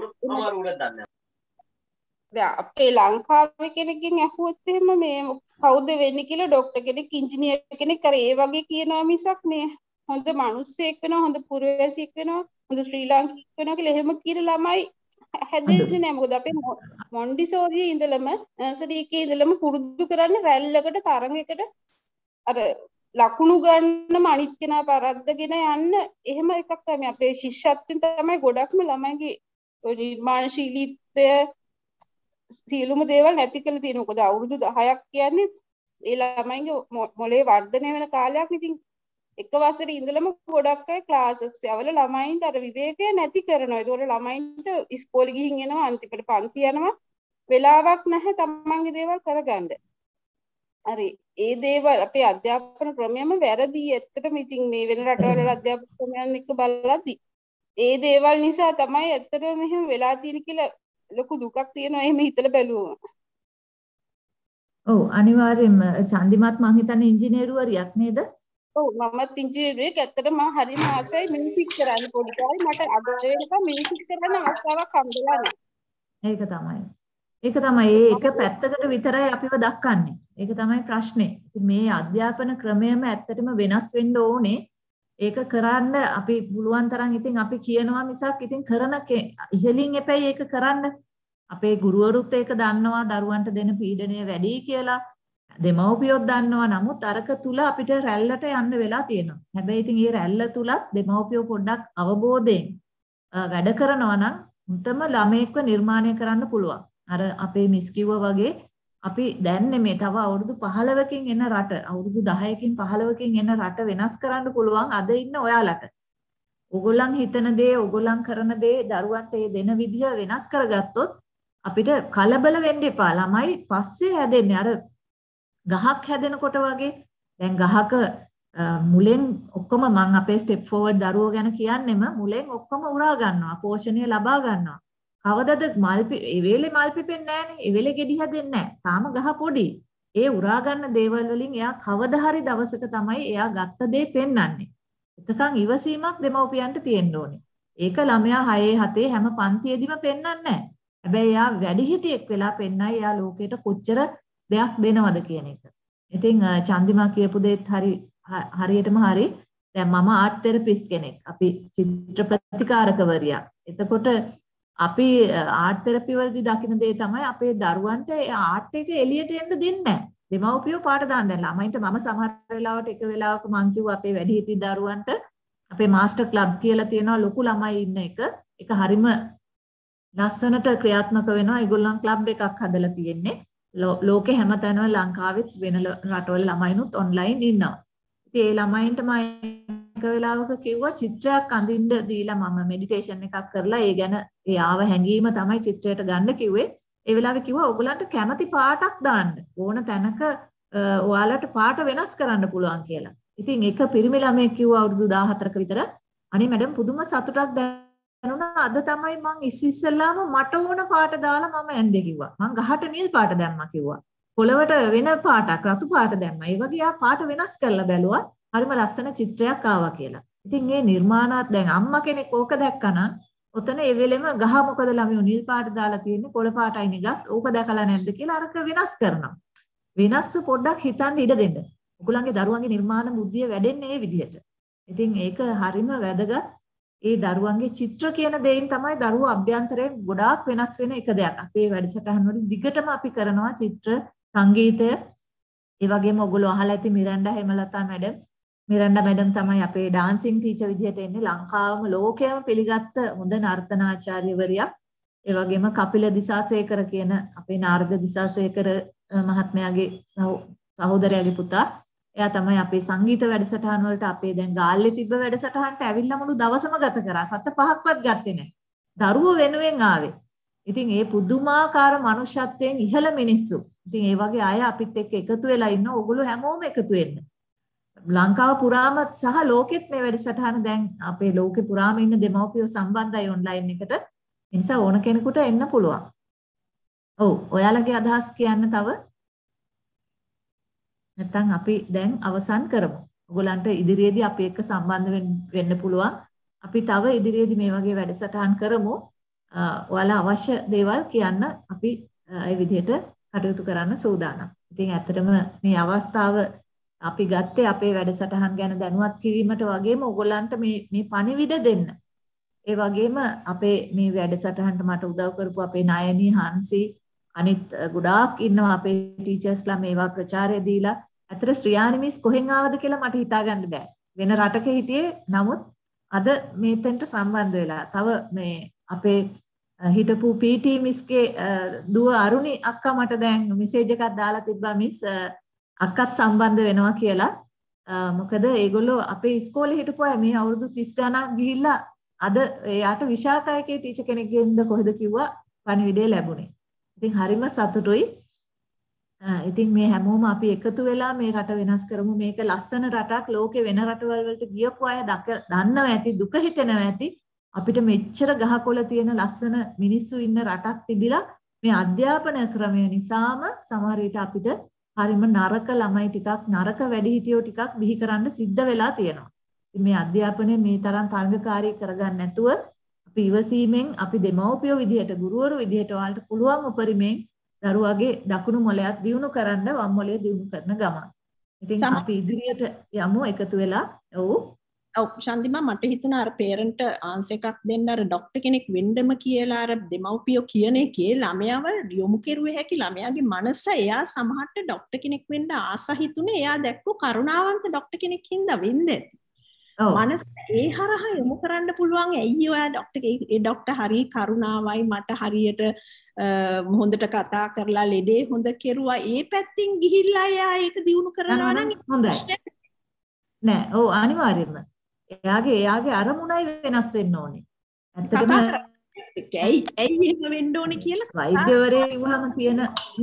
දැන් අපේ ලංකාවේ කෙනෙක්ගෙන් ඇහුවොත් එහෙම මේ කවුද වෙන්නේ කියලා ડોක්ටර් කෙනෙක් ඉංජිනේර් කෙනෙක් අර ඒ වගේ කියනවා මිසක් මේ හොඳ මිනිස්සෙක් වෙනවා හොඳ පුරවැසියෙක් වෙනවා හොඳ ශ්‍රී ලාංකිකයෙක් වෙනවා කියලා එහෙම කියන ළමයි හැදෙන්නේ නැහැ මොකද අපේ මොන්ඩිසෝරියේ ඉඳලම නර්සරි එකේ ඉඳලම පුරුදු කරන්න රැල්ලකට තරඟයකට අර ලකුණු ගන්නම අනිත් කෙනා පරද්දගෙන යන්න එහෙම එකක් තමයි අපේ ශිෂ්‍යත්වෙන් තමයි ගොඩක්ම ළමයිගේ ඔය නිර්මාණශීලීත්වය සියලුම දේවල් නැති කරලා තියෙන මොකද අවුරුදු 10ක් කියන්නේ ඒ ළමයිගේ මොලේ වර්ධනය වෙන කාලයක් ඉතින් එක වසරේ ඉඳලම ගොඩක් අය ක්ලාසස් යවල ළමයින්ට අර විවේකය නැති කරනවා. ඒතකොට ළමයින්ට ඉස්කෝලේ ගිහින් එනවා අන්තිමට පන්ති යනවා වෙලාවක් නැහැ තමන්ගේ දේවල් කරගන්න. හරි ඒ දේවල් අපේ අධ්‍යාපන ක්‍රමයම වැරදි. ඇත්තටම ඉතින් මේ වෙන රටවල අධ්‍යාපන ක්‍රමයන් එක්ක බලද්දි ඒ දේවල් නිසා තමයි ඇත්තටම මෙහෙම වෙලා තියෙන්නේ කියලා ලොකු දුකක් තියෙනවා එහෙම හිතලා බැලුවම. ඔව් අනිවාර්යයෙන්ම චන්දිමත් මං හිතන්නේ ඉංජිනේරුවරියක් නේද? ඔව් මමත් ඉංජිනේරුවෙක්. ඇත්තටම මම හරිම ආසයි මියුසික් කරන්න පොඩි කාලේ මට අද වෙනකම් මියුසික් කරන්න අවස්ථාවක් හම්බෙලා නැහැ. ඒක තමයි. ඒක තමයි ඒක පැත්තකට විතරයි අපිව දක්කන්නේ. ඒක තමයි ප්‍රශ්නේ. මේ අධ්‍යාපන ක්‍රමයම ඇත්තටම වෙනස් වෙන්න ඕනේ. ඒක කරන්න අපි පුළුවන් තරම් ඉතින් අපි කියනවා මිසක් ඉතින් කරන ඉහලින් එපැයි ඒක කරන්න. අපේ ගුරුවරුත් ඒක දන්නවා දරුවන්ට දෙන පීඩනය වැඩි කියලා. දෙමව්පියොත් දන්නවා. නමුත් අරක තුල අපිට රැල්ලට යන්න වෙලා තියෙනවා. හැබැයි ඉතින් මේ රැල්ල තුලත් දෙමව්පියෝ පොඩ්ඩක් අවබෝධයෙන් වැඩ කරනවා නම් උන්ටම ළමයෙක්ව නිර්මාණය කරන්න පුළුවන්. අර අපේ මිස් කිව්වා වගේ අපි දැන් මේ තව අවුරුදු 15කින් එන රට අවුරුදු 10කින් 15කින් එන රට වෙනස් කරන්න පුළුවන් අද ඉන්න ඔයාලට. ඕගොල්ලන් හිතන දේ ඕගොල්ලන් කරන දේ දරුවන්ට ඒ දෙන විදිය වෙනස් කරගත්තොත් අපිට කලබල වෙන්න එපා. ළමයි පස්සේ හැදෙන්නේ අර ගහක් හැදෙනකොට වගේ. දැන් ගහක මුලෙන් ඔක්කොම මම අපේ ස්ටෙප් ෆෝවර්ඩ් දරුවෝ ගැන කියන්නෙම මුලෙන් ඔක්කොම උරා ගන්නවා. පෝෂණය ලබා ගන්නවා. කවදද ඒ වෙලේ මල් පිපෙන්නේ නැහනේ. ඒ වෙලේ ගෙඩි හැදෙන්නේ නැහැ. තාම ගහ පොඩි. ඒ උරා ගන්න දේවල් වලින් එයා කවදා හරි දවසක තමයි එයා ගත්ත දේ පෙන්වන්නේ. එතකන් ඉවසීමක් දෙමව්පියන්ට තියෙන්න ඕනේ. ඒක ළමයා 6 7 හැම පන්තියෙදිම පෙන්වන්නේ නැහැ. හැබැයි එයා වැඩිහිටියෙක් වෙලා පෙන්නයි එයා ලෝකෙට කොච්චර දෙයක් දෙනවද කියන එක. ඉතින් චන්දිමා කියපු දෙත් හරියටම හරි. දැන් මම ආර්ට් තෙරපිස්ට් කෙනෙක්. අපි චිත්‍ර ප්‍රතිකාරකවරියක්. එතකොට අපි ආර්ට් තෙරපි වලදී දකින්න දේ තමයි අපේ දරුවන්ට ආර්ට් එක එළියට එන්න දෙන්නේ නැහැ. දෙමව්පියෝ පාට දාන්න දැන් ළමයින්ට මම සමහර වෙලාවට එක වෙලාවක මං කිව්වා අපේ වැඩිහිටි දරුවන්ට අපේ මාස්ටර් ක්ලබ් කියලා තියෙනවා ලොකු ළමයි ඉන්න එක. ඒක හරිම ලස්සනට ක්‍රියාත්මක වෙනවා. ඒගොල්ලන් ක්ලබ් එකක් හදලා තියෙන්නේ. ලෝකේ හැමතැනම ලංකාවෙත් වෙන රටවල ළමයිනුත් ඔන්ලයින් ඉන්නවා. ඉතින් ඒ ළමයින්ට මම එක වෙලාවක කිව්වා චිත්‍රයක් අඳින්න දීලා මම මෙඩිටේෂන් එකක් කරලා ඒ ගැන ඒ ආව හැඟීම තමයි චිත්‍රයට ගන්න කිව්වේ. ඒ වෙලාවේ කිව්වා ඔයගලන්ට කැමති පාටක් දාන්න. ඕන තැනක ඔයාලට පාට වෙනස් කරන්න පුළුවන් කියලා. ඉතින් එක පිරිමි ළමයෙක් කිව්වා අවුරුදු 14ක විතර අනේ මැඩම් පුදුම සතුටක් දැනුණා. අද තමයි මං ඉස්සෙල්ලාම මට ඕන පාට දාලා මම ඇන්දේ කිව්වා. මං ගහට නිල් පාට දැම්මා කිව්වා. පොළවට වෙන පාටක් රතු පාට දැම්මා. ඒ වගේ ආ පාට වෙනස් කරලා බැලුවා. හරිම ලස්සන චිත්‍රයක් ආවා කියලා. ඉතින් මේ නිර්මාණات දැන් අම්මා කෙනෙක් ඕක දැක්කනම් ඔතන ඒ වෙලෙම ගහ මොකද ළමයෝ නිල් පාට දාලා තියෙන්නේ පොළ පාටයි නිගස් ඕක දැකලා නැද්ද කියලා අරක වෙනස් කරනවා. වෙනස්ව පොඩ්ඩක් හිතන්න ඉඩ දෙන්න. ඔයගොල්ලන්ගේ දරුවන්ගේ නිර්මාණ බුද්ධිය වැඩෙන්නේ මේ විදිහට. ඉතින් ඒක හරිම වැදගත්. ඒ දරුවන්ගේ චිත්‍ර කියන දෙයින් තමයි දරුවෝ අභ්‍යන්තරයෙන් ගොඩාක් වෙනස් වෙන එක දෙයක්. අපේ වැඩසටහන් වලින් දිගටම අපි කරනවා චිත්‍ර, සංගීතය. ඒ වගේම ඔයගොල්ලෝ අහලා ඇති මිරන්ඩා හේමලතා මැඩම්. මිරන්ඩා මැඩම් තමයි අපේ ඩාන්සින් ටීචර් විදිහට එන්නේ. ලංකාවම ලෝකයේම පිළිගත්ත හොඳ නර්තනාචාර්යවරියක්. ඒ වගේම කපිල දිසාසේකර කියන අපේ නාරද දිසාසේකර මහත්මයාගේ සහෝදරයාගේ පුතා. එයා තමයි අපේ සංගීත වැඩසටහන් වලට අපේ දැන් ගාල්ලේ තිබ්බ වැඩසටහනට ඇවිල්ලා මුළු දවසම ගත කරා. සත පහක්වත් ගත්තේ නැහැ. දරුවෝ වෙනුවෙන් ආවේ. ඉතින් ඒ පුදුමාකාර මනුෂ්‍යත්වයෙන් ඉහළ මිනිස්සු. ඉතින් ඒ වගේ අය අපිත් එක්ක එකතු වෙලා ඉන්න. ඕගොල්ලෝ හැමෝම එකතු වෙන්න. ලංකාව පුරාම සහ ලෝකෙත් මේ වැඩසටහන දැන් අපේ ලෝකේ පුරාම ඉන්න දෙමව්පියෝ සම්බන්ධයි ඔන්ලයින් එකට. ඒ නිසා ඕන කෙනෙකුට එන්න පුළුවන්. ඔව් ඔයාලගේ අදහස් කියන්න තව නැත්නම් අපි දැන් අවසන් කරමු. ඔයගොල්ලන්ට ඉදිරියේදී අපි එක්ක සම්බන්ධ වෙන්න පුළුවන්. අපි තව ඉදිරියේදී මේ වගේ වැඩසටහන් කරමු. ඔයාලා අවශ්‍ය දේවල් කියන්න අපි ඒ විදිහට කටයුතු කරන්න සූදානම්. ඉතින් ඇත්තටම මේ අවස්ථාව අපි ගත්තේ අපේ වැඩසටහන් ගැන දැනුවත් කිරීමට වගේම ඔයගොල්ලන්ට මේ පණිවිඩ දෙන්න. ඒ වගේම අපේ මේ වැඩසටහනට මට උදව් කරපු අපේ නයනී හංසි අනිත් ගොඩාක් ඉන්නවා අපේ ටීචර්ස්ලා මේවා ප්‍රචාරය දීලා. ඇත්තට ශ්‍රියානි මිස් කොහෙන් ආවද කියලා මට හිතා ගන්න බෑ. වෙන රටක හිටියේ නමුත් අද මේතෙන්ට සම්බන්ධ වෙලා. තව මේ අපේ හිටපු PT මිස්ගේ දුව අරුණි අක්කා මට දැන් මෙසේජ් එකක් දාලා තිබ්බා මිස් අක්කත් සම්බන්ධ වෙනවා කියලා. මොකද ඒගොල්ලෝ අපේ ඉස්කෝලේ හිටපු අය මේ අවුරුදු 30 ගණන් ගිහිල්ලා අද එයාට විශාකායකේ ටීචර් කෙනෙක්ගෙන්ද කොහෙද කිව්වා පණිවිඩය ලැබුණේ. ඉතින් හරිම සතුටුයි. ඉතින් මේ හැමෝම අපි එකතු වෙලා මේ රට වෙනස් කරමු. මේක ලස්සන රටක්. ලෝකේ වෙන රටවල් වලට ගියපු අය දන්නවා ඇති, දුක හිතෙනවා ඇති. අපිට මෙච්චර ගහකොළ තියෙන ලස්සන මිනිස්සු ඉන්න රටක් තිබිලා මේ අධ්‍යාපන ක්‍රමය නිසාම සමහර විට අපිට හරිම නරක ළමයි ටිකක්, නරක වැඩිහිටියෝ ටිකක් බිහි කරන්න සිද්ධ වෙලා තියෙනවා. ඉතින් මේ අධ්‍යාපනය මේ තරම් තරඟකාරී කරගන්න නැතුව අපි ඉවසීමෙන් අපි දෙමව්පියෝ විදිහට, ගුරුවරු විදිහට ඔයාලට පුළුවන් උපරිමයෙන් දරුවාගේ දකුණු මොළයක් දියුණු කරන්න, වම් මොළය දියුණු කරන ගමන්. ඉතින් අපි ඉදිරියට යමු එකතු වෙලා. ඔව් ශාන්තිමා මට හිතුණා අර පේරන්ට් ආන්සර් එකක් දෙන්න අර ડોක්ටර් කෙනෙක් වෙන්නම කියලා අර දෙමව්පියෝ කියන එකේ ළමයාව යොමු කෙරුවේ හැකි ළමයාගේ මනස එයා සමහරට ડોක්ටර් කෙනෙක් වෙන්න ආස හිතුනේ එයා දැක්කු කරුණාවන්ත ડોක්ටර් කෙනෙක් හින්දා වෙන්නේ. මනස ඒ හරහා යොමු කරන්න පුළුවන්. ඇයි ඔයා ડોක්ටර් ඒ ડોක්ටර් හරි කරුණාවයි මට හරියට හොඳට කතා කරලා ලෙඩේ හොඳ කෙරුවා. ඒ පැත්තෙන් ගිහිල්ලා එයා ඒක දියුණු කරනවා නම් හොඳයි. නෑ ඔව් අනිවාර්යයෙන්ම. එයාගේ අරමුණයි වෙනස් වෙන්න ඕනේ. ඇත්තටම ඇයි එහෙම වෙන්න ඕනේ කියලා වෛද්‍යවරයෙක් වහම තියෙන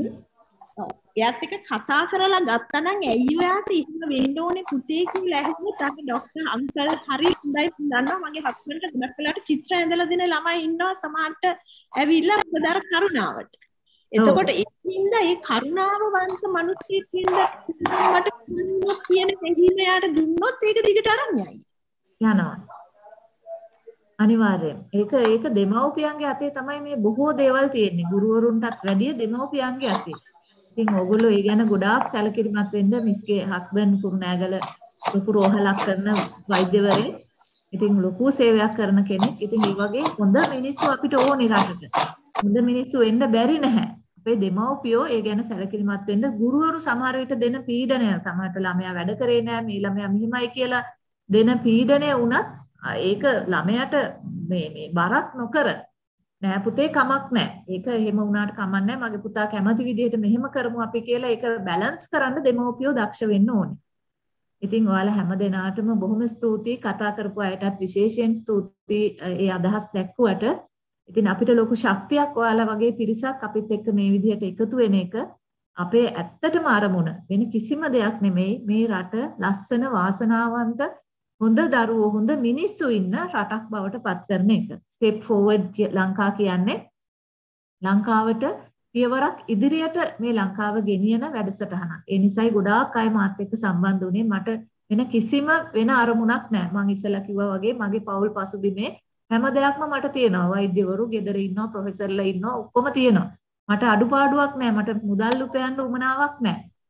එයාත් එක්ක කතා කරලා ගත්තා නම් ඇයි ඔයාට එහෙම වෙන්න ඕනේ පුතේ කියලා ඇහුවොත් අපි ડોක්ටර් අංකල් හරි හොඳයි දන්නවා මගේ හස්බන්ඩ්ට ගොඩක් වෙලාවට චිත්‍ර ඇඳලා දෙන ළමයි ඉන්නවා සමහරට ඇවිල්ලා මොකදර කරුණාවට. එතකොට ඒකින්ද ඒ කරුණාවවන්ත මිනිස්සෙක් ඉඳලා මට කියන හැඟීම යාට දුන්නොත් ඒක දිගට අරන් යයි. යනවා. අනිවාර්යෙන්. ඒක දෙමව්පියන්ගේ අතේ තමයි මේ බොහෝ දේවල් තියෙන්නේ. ගුරුවරුන්ටත් වැඩිය දෙමව්පියන්ගේ අතේ. ඉතින් ඕගොල්ලෝ ඒ ගැන ගොඩාක් සැලකිලිමත් වෙන්න. මිස්ගේ හස්බන්ඩ් කුරුණෑගල ලොකු රෝහලක් කරන වෛද්‍යවරයෙක්. ඉතින් ලොකු සේවයක් කරන කෙනෙක්. ඉතින් මේ වගේ හොඳ මිනිස්සු අපිට ඕනේ රටට. හොඳ මිනිස්සු වෙන්න බැරි නැහැ. අපේ දෙමව්පියෝ ඒ ගැන සැලකිලිමත් වෙන්න. ගුරුවරු සමහර විට දෙන පීඩනය, සමහරට ළමයා වැඩ කරේ නැහැ, මේ ළමයා මෙහිමයි කියලා දෙන පීඩනය වුණත් ඒක ළමයාට මේ බරක් නොකර නෑ පුතේ කමක් නෑ. ඒක එහෙම වුණාට කමක් නෑ. මගේ පුතා කැමති විදිහට මෙහෙම කරමු අපි කියලා ඒක බැලන්ස් කරන්න දෙමව්පියෝ දක්ෂ වෙන්න ඕනේ. ඉතින් ඔයාලා හැම දෙනාටම බොහොම ස්තුතියි. කතා කරපු අයටත් විශේෂයෙන් ස්තුතියි ඒ අදහස් දැක්වුවට. ඉතින් අපිට ලොකු ශක්තියක් ඔයාලා වගේ පිරිසක් අපිත් එක්ක මේ විදිහට එකතු වෙන එක අපේ ඇත්තටම අරමුණ. වෙන කිසිම දෙයක් නෙමෙයි. මේ රට ලස්සන වාසනාවන්ත හොඳ දරුවෝ හොඳ මිනිස්සු ඉන්න රටක් බවට පත් කරන එක. ස්ටෙප් ෆෝවර්ඩ් ලංකා කියන්නේ ලංකාවට පියවරක් ඉදිරියට මේ ලංකාව ගෙනියන වැඩසටහනක්. ඒ නිසායි ගොඩාක් අය මාත් එක්ක සම්බන්ධ වුණේ. මට වෙන කිසිම වෙන අරමුණක් නැහැ. මම ඉස්සෙල්ලා කිව්වා වගේ මගේ පෞල් පසුබිමේ හැම දෙයක්ම මට තියෙනවා. වෛද්‍යවරු ගෙදර ඉන්නවා, ප්‍රොෆෙසර්ලා ඉන්නවා, ඔක්කොම තියෙනවා. මට අඩුපාඩුවක් නැහැ. මට මුදල් උපයන්න උමනාවක් නැහැ.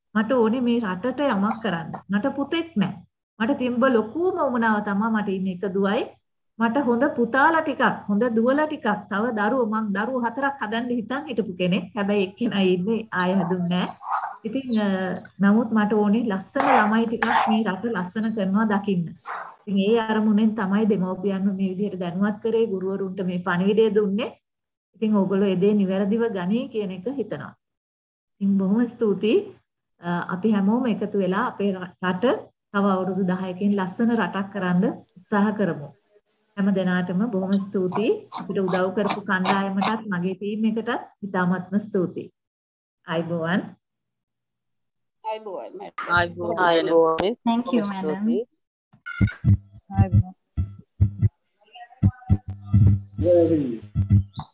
මට ඕනේ මේ රටට යමක් කරන්න. මට පුතෙක් නැහැ. මට තිබ්බ ලොකුම උමනාව තමයි මට ඉන්නේ එක දුවයි. මට හොඳ පුතාලා ටිකක්, හොඳ දුවලා ටිකක්, තව දරුවෝ මං දරුවෝ 4ක් හදන්න හිතන් හිටපු කෙනෙක්. හැබැයි එක්කෙනා ඉන්නේ ආයෙ හදුන්නේ නැහැ. ඉතින් නමුත් මට ඕනේ ලස්සන ළමයි ටිකක් මේ රට ලස්සන කරනවා දකින්න. ඉතින් ඒ අරමුණෙන් තමයි දෙමව්පියන්ව මේ විදිහට දැනුවත් කරේ, ගුරුවරුන්ට මේ පණිවිඩය දුන්නේ. ඉතින් ඕගොල්ලෝ ඒ දේ නිවැරදිව ගනී කියන එක හිතනවා. ඉතින් බොහොම ස්තුතියි. අපි හැමෝම එකතු වෙලා අපේ රට තව අවුරුදු 10කින් ලස්සන රටක් කරන්න උත්සාහ කරමු. හැම දිනාටම බොහොම ස්තුතියි. අපිට උදව් කරපු කණ්ඩායමටත් මගේ ටීම් එකටත් ඉතාමත්ම ස්තුතියි. ආයිබෝවන්. ආයිබෝවන්. Thank you, madam. Very